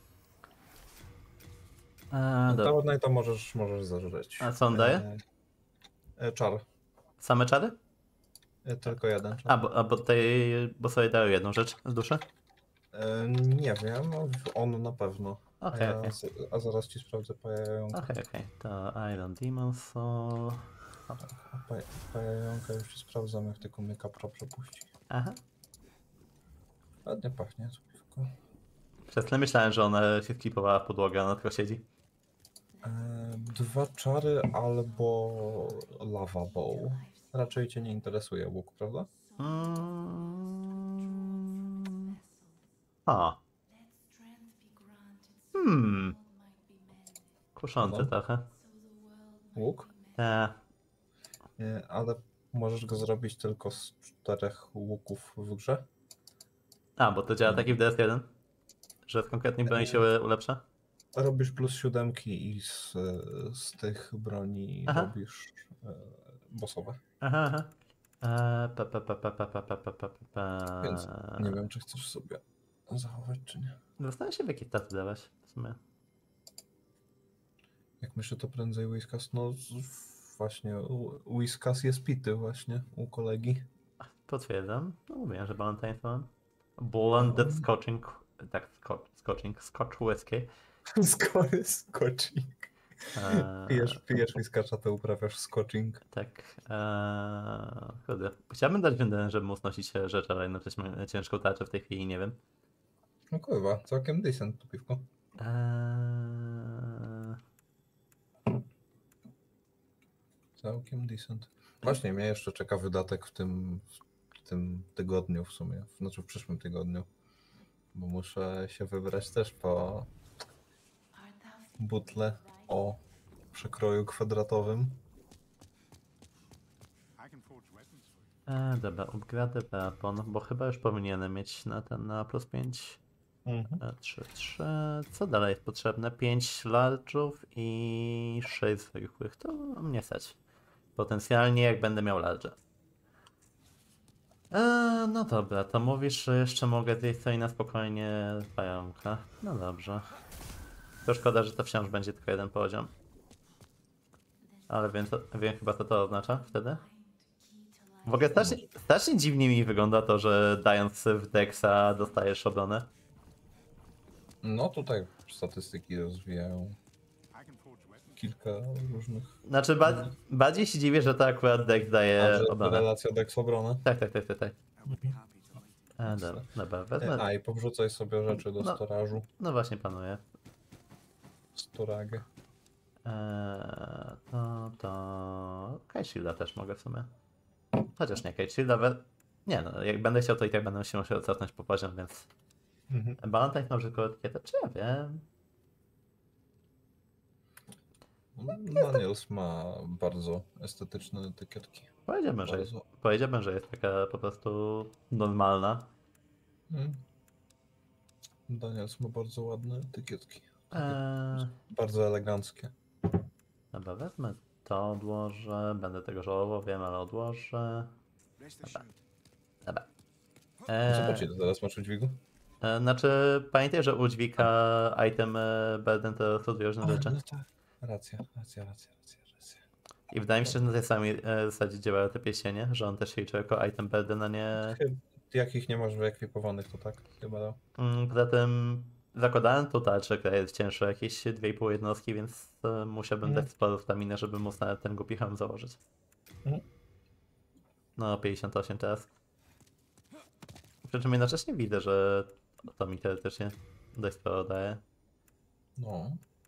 Dobra. To, no i to możesz zażyć. A co on daje? Czar. Same czary? Tylko jeden czar. Bo sobie dają jedną rzecz z duszy? Nie wiem, on na pewno. Okej, a, okej. a zaraz ci sprawdzę pająka. Okej. To Iron Demon Soul. Pająka już ci sprawdzam, jak tylko mnie kapra przepuści. Aha. Ładnie pachnie to piwko. Przez chwilę myślałem, że ona się skipowała w podłogę, a ona tylko siedzi. 2 czary albo lava bow. Raczej cię nie interesuje łuk, prawda? A. Kuszący No. trochę. Łuk? Ale możesz go zrobić tylko z 4 łuków w grze. A, bo to działa taki w DS1? Że z konkretnych broni się ulepsza? Robisz plus 7 i z tych broni Aha. robisz bossowe. Aha. Więc nie wiem, czy chcesz sobie zachować, czy nie. Zastanawiam się, w jakie staty dawać w sumie. Jak myślę, to prędzej Whiskas, no właśnie Whiskas jest pity właśnie u kolegi. Potwierdzam. No mówiłem, że Valentine's mam. Blended Scotching. Tak, Scotch whisky. Scotching. Pijesz Whiskasza, to uprawiasz Scotching. Tak. Kurde. Chciałbym dać wędę, żeby móc nosić rzeczy, ale jednocześnie mam ciężką tarczę w tej chwili, nie wiem. No kurwa, całkiem decent to piwko. Całkiem decent. Właśnie mnie jeszcze czeka wydatek w tym tygodniu w sumie, znaczy w przyszłym tygodniu. Bo muszę się wybrać też po butle o przekroju kwadratowym. Dobra, upgrade weapon, bo chyba już powinienem mieć na plus 5. 3. Co dalej jest potrzebne? 5 large'ów i 6 zwykłych. To mnie stać. Potencjalnie jak będę miał large. No dobra, to mówisz, że jeszcze mogę zjeść sobie na spokojnie pająka. No dobrze. To szkoda, że to wciąż będzie tylko jeden poziom. Ale wiem chyba co to oznacza wtedy. W ogóle strasznie dziwnie mi wygląda to, że dając w Dexa dostajesz obronę. No tutaj statystyki rozwijają kilka różnych... Znaczy bardziej się dziwię, że to akurat Dex daje obronę. Relacja Dex-obrona. Tak. Dobra, wezmę. I powrzucaj sobie rzeczy do storażu. No właśnie panuję. Storagę. Kite Shielda też mogę w sumie. Chociaż nie, Kite Shielda. Nie no, jak będę chciał, to i tak będę się musiał cofnąć po poziom, więc... Valentine ma brzydką etykietę, czy ja wiem? Daniels ma bardzo estetyczne etykietki. Powiedziałbym, że jest taka po prostu normalna. Daniels ma bardzo ładne etykietki. Bardzo eleganckie. Dobra, wezmę to, odłożę. Będę tego żałował, wiem, ale odłożę. Dobra. Zobaczcie, to teraz masz w dźwigu? Znaczy, pamiętaj, że u dźwigka item burden to są dwie różne rzeczy. No tak. Racja. I wydaje mi się, że na tej samej zasadzie działają te piesienie, że on też się liczy jako item burden, a nie... Jak ich nie masz wyekwipowanych, to tak, chyba da. Poza tym zakładałem tu tarczę, która jest cięższa, jakieś 2,5 jednostki, więc musiałbym dać sporo staminy, żeby móc nawet ten głupi hełm założyć. No, 58 teraz. Przy czym jednocześnie widzę, że to mi teoretycznie dość sporo daje. No.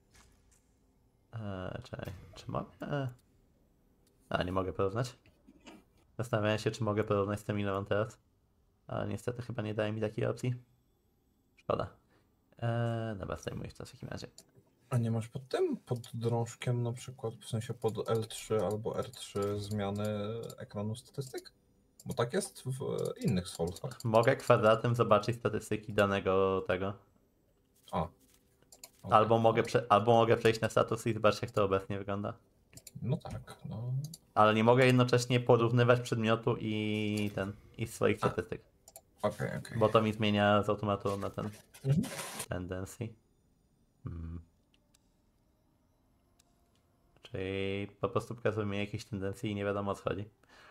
Czekaj, czy mogę? Nie mogę porównać. Zastanawiałem się, czy mogę porównać z tym, ile mam teraz. Ale niestety chyba nie daje mi takiej opcji. Szkoda. Dobra, zdejmuję to w takim razie. A nie masz pod tym? Pod drążkiem na przykład, w sensie pod L3 albo R3 zmiany ekranu statystyk? Bo tak jest w innych Soulsach. Mogę kwadratem zobaczyć statystyki danego tego. A. okej. Albo mogę przejść na status i zobaczyć, jak to obecnie wygląda. No tak, no. Ale nie mogę jednocześnie porównywać przedmiotu i swoich statystyk. Okej. Bo to mi zmienia z automatu na ten Mhm. tendency. Czyli po prostu pokazuje mi jakieś tendencje i nie wiadomo o co chodzi.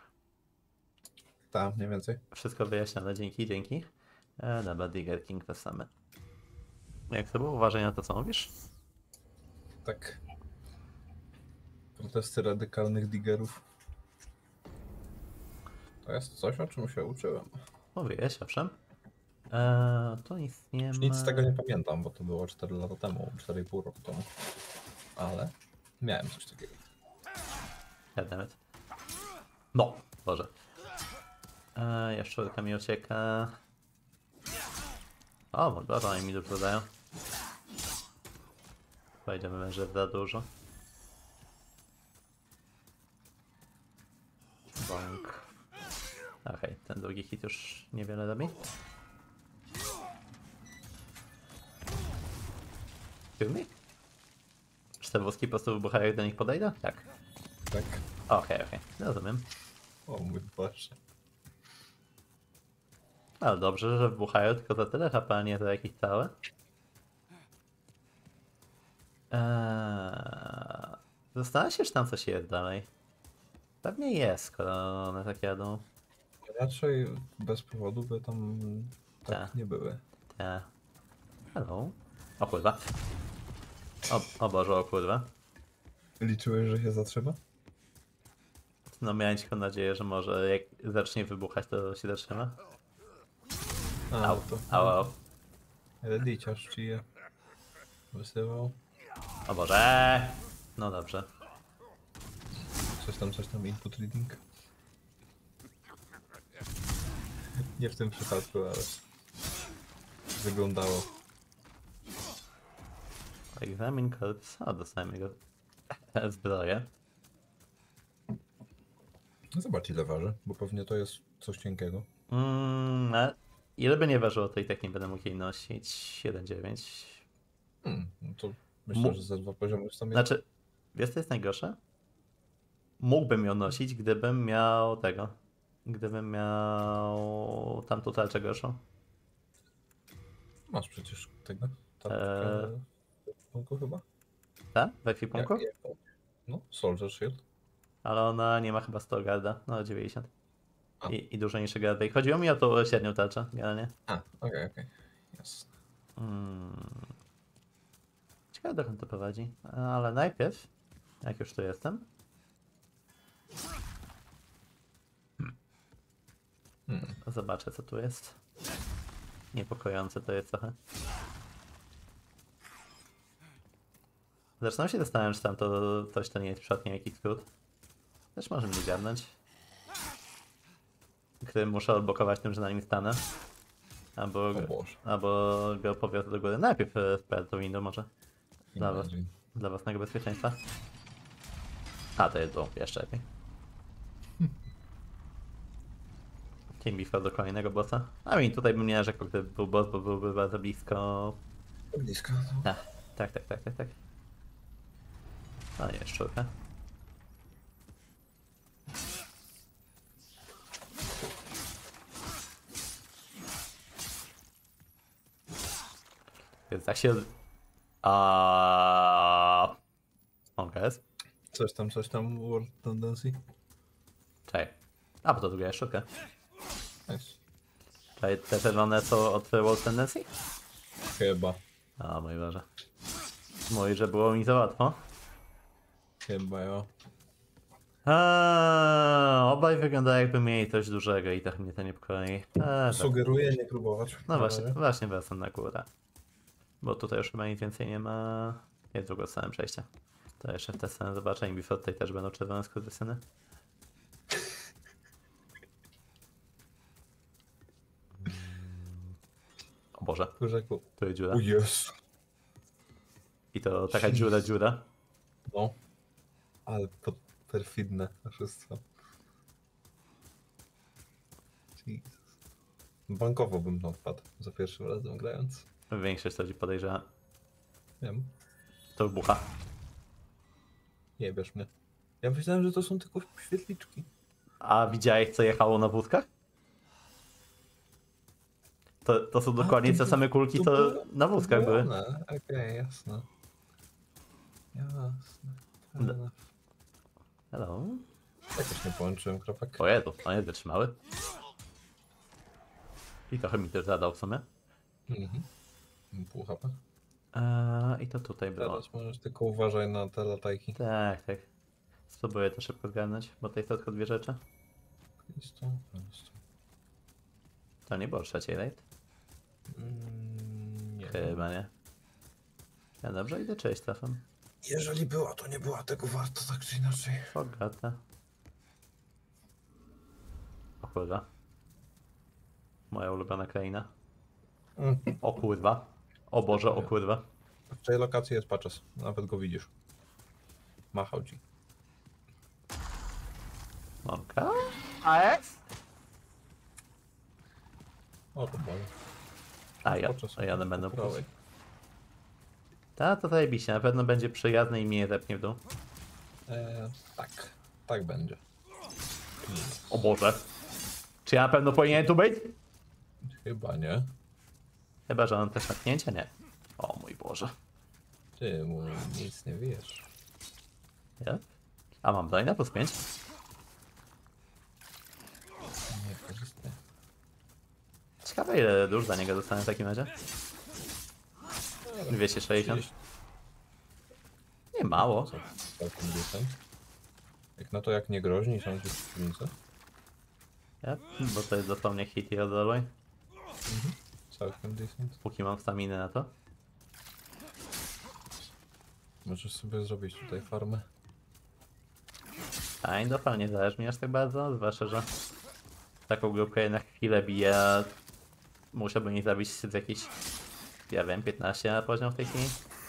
Tak, mniej więcej. Wszystko wyjaśnione, dzięki. Dobra, Digger King to same. Jak to było? Uważaj na to, co mówisz? Tak. Protesty radykalnych diggerów. To jest coś, o czym się uczyłem. Mówiłeś, owszem. To nic nie Już ma. nic z tego nie pamiętam, bo to było 4 lata temu, 4,5 roku temu. Ale miałem coś takiego. Goddammit. No, Boże. Jaszczurka mi ucieka. O, mój Boże, oni mi dużo dają. Pojedziemy, że za dużo. Bąk. Okej, ten drugi hit już niewiele robi. Filmik? Czy te wózki po prostu wybuchają, jak do nich podejdę? Tak. Tak. Okej, rozumiem. O mój Boże. Ale dobrze, że wybuchają tylko za tyle HP, a nie za jakieś całe. Zastanawiam się, czy tam coś jest dalej. Pewnie jest, skoro one tak jadą. Raczej bez powodu by tam tak Tak. nie były. Te. Hello. O kurwa. O Boże, o kurwa. Liczyłeś, że się zatrzyma? No miałem tylko nadzieję, że może jak zacznie wybuchać, to się zatrzyma. Au, to. au. Rediciarz ci je wysyłał. O Boże. No dobrze. Coś tam, input reading. Nie w tym przypadku, ale wyglądało. Egzamin korpus. O, dostałem jego zbroję. Zobacz ile waży, bo pewnie to jest coś cienkiego. A ile by nie ważyło, to i tak nie będę mógł jej nosić. 1,9. No to myślę, że za 2 poziomy już tam jest. Znaczy, wiesz co jest najgorsze? Mógłbym ją nosić, gdybym miał tego. Gdybym miał tamtą tarczę gorszą. Masz przecież tego. Punku chyba? Tak? W ekwipunku? No, Soldier Shield. Ale ona nie ma chyba 100 garda, no 90. A. I dużo niższy garda. I chodziło mi o tą średnią tarczę, generalnie. Okej. Jasne. Ciekawe, dokąd to prowadzi. Ale najpierw, jak już tu jestem, zobaczę, co tu jest. Niepokojące to jest trochę. Zaczynam się zastanawiać, czy tam to coś to nie jest przypadkiem jakiś skrót. Też może mnie zgadnąć. Który muszę odblokować tym, że na nim stanę. Albo go powiozę do góry. Najpierw sprawdzę tą windą może. Dla własnego bezpieczeństwa. A, to jest dół, jeszcze lepiej. Team Before do kolejnego bossa. A mi tutaj bym nie narzekał, gdyby był boss, bo byłby bardzo blisko. Blisko. Tak. No nie, szczurka. Więc tak się... Okej. Coś tam, World Tendency. Czekaj. A, bo to druga jest szczurka. Nice. Czekaj, te czerwone są od World Tendency? Chyba. A, mój Boże. Mój, że było mi za łatwo. Chyba jo. Obaj wyglądają jakby mieli coś dużego i tak mnie to niepokoi. Sugeruję nie próbować. No właśnie wracam na górę. Bo tutaj już chyba nic więcej nie ma. Jest drugą stronę przejścia. To jeszcze w tę stronę zobaczę i before tutaj też będą czerwone skurwysyny. O Boże, Rzekł. tu jest dziura. O Jezu. to taka dziura. No. Ale to perfidne oszustwo. Jesus. Bankowo bym tam wpadł za pierwszym razem grając. Większość ludzi podejrzewa. Wiem. To wybucha. Nie bierz mnie. Ja myślałem, że to są tylko świetliczki. A widziałeś, co jechało na wózkach? To są dokładnie te same kulki, co na wózkach były. Okej, jasne. Jasne. No. Fair enough. Hello. Jakoś nie połączyłem kropek. O Jezu, on jest wytrzymały. I trochę mi też zadał w sumie. Mhm. Pół HP. I to tutaj było. Teraz możesz tylko uważaj na te latajki. Tak. Spróbuję to szybko zgarnąć, bo tutaj są tylko dwie rzeczy. Jest to. To nie było trzeciej, right? Nie. Chyba nie. Ja dobrze idę, cześć trafem. Jeżeli była, to nie była tego warto, tak czy inaczej. Bogata. O kurwa. Moja ulubiona kraina. O kurwa. O Boże, o kurwa. W tej lokacji jest Patches, nawet go widzisz. Machał ci. Mąka? AS? O, to boli. A ja nie będę prawej. To zajebiście, na pewno będzie przyjazny i mnie zepnie w dół. Tak. Tak będzie. O Boże. Czy ja na pewno powinienem tu być? Chyba nie. Chyba, że on też natknięcie? Nie. O mój Boże. Ty mu nic nie wiesz. Ja? A mam broń na plus 5? Nie korzystaj. Ciekawe ile dusz za niego dostanę w takim razie. 260. Nie mało. Co? Całkiem decent. Jak na to jak nie groźni są ci przeciwnicy. Ja? Bo to jest dosłownie hit i rozdoloj. Całkiem decent. Póki mam staminy na to. Możesz sobie zrobić tutaj farmę. Kinda, nie zależy mi aż tak bardzo, zwłaszcza, że taką grupkę na chwilę bije. Musiałbym ich zabić z jakichś, ja wiem, 15 na poziom w tej chwili.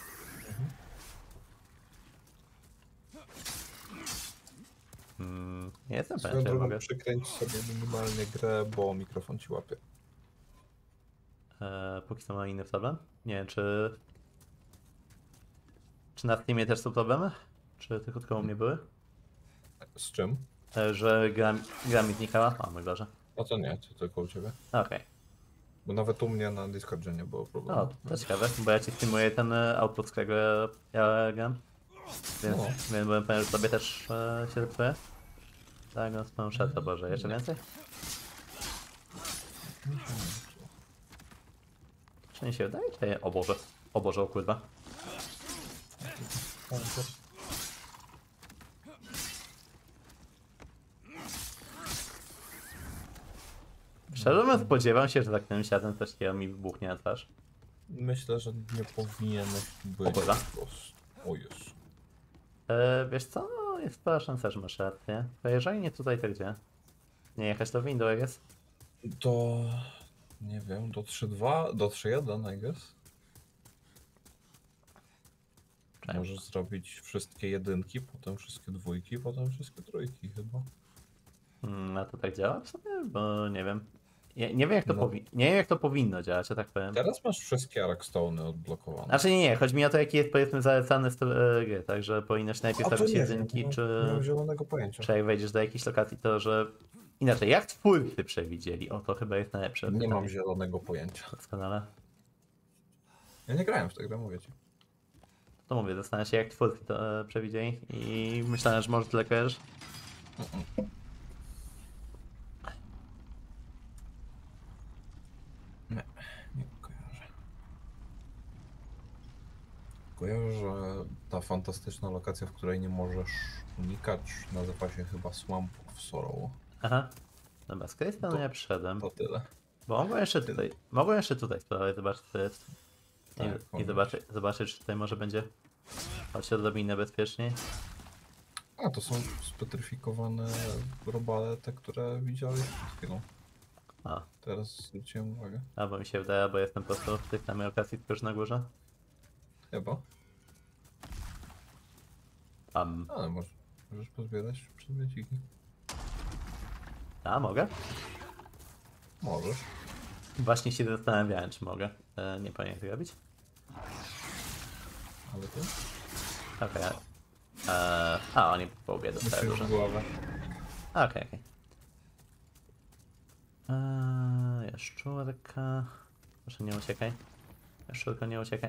Nie jestem pewien, Swoją czy ja drogą mogę. przykręć sobie minimalnie grę, bo mikrofon ci łapie. Póki co mam inny problem. Nie wiem, czy... Czy na Steamie też są problemy? Czy tylko u mnie były? Z czym? Że gra mi znikała? O mój Boże. No to nie, to tylko u ciebie. Okej. Bo nawet u mnie na Discordzie nie było problemu. O, to ciekawe, bo ja ci streamuję ten output, z którego ja gram. Więc, No. więc byłem pewien, że tobie też się zepsuje. Tak, no mam szansę, Boże, jeszcze więcej? Czy nie się wydaje? Czy nie? O Boże, o kurwa. Szczerze mówiąc, spodziewam się, że za tym siadem coś takiego mi wybuchnie na twarz. Myślę, że nie powinieneś być. O kurwa. po prostu. O Jezu. Wiesz co? No, jest spora szansa, że masz rację. To jeżeli nie tutaj, to gdzie? Nie jechać do window, jak jest? Do... Nie wiem, do 3.2, do 3.1 I guess. Czemu? Możesz zrobić wszystkie jedynki, potem wszystkie dwójki, potem wszystkie trójki chyba. A to tak działa w sumie? Bo nie wiem. Nie wiem jak to No. nie wiem jak to powinno działać, ja tak powiem. Teraz masz wszystkie Arkstone'y odblokowane. Znaczy nie, chodzi mi o to jaki jest powiedzmy zalecany styl gry, także powinnaś najpierw A to robić nie jedynki, wiem, czy... nie mam zielonego pojęcia. Czy jak wejdziesz do jakiejś lokacji, to że... Inaczej, jak twórcy przewidzieli? O, to chyba jest najlepsze. Nie mam zielonego pojęcia. Doskonale. Ja nie grałem w tę grę, mówię ci. To mówię, zastanawiam się jak twórcy to przewidzieli i myślałem, że może tyle kojarzysz. Nie kojarzę. Kojarzę, że ta fantastyczna lokacja, w której nie możesz unikać, nazywa się chyba Swamp of Sorrow. Aha. Dobra, z której strony To- ja przyszedłem? To tyle. Bo mogłem jeszcze tutaj spróbować zobaczyć co jest. Tak, I zobaczyć, czy tutaj może będzie choć odrobinę bezpieczniej. A, to są spetryfikowane robale, te, które widziałeś przed chwilą. A, Teraz zwróciłem uwagę. albo mi się wydaje, bo jestem po prostu w tej samej lokacji, tylko że na górze. Chyba. Ale możesz pozbierać przedmiociki. A, mogę? Możesz. Właśnie się zastanawiałem, czy mogę. Nie powinien tego robić. Ale ty? Okej. A, oni po obie dostają Musisz dużo. w głowę. Okej. Jaszczurka. Proszę nie uciekaj. Jaszczurko, nie uciekaj.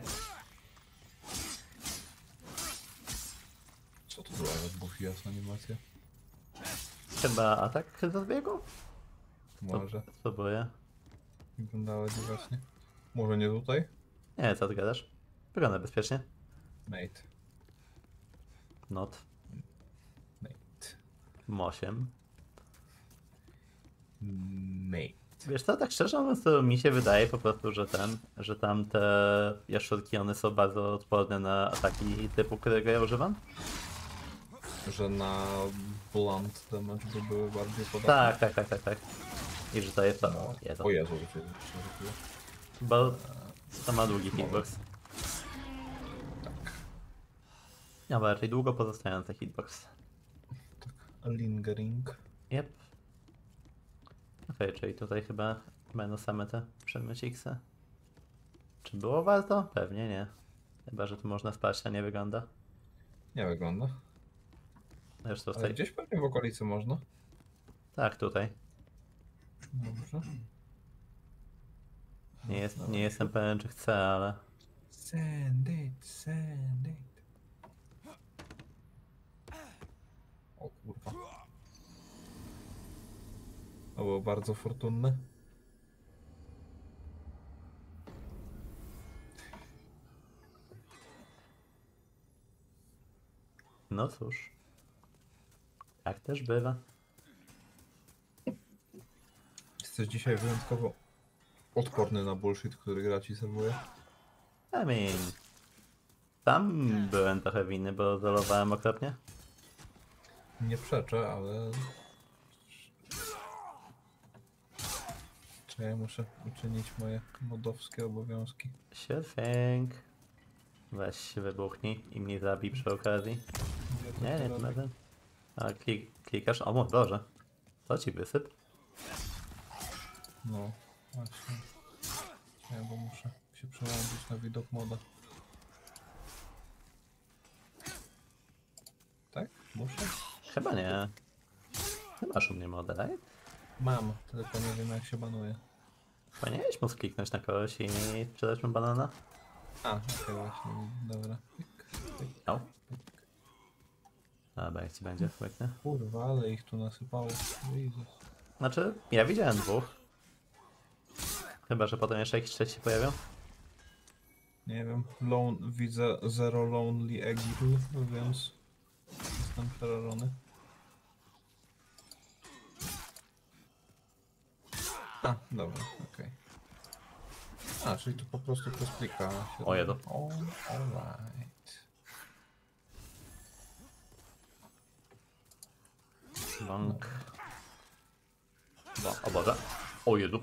Co to była za bufias animacja? Chyba atak do zbiegu? Może. Spróbuję. Wyglądało dziwacznie. Może nie tutaj? Nie, co ty gadasz? Wygląda bezpiecznie. Mate. Not. Mate. 8. Mate. Wiesz co, tak szczerze mówiąc, to mi się wydaje po prostu, że tamte jaszczurki, one są bardzo odporne na ataki typu, którego ja używam. Że na blunt damage by były bardziej podatne. Tak. I że to jest to. No. Jezu. O Jezu, się rzuciło. Bo to ma długi hitbox. Tak. Ja ma raczej długo pozostający hitbox. A lingering. Yep. Okej, czyli tutaj chyba będą same te przedmiociksy. Czy było warto? Pewnie nie. Chyba, że tu można spać, a nie wygląda. Nie wygląda. Zresztą Ale tutaj. gdzieś pewnie w okolicy można. Tak, tutaj. Dobrze. Nie jestem pewien, czy chcę, ale. Send it. O kurwa. To było bardzo fortunne. No cóż. Tak też bywa. Jesteś dzisiaj wyjątkowo odporny na bullshit, który gra ci serwuje. I mean. Tam byłem trochę winny, bo zalowałem okropnie. Nie przeczę, ale... Czy ja muszę uczynić moje modowskie obowiązki? Sure thing. Weź się wybuchnij i mnie zabij przy okazji. Nie, tym razem. A klikasz? O mój Boże. Co ci wysyp? No, właśnie. Ja bo muszę się przełączyć na widok moda. Tak? Muszę? Chyba nie. Ty masz u mnie modę, right? Mam, tylko nie wiem jak się banuje. Powinieneś móc kliknąć na kogoś i sprzedać mu banana? A, okej, właśnie, dobra. No. Dobra, jak ci będzie, łyknę. Kurwa, ale ich tu nasypało. Jezus. Znaczy, ja widziałem dwóch. Chyba, że potem jeszcze jakiś trzeci się pojawią. Nie wiem, widzę Zero Lonely Eagle, więc jestem przerażony. A, dobra, okej. A, czyli to po prostu przez klika się... O Jezu. O, alright. Bank. O Boże. O Jezu.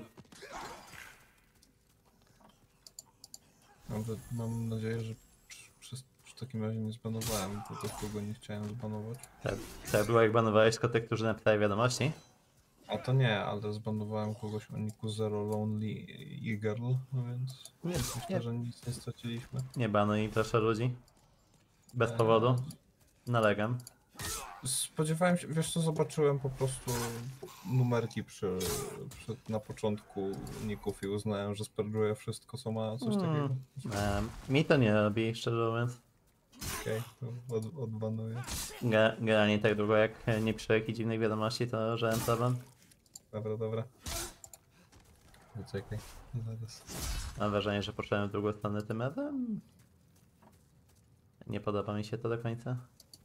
Mam nadzieję, że w takim razie nie zbanowałem, bo tych, kogo nie chciałem zbanować. Tak było jak banowałeś tylko tych, którzy napisali wiadomości? A to nie, ale zbanowałem kogoś o niku Zero Lonely Eagle, no więc Nie, myślę, że nic nie straciliśmy. nie banuj proszę ludzi. Bez powodu. Nalegam. Spodziewałem się, wiesz co, zobaczyłem po prostu numerki na początku ników i uznałem, że sperdżuję wszystko, co ma coś takiego. Mi to nie robi, szczerze mówiąc. Okej, to odbanuję. Generalnie tak długo jak nie piszę jakichś dziwnych wiadomości, to żaden problem. Dobra. Czekaj, zaraz. Mam wrażenie, że poszedłem w drugą stronę tym razem. Nie podoba mi się to do końca.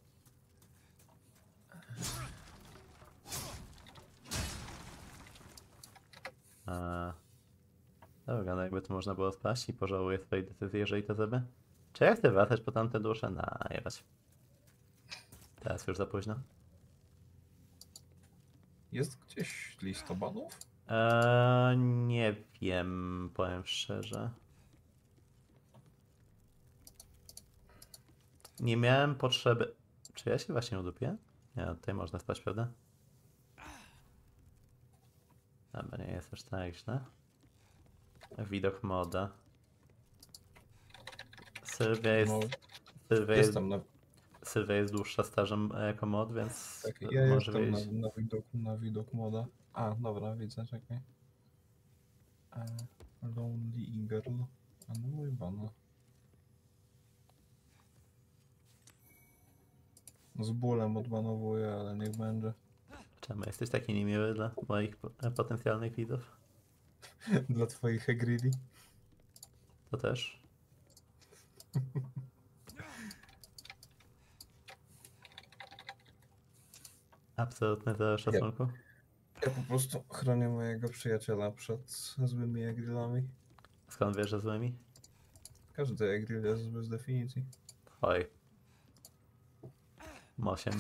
To wygląda jakby tu można było spaść i pożałuję swojej decyzji, jeżeli to zrobię. Czy ja chcę wracać po tamte dusze? Jebać. Teraz już za późno. Jest gdzieś lista banów? Nie wiem, powiem szczerze. Nie miałem potrzeby. Czy ja się właśnie udupię? Nie, tutaj można spać, prawda? Dobra, nie jest aż tak źle. Widok moda. Sylwia jest... No, Sylwia jest, jestem na... Sylwia jest dłuższa stażem jako mod, więc Tak, ja może jestem wiedzieć. na widok moda. A, dobra, widzę, czekaj. Lonely Girl. A no mój bana. Z bólem odbanowuję, ale niech będzie. Czemu jesteś taki niemiły dla moich potencjalnych widzów? Dla twoich Egrili. To też. Absolutnie zero szacunku. Ja po prostu chronię mojego przyjaciela przed złymi Egrilami. Skąd wiesz, że złymi? Każdy Egril jest zły z definicji. Oj. Mosiem.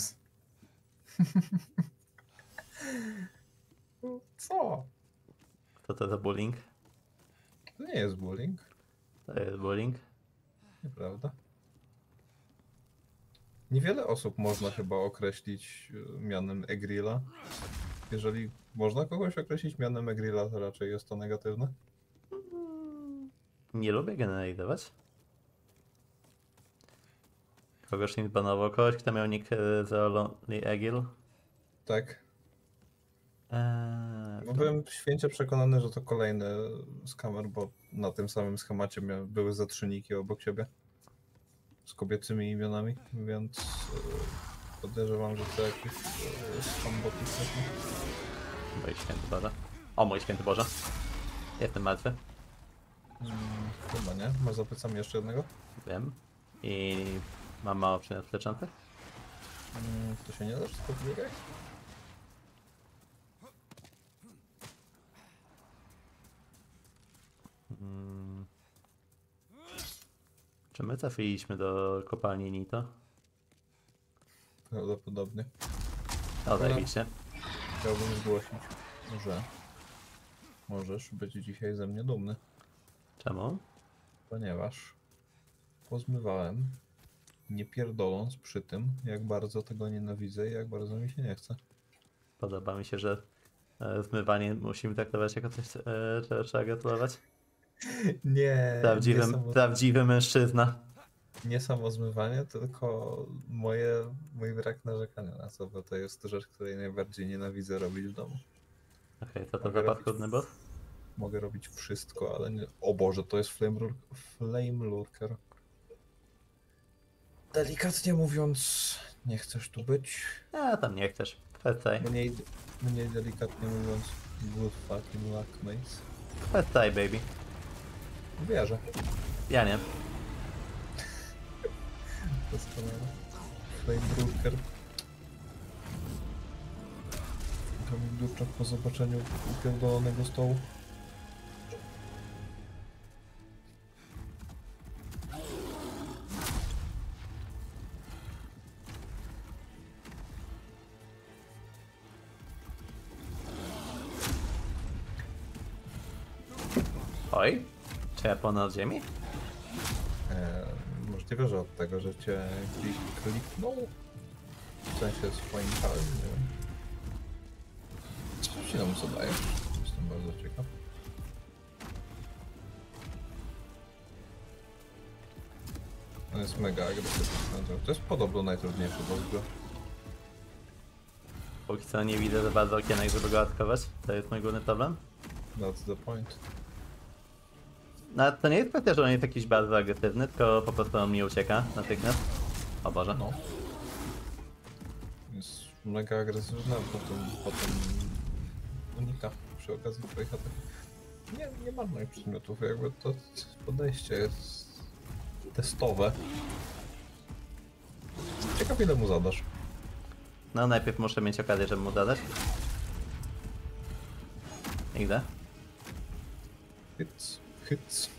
Co? Co to za bullying? To nie jest bullying, To jest bullying. nieprawda? Niewiele osób można chyba określić mianem Egrila. Jeżeli można kogoś określić mianem Egrila, to raczej jest to negatywne. Nie lubię generalizować. Kogoś nie zbanował, kogoś, kto miał nick Zero Lonely Egil. Tak. To- Byłem święcie przekonany, że to kolejny skamer, bo na tym samym schemacie były ze 3 niki obok siebie. Z kobiecymi imionami, więc podejrzewam, że to jakiś skambot istotny. Mój święty Boże. O, mój święty Boże. Jestem martwy. Chyba nie. Masz zapytam jeszcze jednego? Wiem. I mam mało przedmiotów leczących. To się nie da wszystko wybiegać? Mm. Czy my trafiliśmy do kopalni Nito? Prawdopodobnie. O, zajebiście. Chciałbym zgłosić, że możesz być dzisiaj ze mnie dumny, Czemu? ponieważ pozmywałem, nie pierdoląc przy tym, jak bardzo tego nienawidzę i jak bardzo mi się nie chce. Podoba mi się, że zmywanie musimy traktować jako coś, czego trzeba gratulować. Nie, Prawdziwy mężczyzna. nie samo zmywanie, tylko mój brak narzekania na to, bo to jest rzecz, której najbardziej nienawidzę robić w domu. Okej, co to Mogę za robić- paskudny boss? Mogę robić wszystko, ale nie... O Boże, to jest Flame Lurker. Delikatnie mówiąc, nie chcesz tu być. A, tam nie chcesz. Kwestaj. Mniej delikatnie mówiąc, good fucking luck, mace. Kwestaj, baby. Wierzę. Ja nie. Doskonale. Flame Lurker. Kamil Durczak po zobaczeniu upierdolonego stołu. Oj. Czy ja płonę od ziemi? Możliwe, że od tego, że cię kliknął. W sensie swoim palem, nie wiem. Co ci nam zadaje? Jestem bardzo ciekaw. On jest mega agresywny. To jest podobno najtrudniejszy boss w grze. Póki co nie widzę za bardzo okienek, żeby go atakować. To jest mój główny problem. That's the point. No, to nie jest kwestia, że on jest jakiś bardzo agresywny, tylko po prostu on mi ucieka natychmiast. O Boże. No. Jest mega agresywny, a potem unika przy okazji twoich ataków. Nie marnuj przedmiotów, jakby to podejście jest testowe. Ciekaw ile mu zadasz. No, najpierw muszę mieć okazję, żeby mu zadać. Idę. Hits.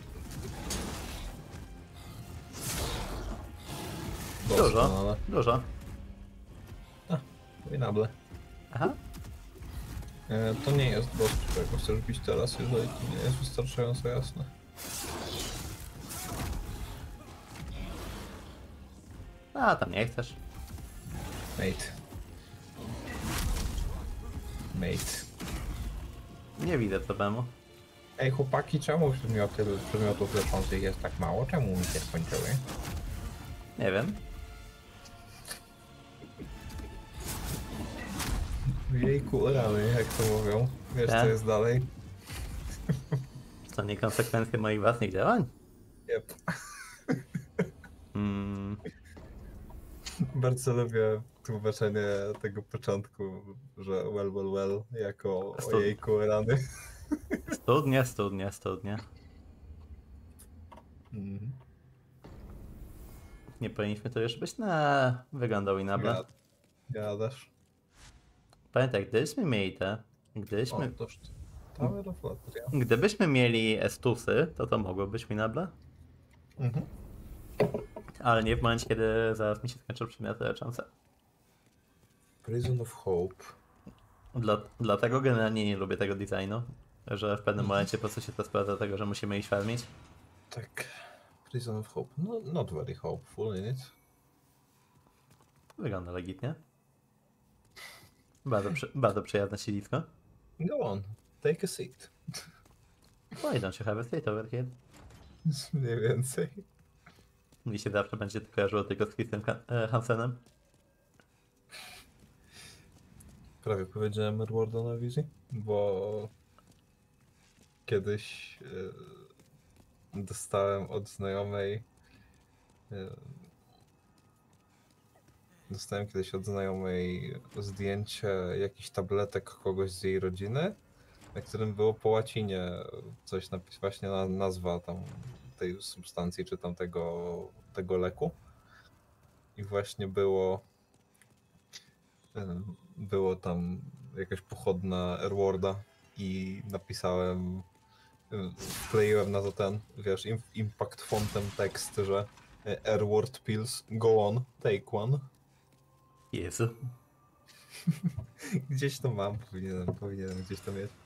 Dużo. Doskonale. Dużo. Winable. Aha. To nie jest boss, którego chcesz bić teraz, jeżeli to nie jest wystarczająco jasne. A, tam nie chcesz. Mate. Nie widzę problemu. Ej chłopaki, czemu przedmiotów leczących jest tak mało? Czemu mi się skończyły? Nie wiem. Jejku, rany, jak to mówią. Wiesz Tak. co jest dalej? To nie konsekwencje moich własnych działań? Yep. Mm, Bardzo lubię tłumaczenie tego początku, że well, jako Stop. ojejku, rany. studnie. Mhm. Nie powinniśmy to już być na wyglądał i nabla. Gadasz. Pamiętaj, gdybyśmy mieli O, toż Tower of Latria. gdybyśmy mieli estusy, to mogło być Minable, Mhm. ale nie w momencie, kiedy zaraz mi się skończą przedmioty leczące. Prison of Hope. Dlatego generalnie nie lubię tego designu, że w pewnym momencie po prostu się to sprawdza tego, że musimy iść farmić. Tak. Prison of Hope. No, not very hopeful in it. Wygląda legitnie. Bardzo przyjazne siedzisko. Go on. Take a seat. Why don't you have a state over here? Mniej więcej. Mi się zawsze będzie to kojarzyło tylko z Chrisem Hansenem. Prawie powiedziałem Edwarda na wizji, bo kiedyś dostałem od znajomej zdjęcie jakichś tabletek kogoś z jej rodziny, na którym było po łacinie coś właśnie nazwa tam tej substancji czy tam tego leku. I właśnie było tam jakaś pochodna Airwarda i napisałem, wkleiłem na to wiesz, impact fontem tekst, że Airward pills, go on, take one. Jezu. Gdzieś to mam, powinienem gdzieś to mieć.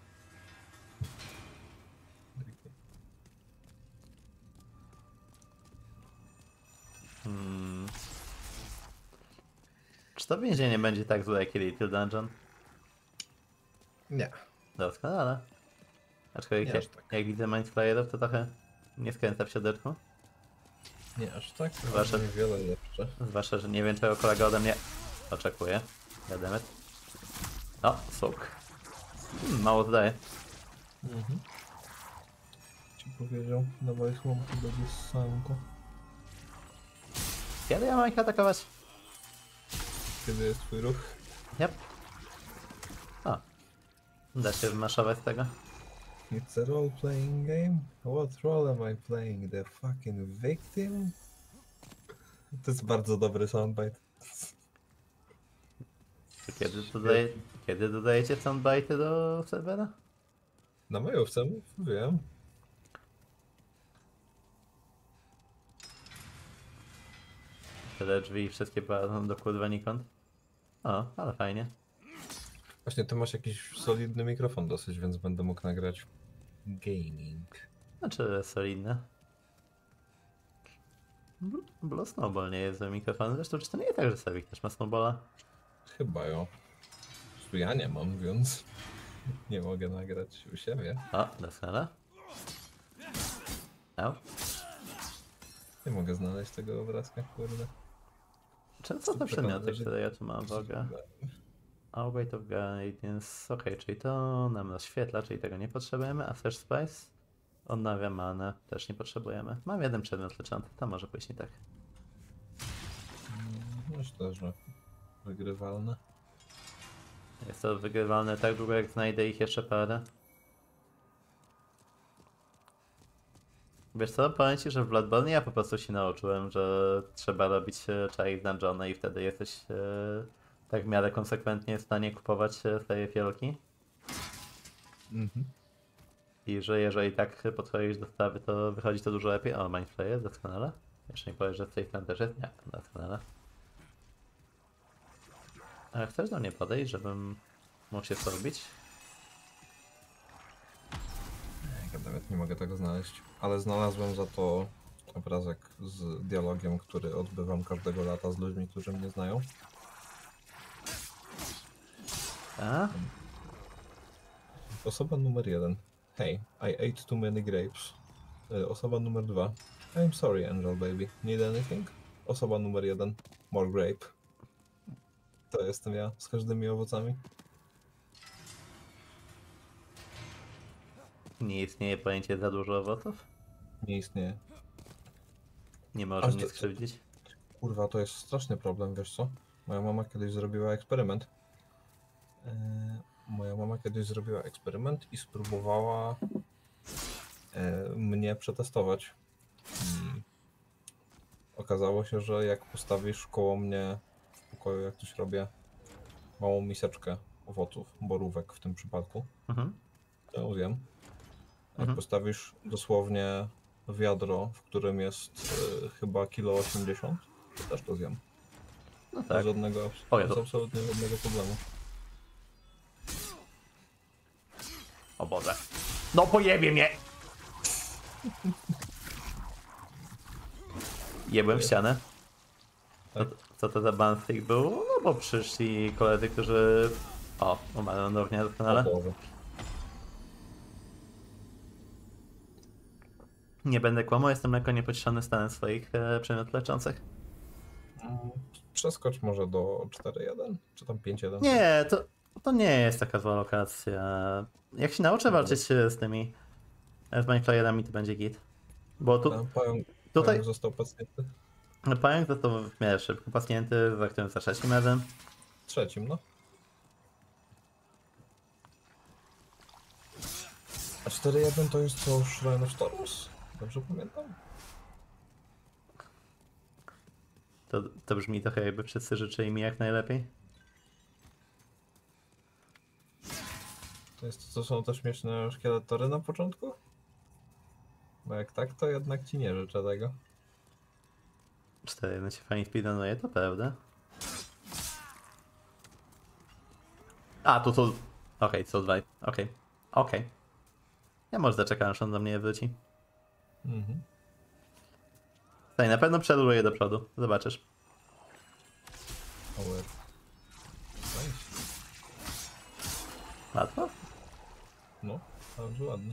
Czy to więzienie będzie tak złe jak Little Dungeon? Nie. Doskonale. Aczkolwiek Nie aż tak. jak widzę Mindflayerów, to trochę nie skręca w siodeczku. Nie, aż tak, Zwłaszcza- niewiele lepsze. Zwłaszcza, że nie wiem czego kolega ode mnie oczekuje. Wiadomo. O, sług. Mało zdaje. Mhm. Ci powiedział, dawaj chłopcy, będzie sanko. Kiedy ja mam ich atakować? Kiedy jest twój ruch? Yep. O. Da się wymaszować z tego. It's a role-playing game? What role am I playing? The fucking victim? To jest bardzo dobry soundbite. Kiedy dodajecie soundbite'y do serwera? Na majówce, wiem. Tyle drzwi i wszystkie prowadzą do kurwa nikąd. O, ale fajnie. Właśnie ty masz jakiś solidny mikrofon dosyć, więc będę mógł nagrać gaming. Znaczy solidne. Blue Snowball nie jest za mikrofon. Zresztą czy to nie jest tak, że Sawik też ma Snowballa? Chyba ja. Po prostu ja nie mam, więc nie mogę nagrać u siebie. O, doskonale. Au. Nie mogę znaleźć tego obrazka, kurde. Co te przedmioty, które ja tu mam w ogóle? Outweight of Guidance. Okej, czyli to nam rozświetla, czyli tego nie potrzebujemy. A Fresh Spice? Odnawia manę, też nie potrzebujemy. Mam jeden przedmiot leczący, to może pójść nie tak. Myślę, że wygrywalne. Jest to wygrywalne tak długo, jak znajdę ich jeszcze parę. Wiesz co, powiem ci, że w Bloodborne ja po prostu się nauczyłem, że trzeba robić czai z dungeona i wtedy jesteś tak w miarę konsekwentnie w stanie kupować swoje fiolki. Mhm. I że jeżeli tak podchodzisz do sprawy, to wychodzi to dużo lepiej. O, Mindflayer, doskonale. Jeszcze nie powiesz, że w tej plan też jest? Nie, doskonale. A chcesz do mnie podejść, żebym mógł się zrobić? Ja nawet nie mogę tego znaleźć. Ale znalazłem za to obrazek z dialogiem, który odbywam każdego lata z ludźmi, którzy mnie znają. A? Osoba numer 1. Hey, I ate too many grapes. Osoba numer 2. I'm sorry, Angel Baby. Need anything? Osoba numer 1. More grape. To jestem ja z każdymi owocami. Nie istnieje pojęcie za dużo owoców? Nie istnieje. Nie może Aż mnie to- skrzywdzić. Kurwa, to jest straszny problem, wiesz co? Moja mama kiedyś zrobiła eksperyment. Moja mama kiedyś zrobiła eksperyment i spróbowała mnie przetestować. I okazało się, że jak postawisz koło mnie w pokoju, jak coś robię, małą miseczkę owoców, borówek w tym przypadku, Mhm. to ją zjem. Jak Mhm. postawisz dosłownie wiadro, w którym jest chyba kilo 80, to też to zjem. No Bez tak. żadnego, O, bez Jezu. absolutnie żadnego problemu. O Boże. No pojebie mnie! Jebłem w ścianę. Tak. Co to za banstick był? No bo przyszli koledzy, którzy... O, umarłem równie O doskonale. Boże. Nie będę kłamał, jestem lekko niepocieszony stanem swoich przedmiotów leczących. Przeskocz może do 4.1, czy tam 5.1? Nie, to nie jest taka zła lokacja. Jak się nauczę walczyć z tymi Mineflyerami, to będzie git. Bo tu, Pająk tutaj został pacjentny. pająk został w miarę szybko pasnięty, za którym za trzecim razem. Trzecim, no. A 4.1 to jest co Shrine of Storms? Dobrze pamiętam? To brzmi trochę jakby wszyscy życzyli mi jak najlepiej. To są te śmieszne szkieletory na początku? Bo jak tak, to jednak ci nie życzę tego. 4 się fajnie speedrunuje, to prawda. A, tu są... Okej, są dwa. Okej. Ja może zaczekam, aż on do mnie wróci. Mhm. Tak, na pewno przedłużuję do przodu. Zobaczysz. Power. Nice. Łatwo? No, bardzo ładny.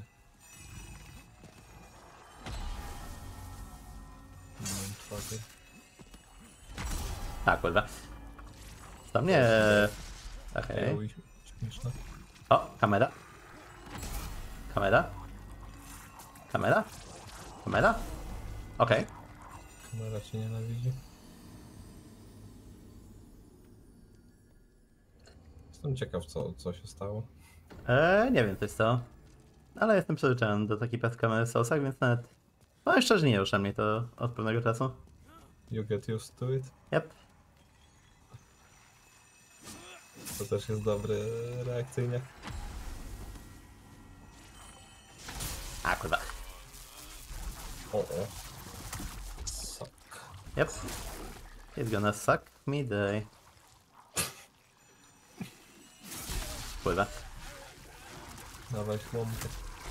Czwarty. A, kurwa. To mnie... Okej. Oj, śmieszne. O, kamera. Kamera. Kamera. Kamera. Okej. Kamera cię nienawidzi. Jestem ciekaw, co się stało. Nie wiem, coś co. Ale jestem przyzwyczajony do takiej pracy kamery w Soulsach, więc nawet... No jeszcze nie rusza mnie to od pewnego czasu. You get used to it? Yep. To też jest dobry reakcyjnie. A, kurwa. O. Suck. Yep. It's gonna suck me day. Kurwa. Dawaj chłopkę.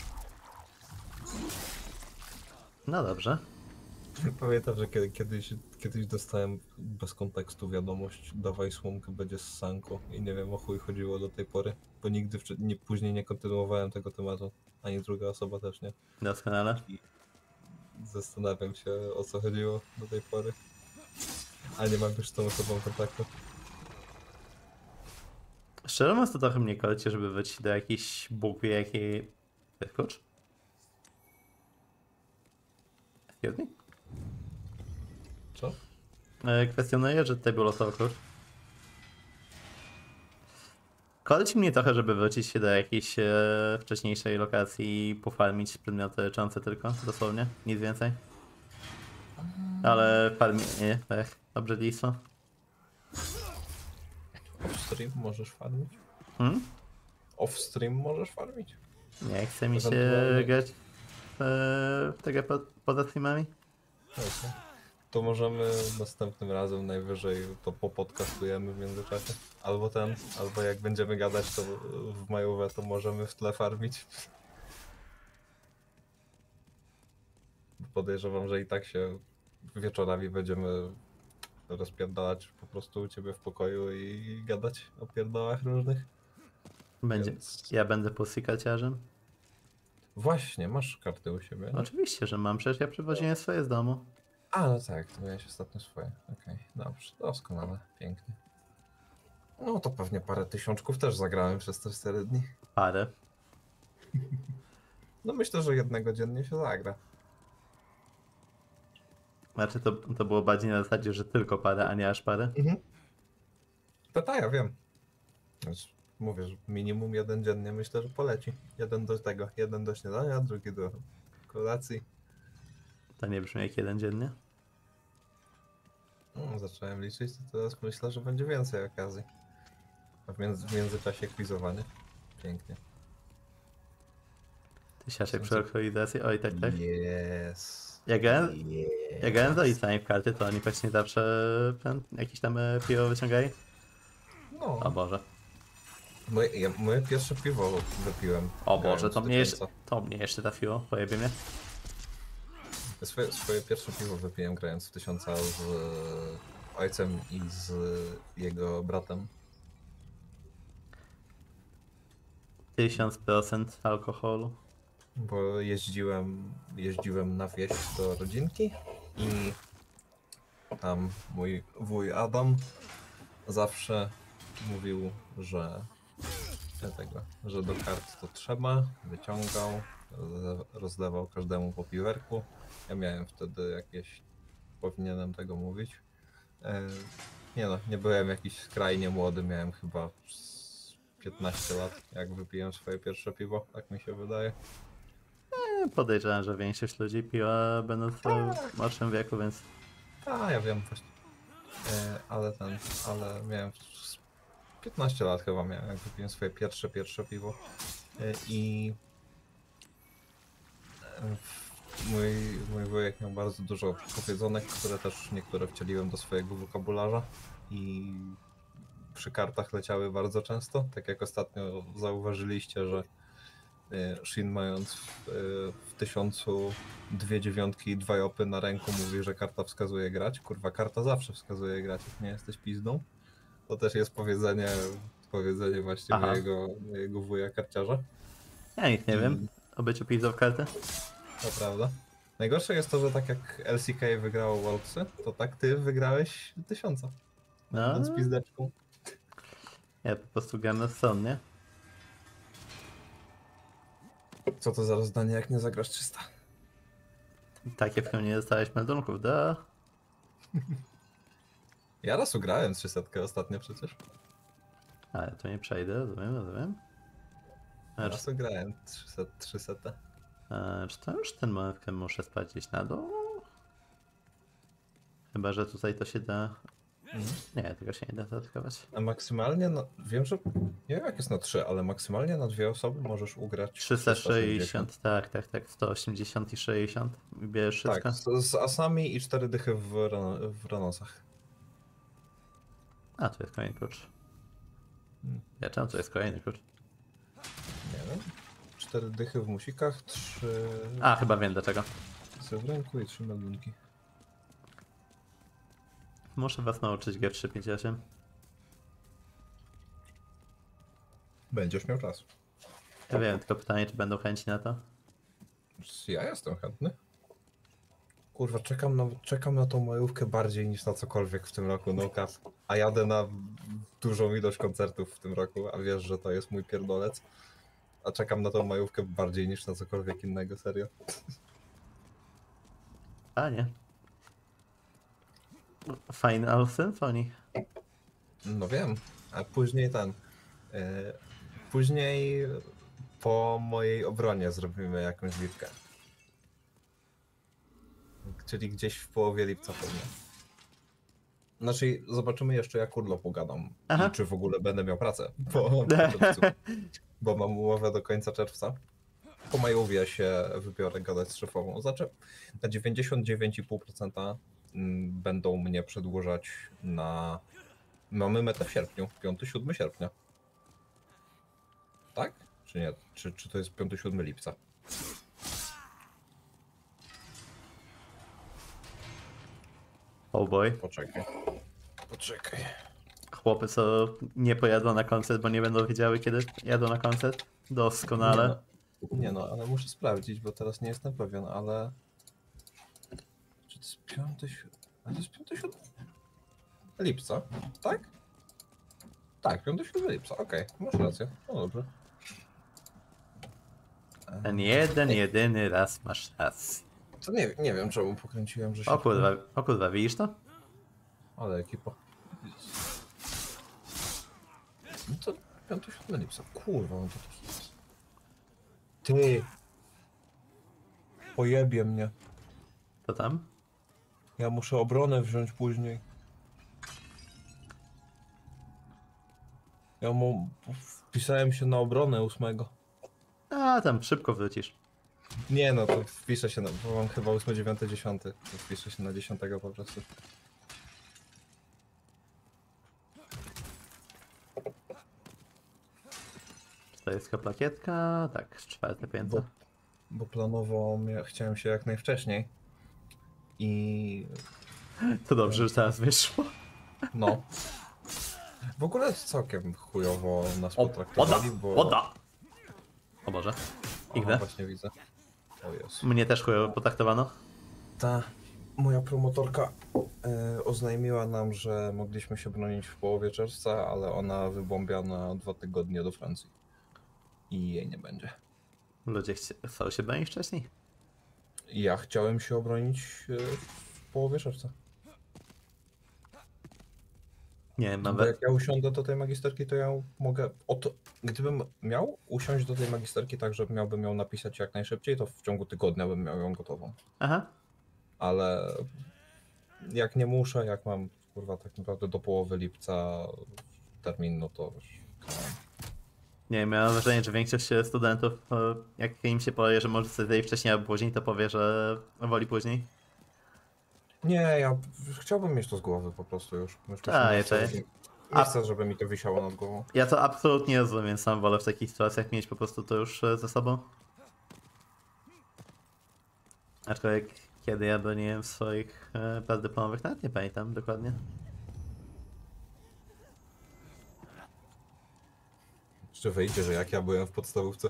No dobrze. Pamiętam, że kiedyś dostałem bez kontekstu wiadomość: dawaj słomkę, będzie z sanko. I nie wiem, o chuj chodziło do tej pory, bo nigdy później nie kontynuowałem tego tematu. Ani druga osoba też nie. Doskonale. Zastanawiam się, o co chodziło do tej pory. A nie mam już z tą osobą kontaktu. Szczerze mówiąc, to trochę mnie kolecie, żeby wrócić do jakiejś Bóg wie jakiej... Klucz? Excuse me? Co? Kwestionuję, że tutaj był losowy klucz. Koleci mnie trochę, żeby wrócić się do jakiejś wcześniejszej lokacji i pofarmić przedmioty leczące tylko, dosłownie, nic więcej. Ale farmienie, obrzydlistwo. Off-stream możesz farmić? Off-stream możesz farmić? Nie chce mi się Ewentualnie. grać w tego poza streamami. Okay. To możemy następnym razem najwyżej to popodcastujemy w międzyczasie. Albo jak będziemy gadać to w majówę, to możemy w tle farmić. Podejrzewam, że i tak się wieczorami będziemy rozpierdalać po prostu u ciebie w pokoju i gadać o pierdołach różnych. Będzie. Więc... Ja będę pussykaciarzem. Właśnie, masz karty u siebie. Nie? Oczywiście, że mam, przecież ja przywoziłem swoje z domu. A, no tak, to miałeś ostatnio swoje. Okej, dobrze, doskonale, pięknie. No to pewnie parę tysiączków też zagrałem przez te 4 dni. Parę. No myślę, że jednego dziennie się zagra. Znaczy to było bardziej na zasadzie, że tylko parę, a nie aż parę. Ja wiem. Więc mówię, że minimum jeden dziennie myślę, że poleci. Jeden do tego, jeden do śniadania, drugi do kolacji. To nie brzmi jak jeden dziennie. No, zacząłem liczyć, to teraz myślę, że będzie więcej okazji. A w międzyczasie quizowanie. Pięknie. Tysiaczek przy aktualizacji. Oj, tak, tak. Yes. Ja grałem z Yes. rodzicami w karty, to oni właśnie zawsze jakiś tam piwo wyciągali. No, O Boże. moje pierwsze piwo wypiłem. O grając Boże, w to mnie jeszcze trafiło, pojebie mnie. Swoje pierwsze piwo wypiłem grając w 1000 z ojcem i z jego bratem. 1000% alkoholu. Bo jeździłem na wieś do rodzinki i tam mój wuj Adam zawsze mówił, że do kart to trzeba, wyciągał, rozdawał każdemu po piwerku. Ja miałem wtedy jakieś, powinienem tego mówić. Nie no, nie byłem jakiś skrajnie młody, miałem chyba 15 lat, jak wypiłem swoje pierwsze piwo, tak mi się wydaje. Podejrzewam, że większość ludzi piła będąc w młodszym wieku, więc A, ja wiem właśnie. Ale miałem 15 lat chyba miałem, jak wypiłem swoje pierwsze piwo. I mój wujek miał bardzo dużo powiedzonek, które też niektóre wcieliłem do swojego wokabularza i przy kartach leciały bardzo często. Tak jak ostatnio zauważyliście, że Shin mając w 1000 dwie dziewiątki i 2 jopy na ręku mówi, że karta wskazuje grać. Kurwa, karta zawsze wskazuje grać, jak nie jesteś pizdą. To też jest powiedzenie właśnie Aha. mojego wuja karciarza. ja nic nie wiem o byciu pizdą w karty. To prawda. Najgorsze jest to, że tak jak LCK wygrało Worldsy, to tak ty wygrałeś 1000. No. Będąc pizdeczką. Ja po prostu gram na stron, nie? Co to za rozdanie, jak nie zagrasz 300? Takie w którym nie dostałeś meldunków, da? Ja raz ugrałem 300 ostatnio przecież. Ale to nie przejdę, rozumiem. Raz ugrałem 300. Czy to już ten moment, w którym muszę sprawdzić na dół? Chyba, że tutaj to się da... Nie, tego się nie da zaatakować. A maksymalnie, wiem, że nie wiem jak jest na 3, ale maksymalnie na 2 osoby możesz ugrać 360, tak, 180 i 60. Bierzesz wszystko? Tak, z asami i 4 dychy w Ranosach. A, tu jest kolejny klucz. Ja czemu tu jest kolejny klucz? Nie wiem. 4 dychy w musikach, 3 A, chyba wiem dlaczego. w ręku i 3 meldunki. Muszę was nauczyć G358. Będziesz miał czas. Ja wiem, tylko pytanie, czy będą chęci na to? Ja jestem chętny. Kurwa, czekam na tą majówkę bardziej niż na cokolwiek w tym roku, no kas. A jadę na dużą ilość koncertów w tym roku, a wiesz, że to jest mój pierdolec. A czekam na tą majówkę bardziej niż na cokolwiek innego, serio. A, nie. Final Symphony. No wiem, a później później po mojej obronie zrobimy jakąś bitkę. Czyli gdzieś w połowie lipca pewnie. Znaczy, zobaczymy jeszcze jak urlop ugadam. Aha. I czy w ogóle będę miał pracę po czerwcu. Bo mam umowę do końca czerwca. Po majowie się wybiorę gadać z szefową. Znaczy, na 99,5% będą mnie przedłużać na... Mamy metę w sierpniu, 5-7 sierpnia. Tak? Czy nie? Czy to jest 5-7 lipca? Oh boy. Poczekaj. chłopy, co nie pojadą na koncert, bo nie będą wiedziały, kiedy jadą na koncert? Doskonale. Nie no, ale muszę sprawdzić, bo teraz nie jestem pewien, ale... Czy to jest 5, 7... A to jest 5, 7 lipca, tak? Tak, 5, 7 lipca, okej, masz rację, no dobrze. Ten jeden, jedyny raz masz rację. To nie wiem czemu pokręciłem, że się... O kurwa, widzisz to? Ale ekipa. No to 5, 7 lipca, kurwa, no to... Ty! Pojebie mnie. To tam? Ja muszę obronę wziąć później. Ja mu wpisałem się na obronę 8. A, tam szybko wrócisz. Nie no, to wpiszę się na... bo mam chyba 8, 9, 10. To wpiszę się na 10 po prostu. Czy to jest plakietka? Tak, 4. piętro. Bo planowo chciałem się jak najwcześniej. I... To dobrze, że teraz wyszło. no. W ogóle całkiem chujowo nas Woda! potraktowali, bo... Woda! O Boże. Aha, Igdę? właśnie widzę. O Jezu. Mnie też chujowo potraktowano. Ta moja promotorka oznajmiła nam, że mogliśmy się bronić w połowie czerwca, ale ona wybombia na 2 tygodnie do Francji. I jej nie będzie. Ludzie chcą się bronić wcześniej. Ja chciałem się obronić w połowie czerwca. Nie, mam Bo jak ja usiądę do tej magisterki, to ja mogę... Gdybym miał usiąść do tej magisterki tak, że miałbym ją napisać jak najszybciej, to w ciągu tygodnia bym miał ją gotową. Aha. Ale jak nie muszę, jak mam kurwa tak naprawdę do połowy lipca termin, no to już... Nie, miałem wrażenie, że większość studentów, jak im się powie, że może sobie zejść wcześniej albo później, to powie, że woli później. Nie, ja chciałbym mieć to z głowy po prostu już. Tak, Nie chcę, żeby mi to wisiało nad głową. Ja to absolutnie rozumiem, sam wolę w takich sytuacjach mieć po prostu to już ze sobą. Aczkolwiek kiedy ja broniłem swoich prac dyplomowych, nawet nie pamiętam dokładnie. Czy wyjdzie, że jak ja byłem w podstawówce?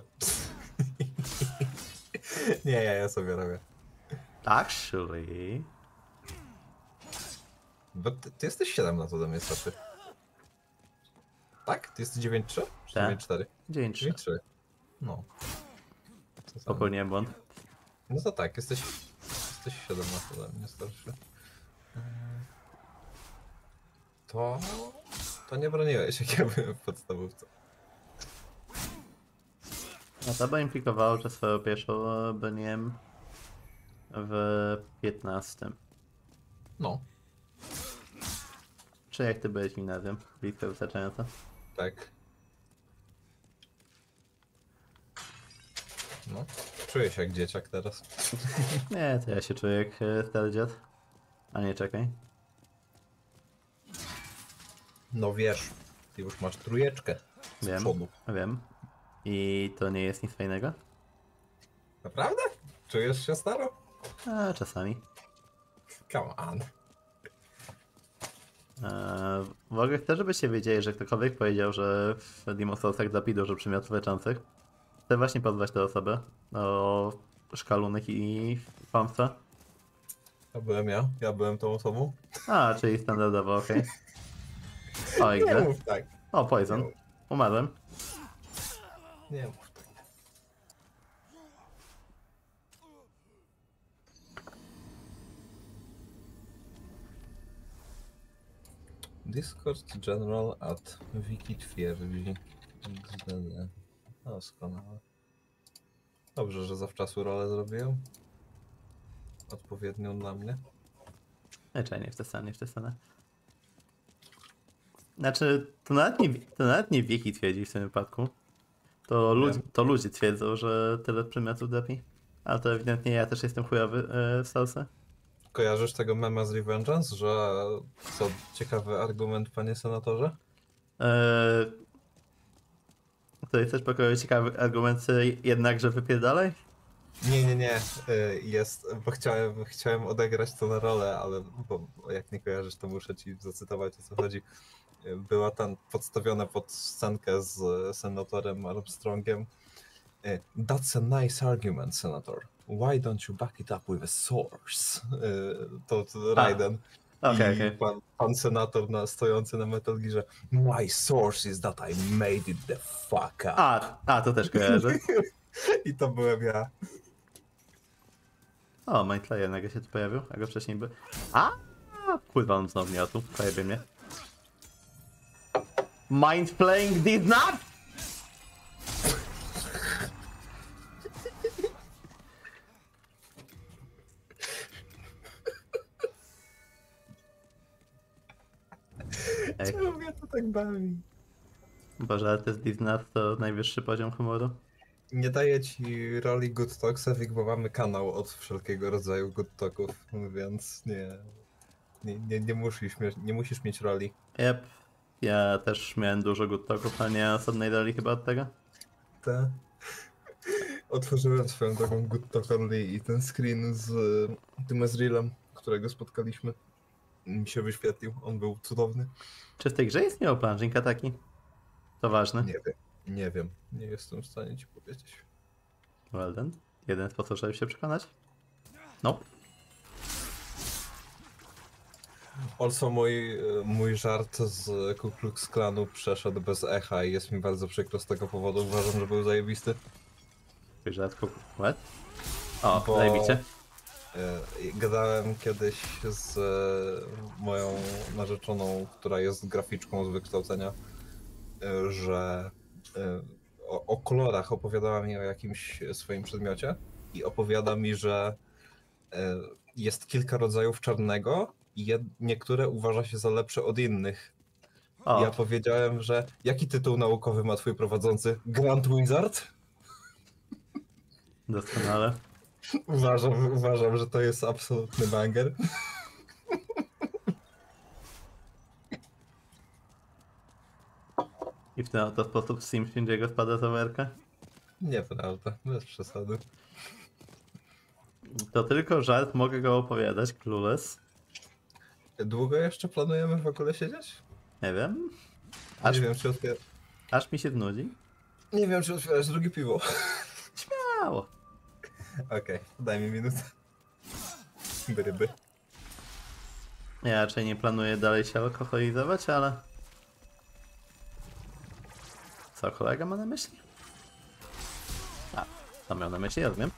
Nie, ja sobie robię. Actually... Bo ty jesteś 7 lat ode mnie starszy. Tak? Ty jesteś 9-3? Czy Tak. 9-4? 9-3. 9-3. No. To samo. Popełniłem błąd. No to tak, jesteś 7 lat ode mnie starszy. To nie broniłeś, jak ja byłem w podstawówce. No to by implikowało, że swoją pierwszą broniłem w 15. No, Czy jak ty byłeś w gimnazjum? Bitwę wystarczająco? tak. No, czuję się jak dzieciak teraz. Nie, to ja się czuję jak stary dziad. A nie, czekaj. No wiesz, ty już masz 3 z Wiem, przodu. wiem. I to nie jest nic fajnego? Naprawdę? Czujesz się staro? A, czasami. Come on. W ogóle chcę, żebyście wiedzieli, że ktokolwiek powiedział, że w Demon's Soulsach zapi dużo przymiotów leczących. Chcę właśnie pozwać tę osobę o szkalunek i kłamstwa. To byłem ja byłem tą osobą. A, czyli standardowo, okej. O, Nie XD. mów tak. O, poison. Umarłem. Nie mów tak. Discord General at Wiki twierdzi. XDD. Doskonale. Dobrze, że zawczasu rolę zrobiłem. Odpowiednią dla mnie. Nie w tę stronę, nie w tę stronę. Znaczy, to nawet nie Wiki twierdzi w tym wypadku. To ludzie twierdzą, że tyle przedmiotów lepi. Ale to ewidentnie ja też jestem chujowy w Soulsach. Kojarzysz tego mema z Revengeance, że co ciekawy argument, panie senatorze? To jest też pokoju ciekawy argument, jednakże wypierdalaj? Nie. Jest, bo chciałem odegrać to na rolę, ale bo jak nie kojarzysz, to muszę ci zacytować, o co chodzi. była tam podstawiona pod scenkę z senatorem Armstrongiem. That's a nice argument, senator. Why don't you back it up with a source? To Raiden. Okej, I okej. pan senator stojący na Metal Gearze. My source is that I made it the fuck up. To też kojarzę. I to byłem ja. O, Mindflayer nagle się tu pojawił, a go wcześniej by... Kurwa, on znowu nie tu, pojebie mnie. Mind playing did not! Ej, Czemu mnie to tak bawi? Boże, ale to did not to najwyższy poziom humoru. Nie daję ci roli Good Talksewik, bo mamy kanał od wszelkiego rodzaju Good Talków, więc nie musisz mieć roli. Yep. Ja też miałem dużo good talków, ale nie osobnej roli chyba od tego. Te. Otworzyłem swoją drogą Good Talk Only i ten screen z tym Ezrealem, którego spotkaliśmy, mi się wyświetlił. On był cudowny. Czy w tej grze istniał plunging ataki? To ważne. Nie wiem. Nie wiem. Nie jestem w stanie ci powiedzieć. Well then. Jeden sposób, żeby się przekonać. No. Also mój żart z Ku Klux Klanu przeszedł bez echa i jest mi bardzo przykro z tego powodu. Uważam, że był zajebisty. W rzadku. What? O, Bo- zajebicie. Gadałem kiedyś z moją narzeczoną, która jest graficzką z wykształcenia, że o kolorach opowiadała mi o jakimś swoim przedmiocie i opowiada mi, że jest kilka rodzajów czarnego i niektóre uważa się za lepsze od innych. O, Ja powiedziałem, że jaki tytuł naukowy ma twój prowadzący? Grand Wizard? doskonale. Uważam, że to jest absolutny banger. I w ten oto sposób Sim Shinjiego spada z rowerka? Nieprawda, bez przesady. To tylko żart, mogę go opowiadać, Clueless. Długo jeszcze planujemy w ogóle siedzieć? Nie wiem. Aż, Nie wiem, aż mi się znudzi. nie wiem, czy otwierać drugie piwo. Mało. Okej, daj mi minutę. Ryby. Ja raczej nie planuję dalej się alkoholizować, ale... Co kolega ma na myśli? Co miał na myśli, rozumiem.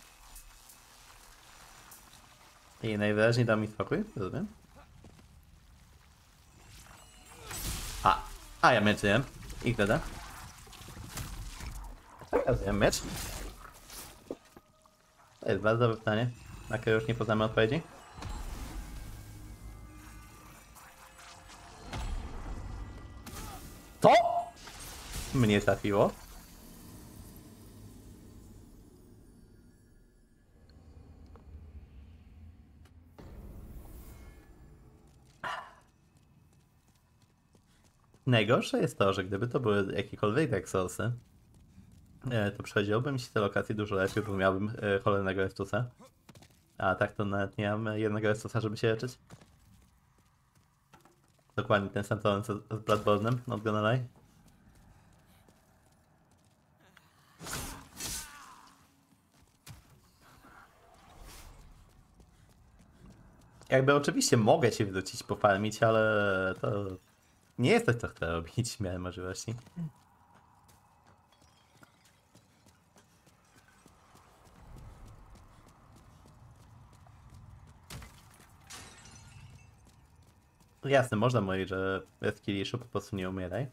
I najwyraźniej dał mi spokój, rozumiem. A ja miecz jem. I wtedy? Ja zjem miecz. To jest bardzo dobre pytanie, na które już nie poznamy odpowiedzi. To mnie trafiło. Najgorsze jest to, że gdyby to były jakiekolwiek Dark Soulsy, to przechodziłoby mi się te lokacje dużo lepiej, bo miałbym cholernego Estusa. A tak to nawet nie mam jednego Estusa, żeby się leczyć. Dokładnie ten sam problem co z Bloodborne'em, not gonna lie. Jakby oczywiście mogę się wrócić, pofarmić, ale to nie jest coś, co chcę robić, miałem możliwości. Jasne, można mówić, że bez kiliszu po prostu nie umieraj.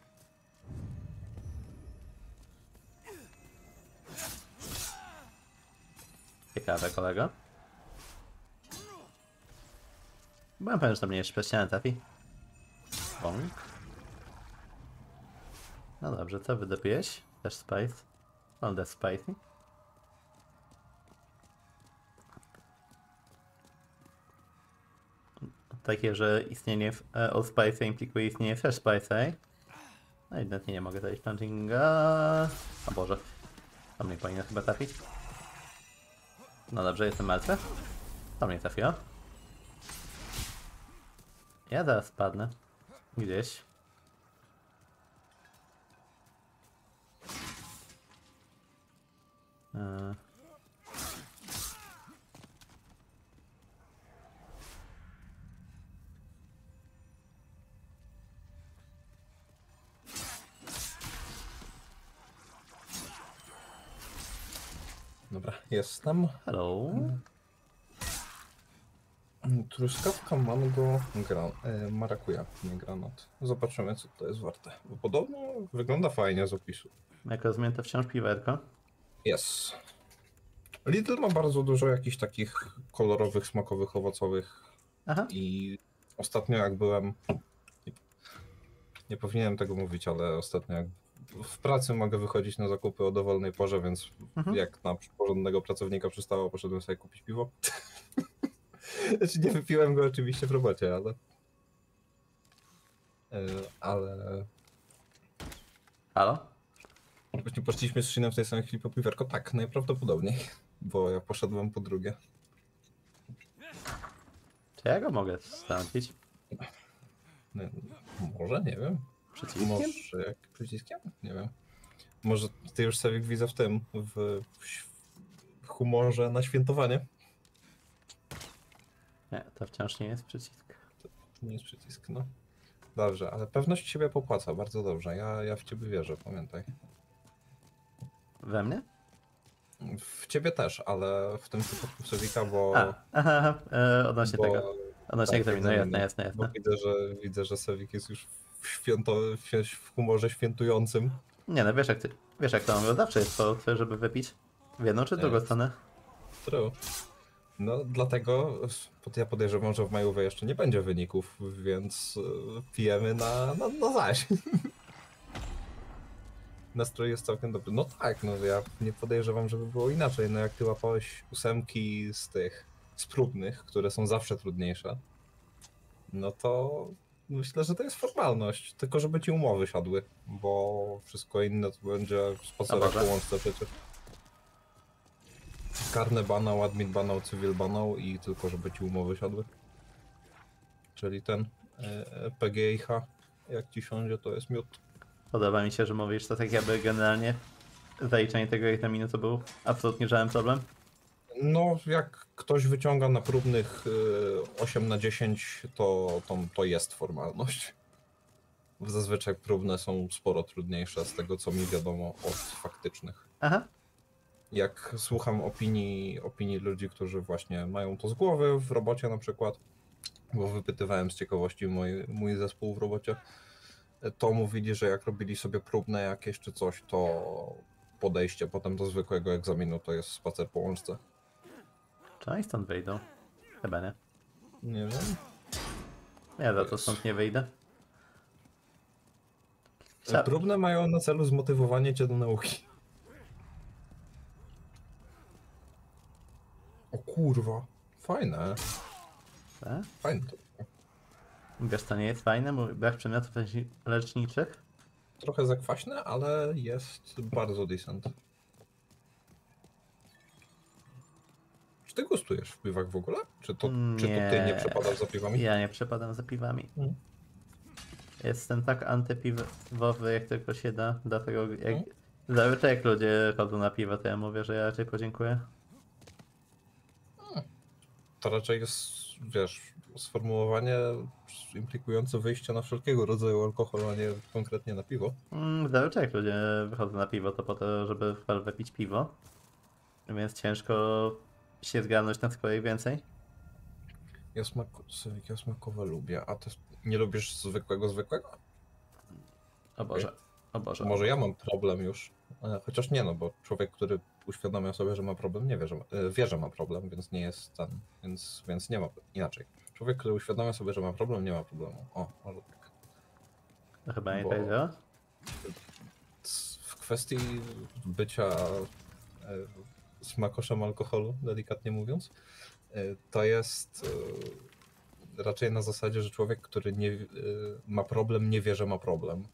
Ciekawe, kolego. Byłem pewien, że to mnie jeszcze przez ścianę trafi. Bąk. No dobrze, co wydopiłeś? Też spice. On that's spicy. Takie, że istnienie Old Spice implikuje istnienie Fresh Spice. No ewidentnie nie mogę zajść punchinga. O Boże. To mnie powinno chyba trafić. No dobrze, jestem martwy. To mnie trafiło. Ja zaraz spadnę. Gdzieś. Dobra, jestem. Hello. Truskawka, mango, marakuja, nie granat. Zobaczymy, co to jest warte. Bo podobno wygląda fajnie z opisu. Jak rozumiem, to wciąż piwerko. Jest. Lidl ma bardzo dużo jakichś takich kolorowych, smakowych, owocowych. Aha. I ostatnio jak byłem... Nie powinienem tego mówić, ale ostatnio jak w pracy mogę wychodzić na zakupy o dowolnej porze, więc jak na porządnego pracownika przystało, poszedłem sobie kupić piwo. Znaczy nie wypiłem go oczywiście w robocie, ale Halo? właśnie poszliśmy z Shinem w tej samej chwili po piwerko. Tak, najprawdopodobniej, bo ja poszedłem po drugie. Czy ja go mogę wstąpić? Nie, może, nie wiem. Przyciskiem? Może jak przyciskiem? Nie wiem. Może ty już sobie widzę w tym, w humorze na świętowanie. Nie, to wciąż nie jest przycisk. To nie jest przycisk, no. Dobrze, ale pewność siebie popłaca, bardzo dobrze. Ja w ciebie wierzę, pamiętaj. We mnie? W ciebie też, ale w tym przypadku w Sewika, bo... Aha, odnośnie bo, tego. Odnośnie tak, egzaminu, egzaminu. jasne. Bo widzę, że Sewik jest już w humorze świętującym. Nie no, wiesz jak to mówię, zawsze jest to, żeby wypić. W jedną czy drugą Jest. stronę. True. No dlatego ja podejrzewam, że w majowej jeszcze nie będzie wyników, więc pijemy na zaś. Nastrój jest całkiem dobry. No tak, no ja nie podejrzewam, żeby było inaczej. No jak ty łapałeś 8 z próbnych, które są zawsze trudniejsze, no to myślę, że to jest formalność. Tylko żeby ci umowy siadły, bo wszystko inne to będzie spacerek po łączce przecież. Karne banał, admit banał, cywil banał i tylko żeby ci umowy siadły. Czyli ten PGIH, jak ci siądzie, to jest miód. Podoba mi się, że mówisz to tak jakby generalnie zaliczenie tego egzaminu to był absolutnie żaden problem. No, jak ktoś wyciąga na próbnych 8 na 10, to jest formalność. Zazwyczaj próbne są sporo trudniejsze z tego, co mi wiadomo od faktycznych. Aha. Jak słucham opinii ludzi, którzy właśnie mają to z głowy w robocie na przykład, bo wypytywałem z ciekawości mój zespół w robocie, to mówili, że jak robili sobie próbne jakieś czy coś, to podejście potem do zwykłego egzaminu to jest spacer po łączce. Czy oni stąd wyjdą? Chyba nie. Nie wiem. Ja za to stąd nie wyjdę. Próbne mają na celu zmotywowanie cię do nauki. O kurwa, fajne. Tak? Fajne to. Wiesz, to nie jest fajne, bo brak przedmiotów leczniczych. Trochę zakwaśne, ale jest bardzo decent. Czy ty gustujesz w piwach w ogóle? Czy to ty nie przepadasz za piwami? Ja nie przepadam za piwami. Jestem tak antypiwowy, jak tylko się da. Dlatego zazwyczaj jak ludzie chodzą na piwo, to ja mówię, że ja raczej podziękuję. To raczej jest, wiesz, sformułowanie implikujące wyjście na wszelkiego rodzaju alkohol, a nie konkretnie na piwo. Zazwyczaj jak ludzie wychodzą na piwo, to po to, żeby wypić piwo. Więc ciężko się zgarnąć na cokolwiek więcej. Ja smakowe lubię, a ty nie lubisz zwykłego? O Boże, o Boże. Może ja mam problem już, chociaż nie, no bo człowiek, który uświadamia sobie, że ma problem, nie wie, wie, że ma problem, więc nie jest ten, więc nie ma, inaczej. Człowiek, który uświadamia sobie, że ma problem, nie ma problemu. O, może tak. To chyba nie Bo- tak działa? W kwestii bycia smakoszem alkoholu, delikatnie mówiąc, to jest raczej na zasadzie, że człowiek, który nie ma problem, nie wie, że ma problem.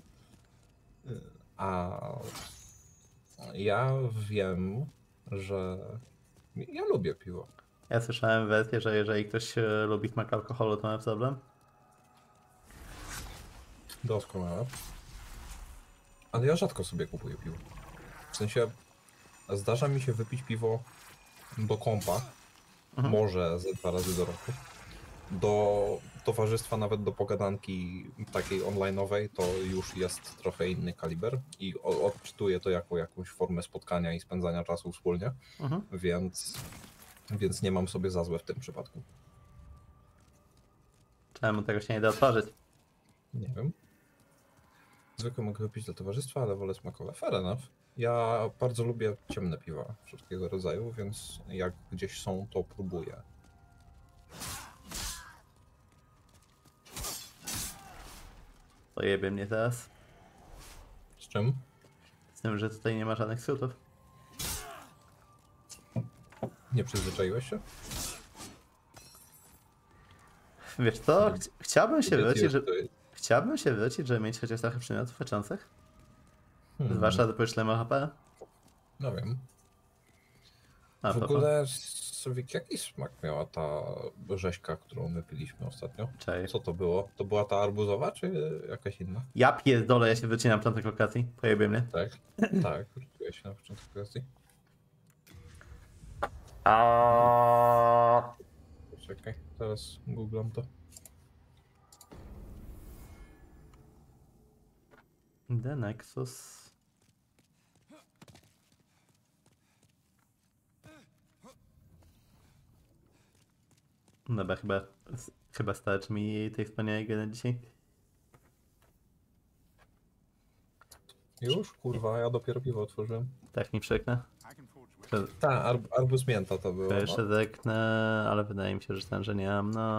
A ja wiem, że ja lubię piwo. Ja słyszałem wersję, że jeżeli ktoś lubi smak alkoholu, to ma problem. Doskonale. Ale ja rzadko sobie kupuję piwo. W sensie Zdarza mi się wypić piwo do kompa, może ze 2 razy do roku. Do towarzystwa, nawet do pogadanki takiej online'owej, to już jest trochę inny kaliber i odczytuję to jako jakąś formę spotkania i spędzania czasu wspólnie, więc nie mam sobie za złe w tym przypadku. Czemu tego się nie da otworzyć? Nie wiem. Zwykle mogę wypić dla towarzystwa, ale wolę smakowe. Fair enough. Ja bardzo lubię ciemne piwa wszystkiego rodzaju, więc jak gdzieś są, to próbuję. Pojebie mnie teraz. Z czym? Z tym, że tutaj nie ma żadnych skrótów. Nie przyzwyczaiłeś się? Wiesz co? Chciałbym się wrócić, że... żeby mieć chociaż trochę przedmiotów leczących. Zwłaszcza do poślemy HP. No wiem. A, W ogóle, Słowik, jaki smak miała ta rzeźka, którą my piliśmy ostatnio? Cześć. Co to było? To była ta arbuzowa, czy jakaś inna? Ja pierdolę, ja się wycinam w tamtej lokacji. Pojebie mnie. Tak, tak, wróciłeś się na początku kwestii. Czekaj, teraz googlam to. The Nexus. Dobra, chyba starczy mi tej wspaniałej gry na dzisiaj. Już? Kurwa, ja dopiero piwo otworzyłem. Tak mi przeknę. Ta, arbuz mięta to było. Jeszcze No. zerknę, ale wydaje mi się, że ten, że nie mam. No.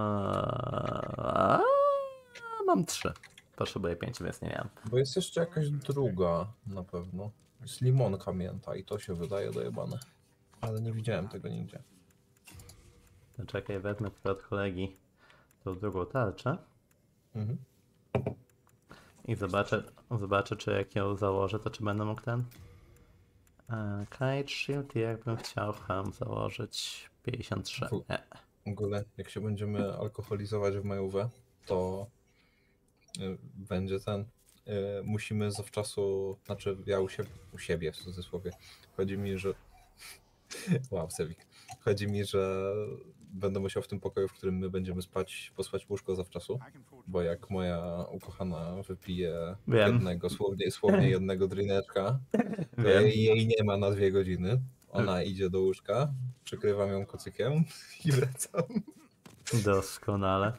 Mam 3. Potrzebuję 5, więc nie mam. Bo jest jeszcze jakaś druga na pewno. Jest limonka mięta i to się wydaje dojebane. Ale nie widziałem tego nigdzie. To czekaj, wezmę tylko od kolegi tą drugą tarczę Mhm. i zobaczę, czy jak ją założę, to czy będę mógł ten Kite Shield, jakbym chciał ham założyć 53. Nie. W ogóle, jak się będziemy alkoholizować w majówę, to będzie ten. Musimy zawczasu, znaczy ja u siebie w cudzysłowie. Chodzi mi, że. Wow, Sewik. Chodzi mi, że będę musiał w tym pokoju, w którym my będziemy spać, posłać łóżko zawczasu, bo jak moja ukochana wypije jednego, słownie jednego drineczka, to jej nie ma na 2 godziny. Ona idzie do łóżka, przykrywam ją kocykiem i wracam. Doskonale.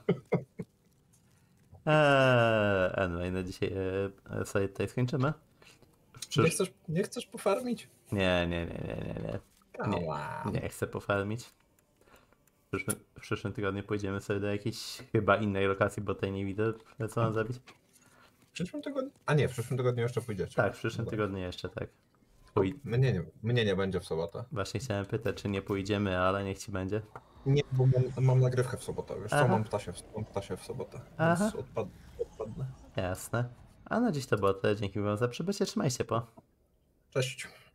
Anyway, na dzisiaj sobie tutaj skończymy. Nie chcesz pofarmić? Nie. Ała. Nie chcę pofarmić. W przyszłym tygodniu pójdziemy sobie do jakiejś chyba innej lokacji, bo tej nie widzę, co mam zrobić. W przyszłym tygodniu? A nie, w przyszłym tygodniu jeszcze pójdziecie. Tak, w przyszłym tygodniu jeszcze tak. Mnie nie będzie w sobotę. Właśnie chciałem pytać, czy nie pójdziemy, ale niech ci będzie. Nie, bo mam nagrywkę w sobotę, wiesz co, Aha. mam ptasie w sobotę, Aha. więc odpadnę. Jasne. A na dziś to było tyle. Dzięki wam za przybycie. Trzymaj się, po. Cześć.